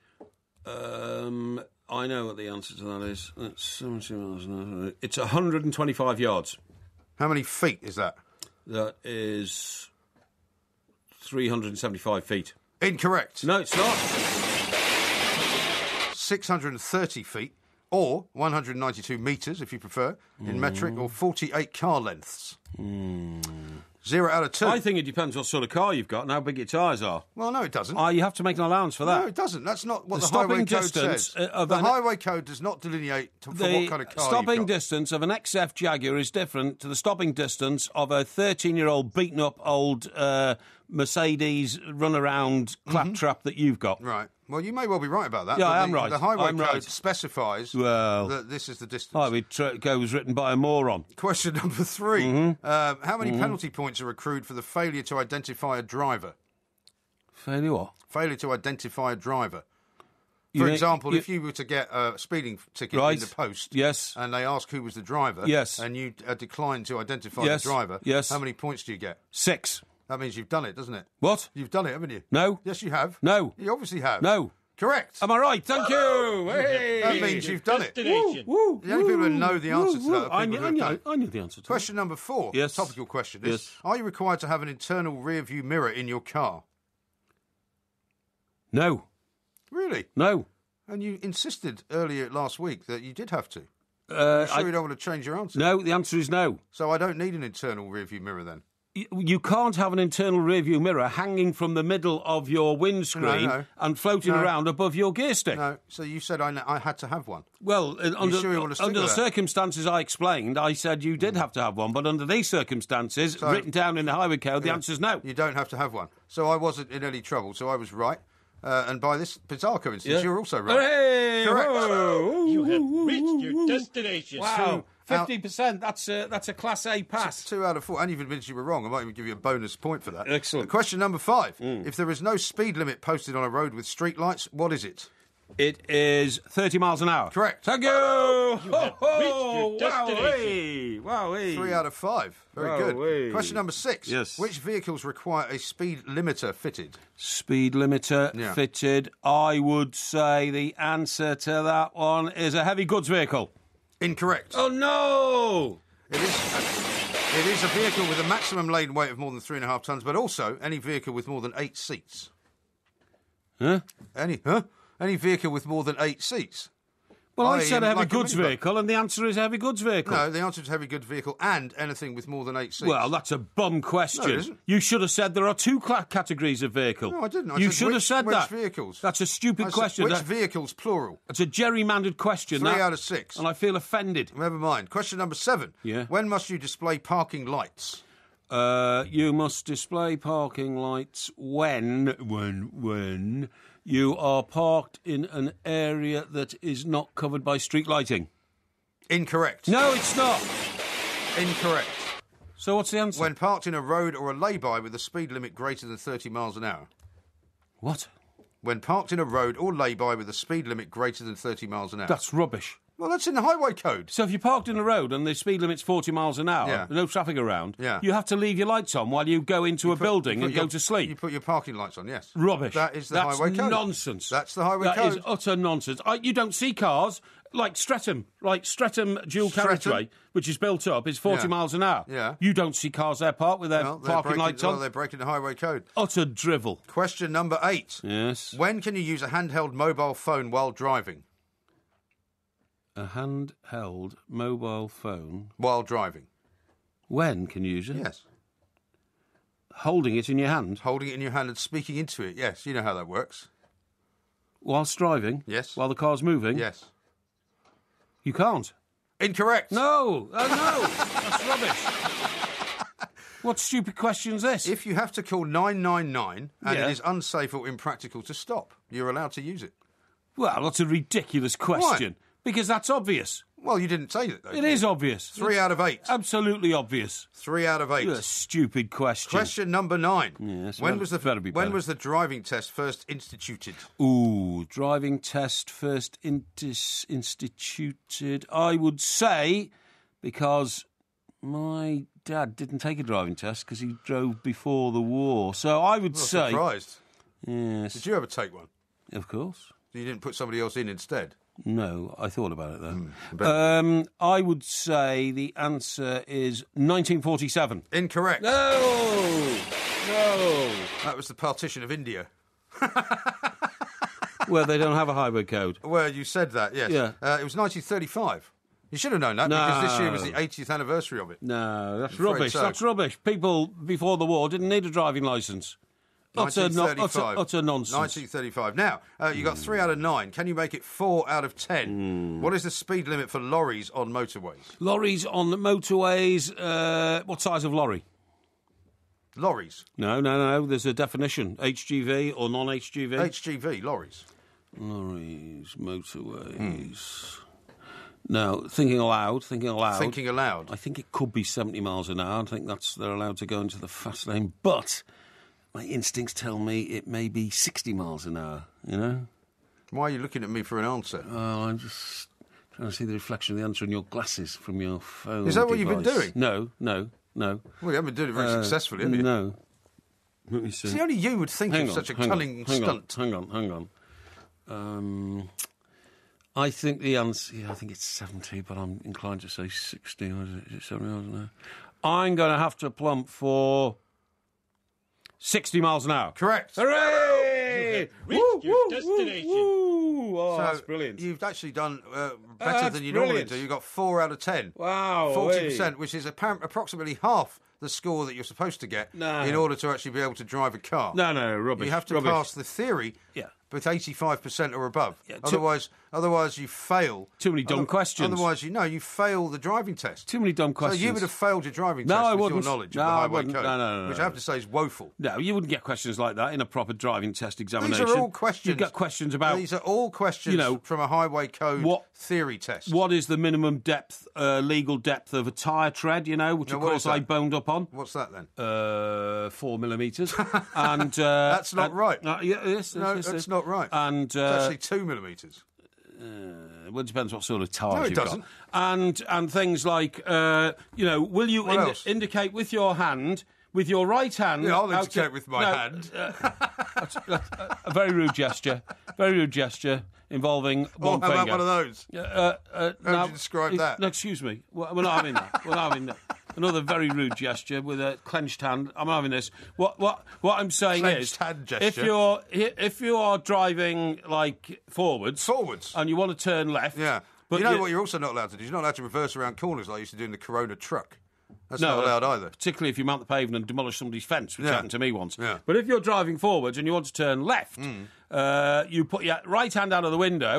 I know what the answer to that is. That's 70 miles an hour. It's 125 yards. How many feet is that? That is 375 feet. Incorrect. No, it's not. 630 feet, or 192 metres, if you prefer, in metric, or 48 car lengths. 0 out of 2. I think it depends what sort of car you've got and how big your tyres are. Well, no, it doesn't. You have to make an allowance for that. No, it doesn't. That's not what the highway code says. The highway code does not delineate for what kind of car The stopping you've got. distance of an XF Jaguar is different to the stopping distance of a 13-year-old beaten-up old Mercedes run-around claptrap that you've got. Right. Well, you may well be right about that. Yeah, but I am right. The highway I'm code right. specifies Well, that this is the distance. Highway code was written by a moron. Question number 3. How many penalty points are accrued for the failure to identify a driver? Failure what? Failure to identify a driver. For example, if you were to get a speeding ticket in the post, and they ask who was the driver, and you decline to identify the driver, how many points do you get? 6. That means you've done it, doesn't it? What? You've done it, haven't you? No. Yes, you have. No. You obviously have. No. Correct. Am I right? Thank you. Hey. That means you've done it. Woo, The only people who know the answer to that are people who have done it. I knew the answer to Question number 4. Yes. Topical question. Are you required to have an internal rear-view mirror in your car? No. Really? No. And you insisted earlier last week that you did have to. You sure you don't want to change your answer? No, the answer is no. So I don't need an internal rear-view mirror then? You can't have an internal rear-view mirror hanging from the middle of your windscreen and floating around above your gear stick. No, so you said I had to have one. Well, under the that? circumstances I explained, I said you did have to have one, but under these circumstances, written down in the highway code, the answer is no. You don't have to have one. So I wasn't in any trouble, so I was right. And by this bizarre coincidence, you're also right. Hey! Correct. Whoa! You have reached your destination. Wow. 50%, that's a Class A pass. 2 out of 4, and you've admitted you were wrong. I might even give you a bonus point for that. Excellent. Question number 5. If there is no speed limit posted on a road with street lights, what is it? It is 30 miles an hour. Correct. Thank you! You have reached your destination. Wowee. 3 out of 5. Very good. Question number 6. Yes. Which vehicles require a speed limiter fitted? Speed limiter fitted. I would say the answer to that one is a heavy goods vehicle. Incorrect. Oh, no! It is a vehicle with a maximum laden weight of more than 3.5 tonnes, but also any vehicle with more than 8 seats. Huh? Any vehicle with more than 8 seats. Well, I said a heavy goods vehicle, and the answer is heavy goods vehicle. No, the answer is heavy goods vehicle and anything with more than 8 seats. Well, that's a bum question. No, it isn't. You should have said there are 2 categories of vehicle. No, I didn't. You should have said that. Which vehicles? That's a stupid question. Which vehicles, plural? It's a gerrymandered question. 3 out of 6. And I feel offended. Never mind. Question number 7. Yeah. When must you display parking lights? You must display parking lights when you are parked in an area that is not covered by street lighting. Incorrect. No, it's not. Incorrect. So what's the answer? When parked in a road or a lay-by with a speed limit greater than 30 miles an hour. What? When parked in a road or lay-by with a speed limit greater than 30 miles an hour. That's rubbish. Well, that's in the highway code. So if you're parked in a road and the speed limit's 40 miles an hour, Yeah. no traffic around, Yeah. you have to leave your lights on while you go into a building and go to sleep. You put your parking lights on, yes. Rubbish. That is the That's highway code. nonsense. That's the highway That code. is utter nonsense. You don't see cars like Streatham dual carriageway, which is built up, is 40 miles an hour. Yeah. You don't see cars there parked with their parking lights on. Well, they're breaking the highway code. Utter drivel. Question number 8. Yes. When can you use a handheld mobile phone while driving? A handheld mobile phone. While driving. When can you use it? Yes. Holding it in your hand. Holding it in your hand and speaking into it. Yes, you know how that works. Whilst driving? Yes. While the car's moving? Yes. You can't. Incorrect. No. No. That's rubbish. What stupid question is this? If you have to call 999 and Yeah. it is unsafe or impractical to stop, you're allowed to use it. Well, that's a ridiculous question. Why? Because that's obvious. Well, you didn't say that, though. It is obvious. 3 out of 8. Absolutely obvious. 3 out of 8. A stupid question. Question number 9. Yes, when well, was the better be better. when was the driving test first instituted? Ooh, driving test first instituted. I would say because my dad didn't take a driving test because he drove before the war. So I would say. Surprised. Yes. Did you ever take one? Of course. You didn't put somebody else in instead? No, I thought about it though. I would say the answer is 1947. Incorrect. No! That was the partition of India. Well, they don't have a highway code. Well, you said that, yes. Yeah. It was 1935. You should have known that because this year was the 80th anniversary of it. No, that's I'm afraid rubbish. so. That's rubbish. People before the war didn't need a driving licence. Utter 1935. utter nonsense. 1935. Now, you got 3 out of 9. Can you make it 4 out of 10? What is the speed limit for lorries on motorways? Lorries on the motorways. What size of lorry? Lorries. No. There's a definition. HGV or non-HGV? HGV, lorries. Lorries, motorways. No, thinking aloud. Thinking aloud. I think it could be 70 miles an hour. I think they're allowed to go into the fast lane. But my instincts tell me it may be 60 miles an hour, you know? Why are you looking at me for an answer? Oh, I'm just trying to see the reflection of the answer in your glasses from your phone. Is that what you've been device. doing? No. Well, you haven't been doing it very successfully, have you? No. Let me see. See, only you would think of such a cunning stunt. Hang on. I think the answer... Yeah, I think it's 70, but I'm inclined to say 60. Or is it 70 miles an hour? I'm going to have to plump for 60 miles an hour. Correct. Hooray! Reached your destination. Oh, So that's brilliant. You've actually done better That's than you normally brilliant. do. You got 4 out of 10. Wow. 40%, which is approximately half the score that you're supposed to get in order to actually be able to drive a car. No, rubbish. You have to rubbish. pass the theory with 85% or above. Yeah, Otherwise, you fail. Too many dumb questions. Otherwise, you fail the driving test. Too many dumb questions. So you would have failed your driving No, test I with wouldn't. your knowledge No, of the I highway wouldn't. code, No. which I have to say is woeful. No, you wouldn't get questions like that in a proper driving test examination. These are all questions. You'd get questions about... These are all questions from a highway code theory test. What is the minimum depth, legal depth of a tyre tread, which of course I boned up on. What's that then? 4 millimetres. And that's not right. Yes, that's not right. And it's actually 2 millimetres. Well, it depends what sort of tires it you've doesn't. got. And things like, will you indicate with your hand, with your right hand... Yeah, I'll indicate with my hand. That's a very rude gesture. Very rude gesture involving one finger. How about one of those? How would you describe that? No, excuse me. We're not having that. We're not having that. Another very rude gesture with a clenched hand. I'm not having this. What I'm saying Clenched is, hand gesture. if you are driving forwards, and you want to turn left, but what you're also not allowed to do? You're not allowed to reverse around corners like you used to do in the Corona truck. That's not allowed either. Particularly if you mount the pavement and demolish somebody's fence, which happened to me once. Yeah. But if you're driving forwards and you want to turn left, you put your right hand out of the window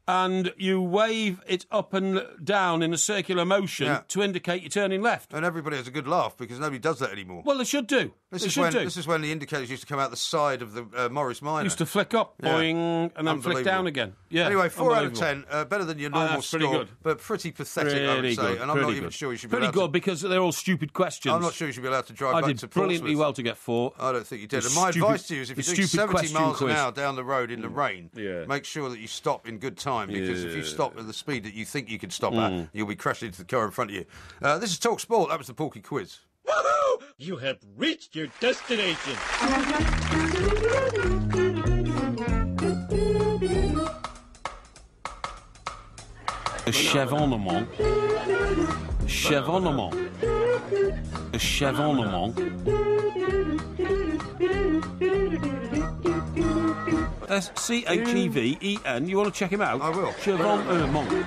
and you wave it up and down in a circular motion to indicate you're turning left. And everybody has a good laugh because nobody does that anymore. Well, they should do. This is when the indicators used to come out the side of the Morris Minor. Used to flick up, boing, and then flick down again. Yeah. Anyway, 4 out of 10, better than your normal that's pretty score, good. But pretty pathetic, I would say. Good. And I'm not even sure you should be pretty allowed good because they're all stupid questions. I'm not sure you should be allowed to drive I back did to Portsmouth. brilliantly well to get 4. I don't think you did. And my advice to you is if you're doing 70 miles an hour down the road in the rain, make sure that you stop in good time, because if you stop at the speed that you think you can stop at, you'll be crashing into the car in front of you. This is Talk Sport. That was the Porky Quiz. You have reached your destination. A chevonement. Chevonement. A chevonement. Cheven. You want to check him out? I will. Chevonement.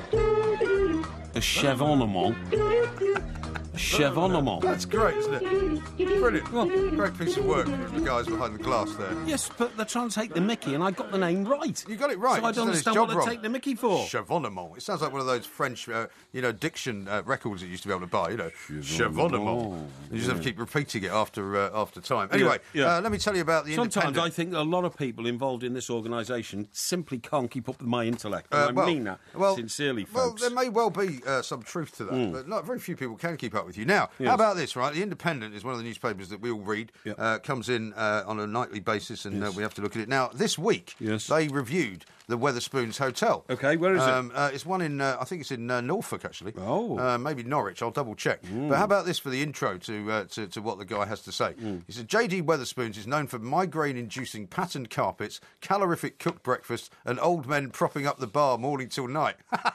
A chevonement. Chevonement. That's great, isn't it? Brilliant. Well, great piece of work from the guys behind the glass there. Yes, but they're trying to take the mickey, and I got the name right. You got it right. So I don't understand what they take the mickey for. Chevonement. It sounds like one of those French, diction records that you used to be able to buy. Chevonement. You just have to keep repeating it after time. Anyway, let me tell you about the Sometimes I think a lot of people involved in this organisation simply can't keep up with my intellect. And I mean that sincerely, folks. Well, there may well be some truth to that, but not very few people can keep up with you. Now, how about this, right? The Independent is one of the newspapers that we all read, comes in on a nightly basis, and we have to look at it. Now, this week, they reviewed the Wetherspoons Hotel. Okay, where is it? It's one in, I think it's in Norfolk, actually. Oh. Maybe Norwich, I'll double check. But how about this for the intro to what the guy has to say? He said, J.D. Wetherspoons is known for migraine-inducing patterned carpets, calorific cooked breakfast, and old men propping up the bar morning till night.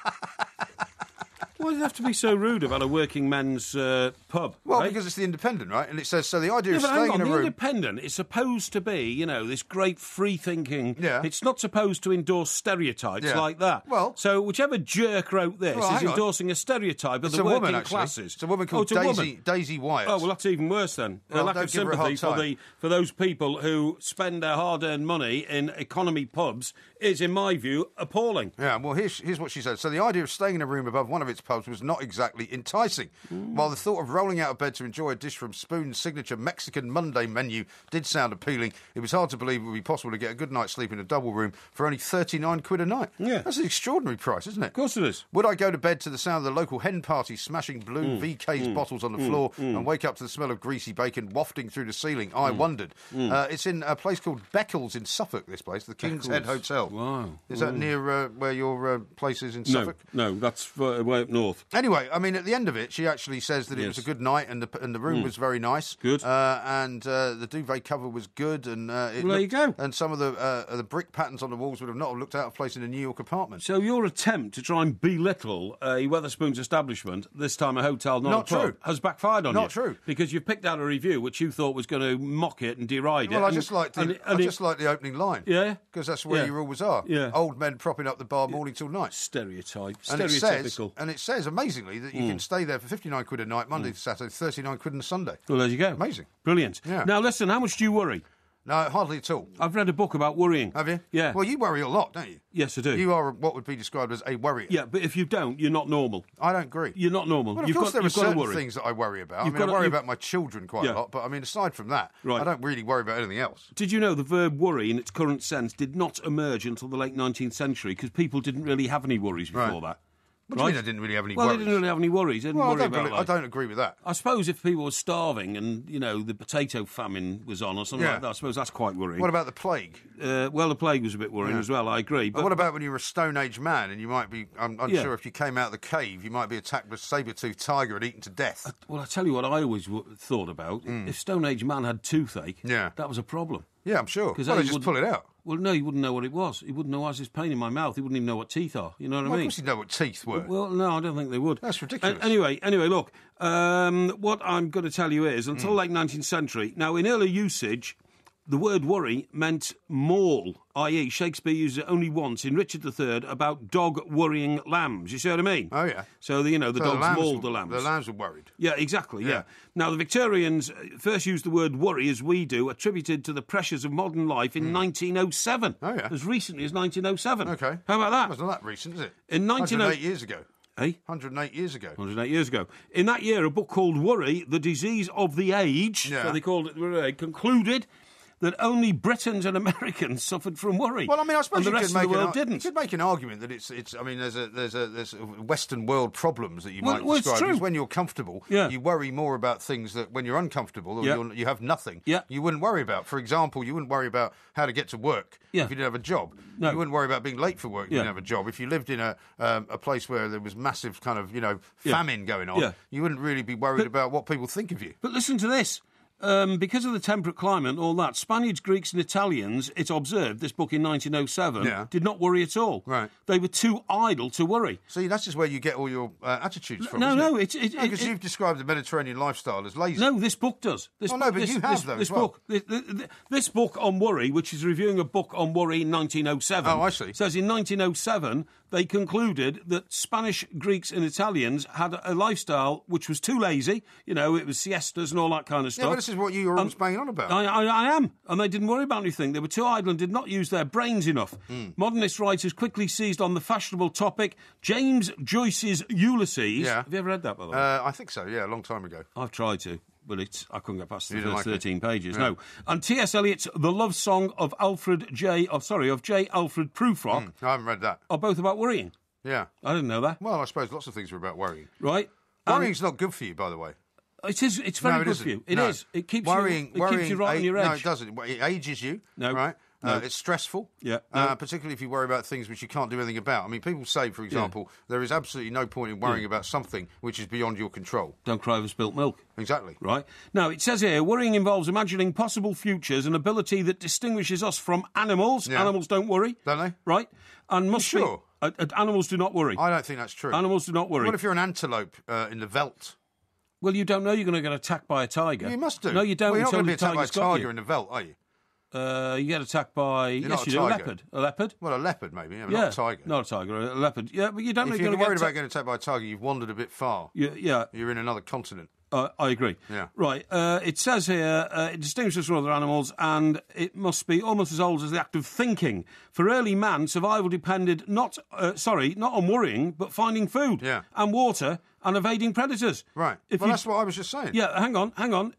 Why does it have to be so rude about a working men's pub? Well, right? because it's the Independent, right? And it says, so the idea of staying in a the room... Independent is supposed to be, this great free-thinking... Yeah. It's not supposed to endorse stereotypes like that. Well... So whichever jerk wrote this is endorsing a stereotype of the working classes. It's a woman called Daisy Wyatt. Oh, well, that's even worse then. Well, lack don't of give her a hard sympathy time. for those people who spend their hard-earned money in economy pubs is, in my view, appalling. Yeah, well, here's what she said. So the idea of staying in a room above one of its pubs was not exactly enticing. While the thought of rolling out of bed to enjoy a dish from Spoon's signature Mexican Monday menu did sound appealing, it was hard to believe it would be possible to get a good night's sleep in a double room for only £39 a night. Yeah. That's an extraordinary price, isn't it? Of course it is. Would I go to bed to the sound of the local hen party smashing blue VK's bottles on the floor and wake up to the smell of greasy bacon wafting through the ceiling? I wondered. It's in a place called Beccles in Suffolk, this place, the King's Head Hotel. Wow. Is that near where your place is in Suffolk? No, that's way up north. Anyway, I mean, at the end of it, she actually says that it was a good night and the room was very nice. Good. And the duvet cover was good. And there you go. And some of the brick patterns on the walls would have not looked out of place in a New York apartment. So your attempt to try and belittle a Wetherspoons establishment, this time a hotel, not a pub, has backfired on you. Not true. Because you've picked out a review which you thought was going to mock it and deride it. Well, I just like the opening line. Yeah? Because that's where you always are. Yeah. Old men propping up the bar morning till night. Stereotypical. And it says, amazingly, that you can stay there for £59 a night, Monday to Saturday, £39 on a Sunday. Well, there you go. Amazing. Brilliant. Yeah. Now, listen, how much do you worry? No, hardly at all. I've read a book about worrying. Have you? Yeah. Well, you worry a lot, don't you? Yes, I do. You are what would be described as a worrier. Yeah, but if you don't, you're not normal. I don't agree. You're not normal. Well, of course there are certain things that I worry about. I worry about my children quite a lot, but I mean, aside from that, I don't really worry about anything else. Did you know the verb worry in its current sense did not emerge until the late 19th century because people didn't really have any worries before that? What do you mean I didn't really have any worries? worries? Well, they didn't really have any worries. I don't agree with that. I suppose if people were starving and, the potato famine was on or something like that, I suppose that's quite worrying. What about the plague? Well, the plague was a bit worrying as well, I agree. But what about when you were a Stone Age man and you might be, I'm unsure if you came out of the cave, you might be attacked by a saber-toothed tiger and eaten to death. Well, I tell you what I always thought about. If Stone Age man had toothache, that was a problem. Yeah, I'm sure. Because they just pull it out. Well, no, he wouldn't know what it was. He wouldn't know why there's pain in my mouth. He wouldn't even know what teeth are. You know what I mean? Of course he'd know what teeth were. Well, no, I don't think they would. That's ridiculous. Anyway, look, what I'm going to tell you is, until late 19th century, now in early usage, the word worry meant maul, i.e. Shakespeare used it only once in Richard III about dog worrying lambs. You see what I mean? Oh, yeah. So, the dogs mauled the lambs. The lambs were worried. Yeah, exactly, yeah. Now, the Victorians first used the word worry, as we do, attributed to the pressures of modern life in 1907. Oh, yeah. As recently as 1907. Okay. How about that? Wasn't that recent, is it? In 108 years ago. Eh? 108 years ago. 108 years ago. In that year, a book called Worry, The Disease of the Age, so they called it, concluded that only Britons and Americans suffered from worry. Well, I mean, I suppose and the rest of the world didn't. You could make an argument that it's. I mean, there's Western world problems that you might Well, describe. it's true. Because when you're comfortable, you worry more about things that when you're uncomfortable or you have nothing, you wouldn't worry about. For example, you wouldn't worry about how to get to work if you didn't have a job. No. You wouldn't worry about being late for work if you didn't have a job. If you lived in a place where there was massive kind of famine going on, you wouldn't really be worried about what people think of you. But listen to this. Because of the temperate climate and all that, Spaniards, Greeks and Italians, it's observed, this book in 1907, did not worry at all. Right. They were too idle to worry. See, that's just where you get all your attitudes from, No, because you've described the Mediterranean lifestyle as lazy. No, this book does. But you have, though, as well. This book on worry, which is reviewing a book on worry in 1907... Oh, I see. ...says in 1907 they concluded that Spanish, Greeks and Italians had a lifestyle which was too lazy. It was siestas and all that kind of stuff. Yeah, but this is what you were always banging on about. I am. And they didn't worry about anything. They were too idle and did not use their brains enough. Modernist writers quickly seized on the fashionable topic. James Joyce's Ulysses. Yeah. Have you ever read that, by the way? I think so, a long time ago. I've tried to. But I couldn't get past the first 13 pages. Yeah. No. And T.S. Eliot's The Love Song of J. Alfred Prufrock. I haven't read that. Are both about worrying. Yeah. I didn't know that. Well, I suppose lots of things are about worrying. Right. Worrying's not good for you, by the way. It is. It's very good for you. It is. It keeps worrying, you. It keeps you right on your edge. No, it doesn't. It ages you. No. Right. No. It's stressful, particularly if you worry about things which you can't do anything about. I mean, people say, for example, there is absolutely no point in worrying about something which is beyond your control. Don't cry over spilt milk. Exactly. Right. Now, it says here, worrying involves imagining possible futures, an ability that distinguishes us from animals. Yeah. Animals don't worry. Don't they? Right. And must be. Sure? Animals do not worry. I don't think that's true. Animals do not worry. What if you're an antelope in the veldt? Well, you don't know you're going to get attacked by a tiger. You must do. No, you don't. Well, you're not going to be attacked by a tiger in the veldt, are you? You get attacked by... Yes, you do. A leopard. A leopard? Well, a leopard, maybe. Not a tiger. Not a tiger. A leopard. Yeah, but you don't know you're going to get... If you're worried about getting attacked by a tiger, you've wandered a bit far. Yeah. You're in another continent. I agree. Yeah. Right. It says here, it distinguishes from other animals, and it must be almost as old as the act of thinking. For early man, survival depended not on worrying, but finding food and water and evading predators. Right. That's what I was just saying. Yeah, hang on.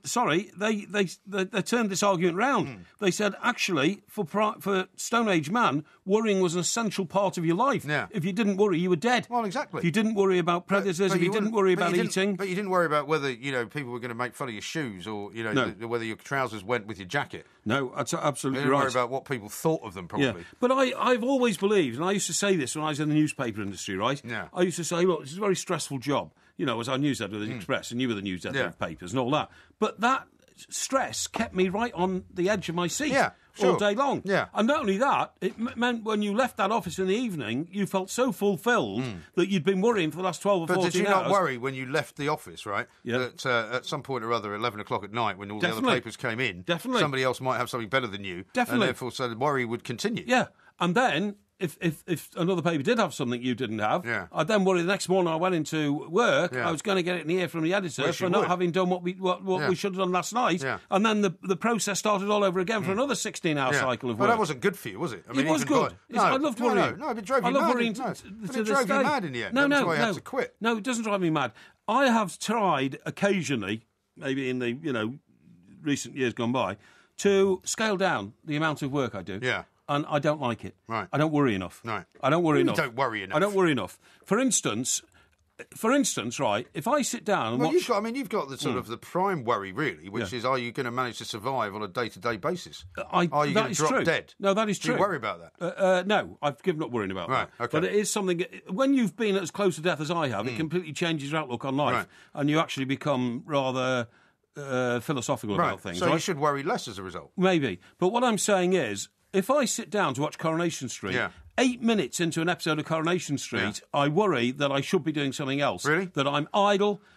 They turned this argument round. They said, actually, for Stone Age man, worrying was an essential part of your life. Yeah. If you didn't worry, you were dead. Well, exactly. If you didn't worry about predators, if you didn't worry about eating... But you didn't worry about whether, people were going to make fun of your shoes or, whether your trousers went with your jacket. No, that's absolutely right. You didn't worry right. about what people thought of them, probably. Yeah. But I've always believed, and I used to say this when I was in the newspaper industry, right? Yeah. I used to say, look, this is a very stressful job. As our news editor of the Express, and you were the news editor of papers and all that. But that stress kept me right on the edge of my seat all day long. Yeah. And not only that, it meant when you left that office in the evening, you felt so fulfilled that you'd been worrying for the last 12 or 14 hours. But did you not worry when you left the office, right? Yeah. That at some point or other, 11 o'clock at night, when all the other papers came in, somebody else might have something better than you. Definitely. And therefore, so the worry would continue. Yeah. And then... If another paper did have something you didn't have, I'd then worry the next morning I went into work, I was going to get it in the ear from the editor for not having done what we should have done last night. Yeah. And then the process started all over again for another 16-hour cycle of work. Well, that wasn't good for you, was it? I mean, it was good. I loved worrying. No, it drove you mad. It drove you mad in the end. That's why you had to quit. No, it doesn't drive me mad. I have tried occasionally, maybe in the recent years gone by, to scale down the amount of work I do. Yeah. And I don't like it. Right. I don't worry enough. Right. I don't worry enough. You don't worry enough. I don't worry enough. For instance, right, if I sit down and watch... You've got the sort of the prime worry, really, which is, are you going to manage to survive on a day-to-day basis? Are you going to drop dead? No, that is true. Do you worry about that? No, I've given up worrying about that. Okay. But it is something... When you've been as close to death as I have, it completely changes your outlook on life, and you actually become rather... philosophical about things. So you should worry less as a result. Maybe. But what I'm saying is, if I sit down to watch Coronation Street, 8 minutes into an episode of Coronation Street, I worry that I should be doing something else. Really? That I'm idle,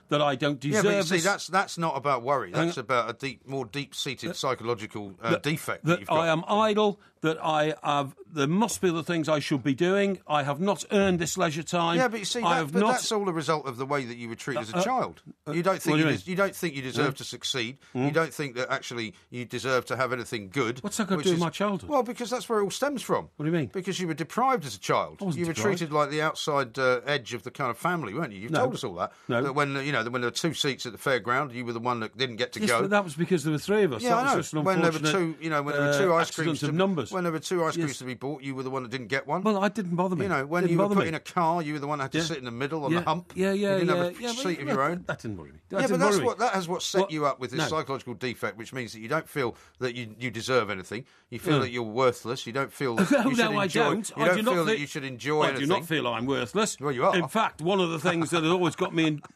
that I don't deserve. Yeah, but you see, this. that's not about worry. That's about a more deep-seated psychological defect that That you've got. I am idle. That I have. There must be the things I should be doing. I have not earned this leisure time. Yeah, but you see, that's all a result of the way that you were treated as a child. You don't think you don't think you deserve to succeed. You don't think that actually you deserve to have anything good. What's that got to do with my childhood? Well, because that's where it all stems from. What do you mean? Because you were deprived as a child. You were treated like the outside edge of the kind of family, weren't you? You've told us all that. No. That when when there were 2 seats at the fairground, you were the one that didn't get to go. But that was because there were 3 of us. Yeah, that I know. was just an When there were unfortunate, 2, when there were 2 ice creams of numbers. When there were 2 ice creams to be bought, you were the one that didn't get one. Well, I didn't bother me. When you were put in a car, you were the one that had to sit in the middle on the hump. Yeah. You didn't have a seat of your own. That didn't worry me. That has what set you up with this psychological defect, which means that you don't feel that you deserve anything. You feel that you're worthless. You don't feel that you should enjoy. I don't. You don't feel that you should enjoy anything. I do not feel I'm worthless. Well, you are. In fact, one of the things that has always got me in...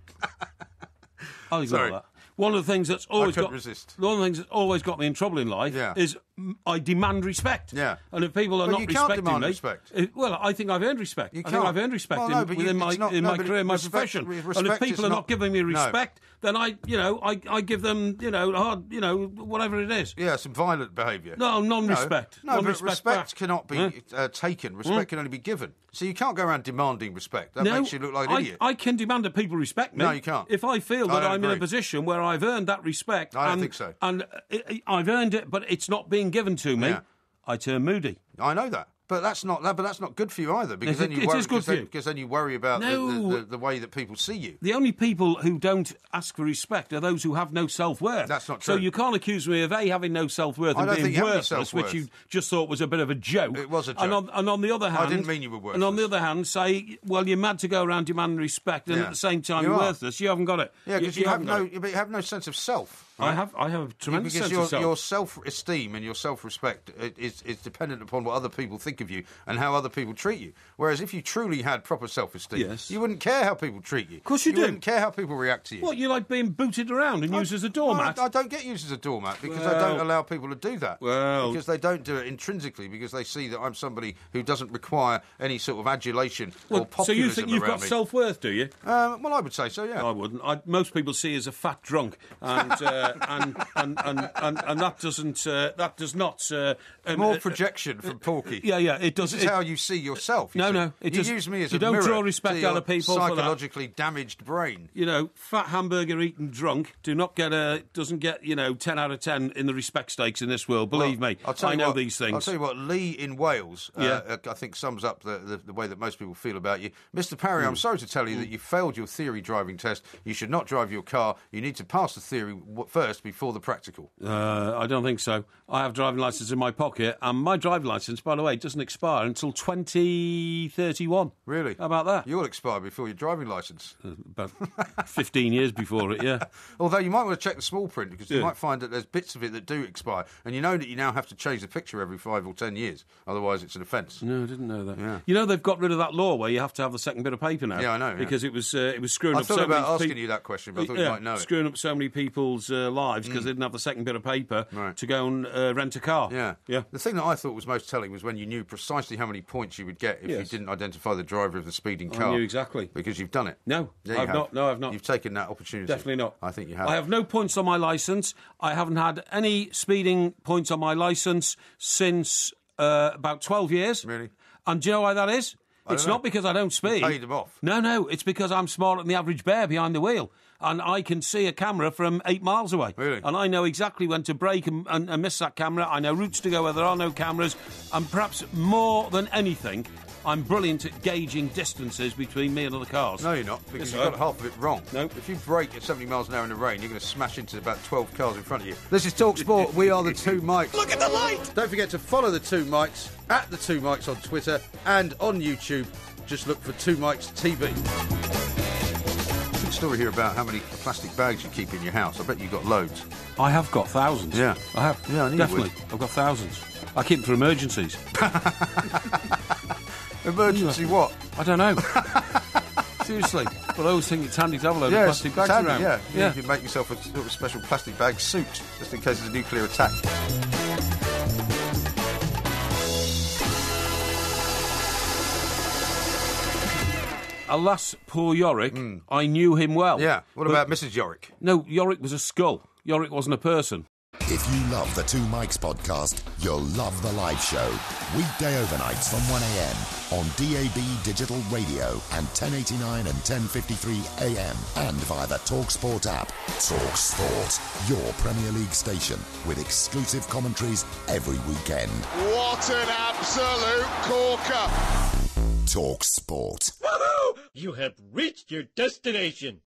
I'll ignore that. One of the things that's always got me in trouble in life is I demand respect. Yeah. And if people are not respecting me, I think I've earned respect. I think I've earned respect within my career, my profession. And if people are not giving me respect, then I give them, whatever it is. Yeah, some violent behaviour. No, non-respect. No, but respect cannot be taken. Respect can only be given. So you can't go around demanding respect. That makes you look like an idiot. I can demand that people respect me. No, you can't. If I feel that I'm in a position where I've earned that respect, I don't think so. And I've earned it, but it's not being given to me, I turn moody. I know that. But that's not good for you either, because then you worry about the way that people see you. The only people who don't ask for respect are those who have no self-worth. That's not true. So you can't accuse me of having no self-worth and being worthless, which you just thought was a bit of a joke. It was a joke. And on the other hand, I didn't mean you were worthless. And on the other hand, say, well, you're mad to go around demanding respect, and at the same time you're worthless. You haven't got it. Yeah, because you have no sense of self. Right? I have a tremendous sense of self. Your self-esteem and your self-respect is dependent upon what other people think of you and how other people treat you. Whereas if you truly had proper self-esteem, you wouldn't care how people treat you. Of course you do. You wouldn't care how people react to you. What, you like being booted around and used as a doormat? I don't get used as a doormat because I don't allow people to do that. Because they don't do it intrinsically, because they see that I'm somebody who doesn't require any sort of adulation or populism. So you think you've got self-worth, do you? Well, I would say so, yeah. I wouldn't. Most people see you as a fat drunk, and that does not. More projection from Porky. Yeah, it does. This is how you see yourself. You use me as a mirror. You don't draw respect out of people psychologically damaged brain. Fat hamburger eating drunk doesn't get 10 out of 10 in the respect stakes in this world. Believe me, I know these things. I'll tell you what, Lee in Wales, I think sums up the way that most people feel about you. Mr. Parry, I'm sorry to tell you that you failed your theory driving test. You should not drive your car. You need to pass the theory first before the practical. I don't think so. I have a driving licence in my pocket, and my driving licence, by the way, doesn't expire until 2031. Really? How about that? You'll expire before your driving licence. About 15 years before it, yeah. Although you might want to check the small print, because you might find that there's bits of it that do expire, and you know that you now have to change the picture every 5 or 10 years. Otherwise, it's an offence. No, I didn't know that. Yeah. They've got rid of that law where you have to have the second bit of paper now. Yeah, I know. Because it was screwing up so many people. I thought about asking you that question, but I thought you might know it. Screwing up so many people's lives because they didn't have the second bit of paper to go and rent a car. Yeah. The thing that I thought was most telling was when you knew precisely how many points you would get if you didn't identify the driver of the speeding car. I knew exactly. Because you've done it. No, I've not. No, I've not. You've taken that opportunity. Definitely not. I think you have. I have no points on my licence. I haven't had any speeding points on my licence since about 12 years. Really? And do you know why that is? It's not because I don't speed. You paid them off. No, it's because I'm smarter than the average bear behind the wheel. And I can see a camera from 8 miles away. Really? And I know exactly when to brake and miss that camera. I know routes to go where there are no cameras. And perhaps more than anything, I'm brilliant at gauging distances between me and other cars. No, you're not, because you've got half of it wrong. Nope. If you brake at 70 miles an hour in the rain, you're going to smash into about 12 cars in front of you. This is Talk Sport. We are the Two Mics. Look at the light! Don't forget to follow the Two Mics at the Two Mics on Twitter and on YouTube. Just look for Two Mics TV. Good story here about how many plastic bags you keep in your house. I bet you've got loads. I have got thousands. Yeah. I have. Yeah, I knew Definitely. you would. I've got thousands. I keep them for emergencies. Emergency what? I don't know. Seriously. But I always think it's handy to have a load of plastic bags around. Yeah. You can make yourself a sort of special plastic bag suit, just in case there's a nuclear attack. alas, poor Yorick, I knew him well. Yeah. What about Mrs. Yorick? No, Yorick was a skull. Yorick wasn't a person. If you love the Two Mics podcast, you'll love the live show. Weekday overnights from 1am on DAB Digital Radio and 1089 and 1053 AM and via the TalkSport app. TalkSport, your Premier League station with exclusive commentaries every weekend. What an absolute corker! TalkSport. You have reached your destination.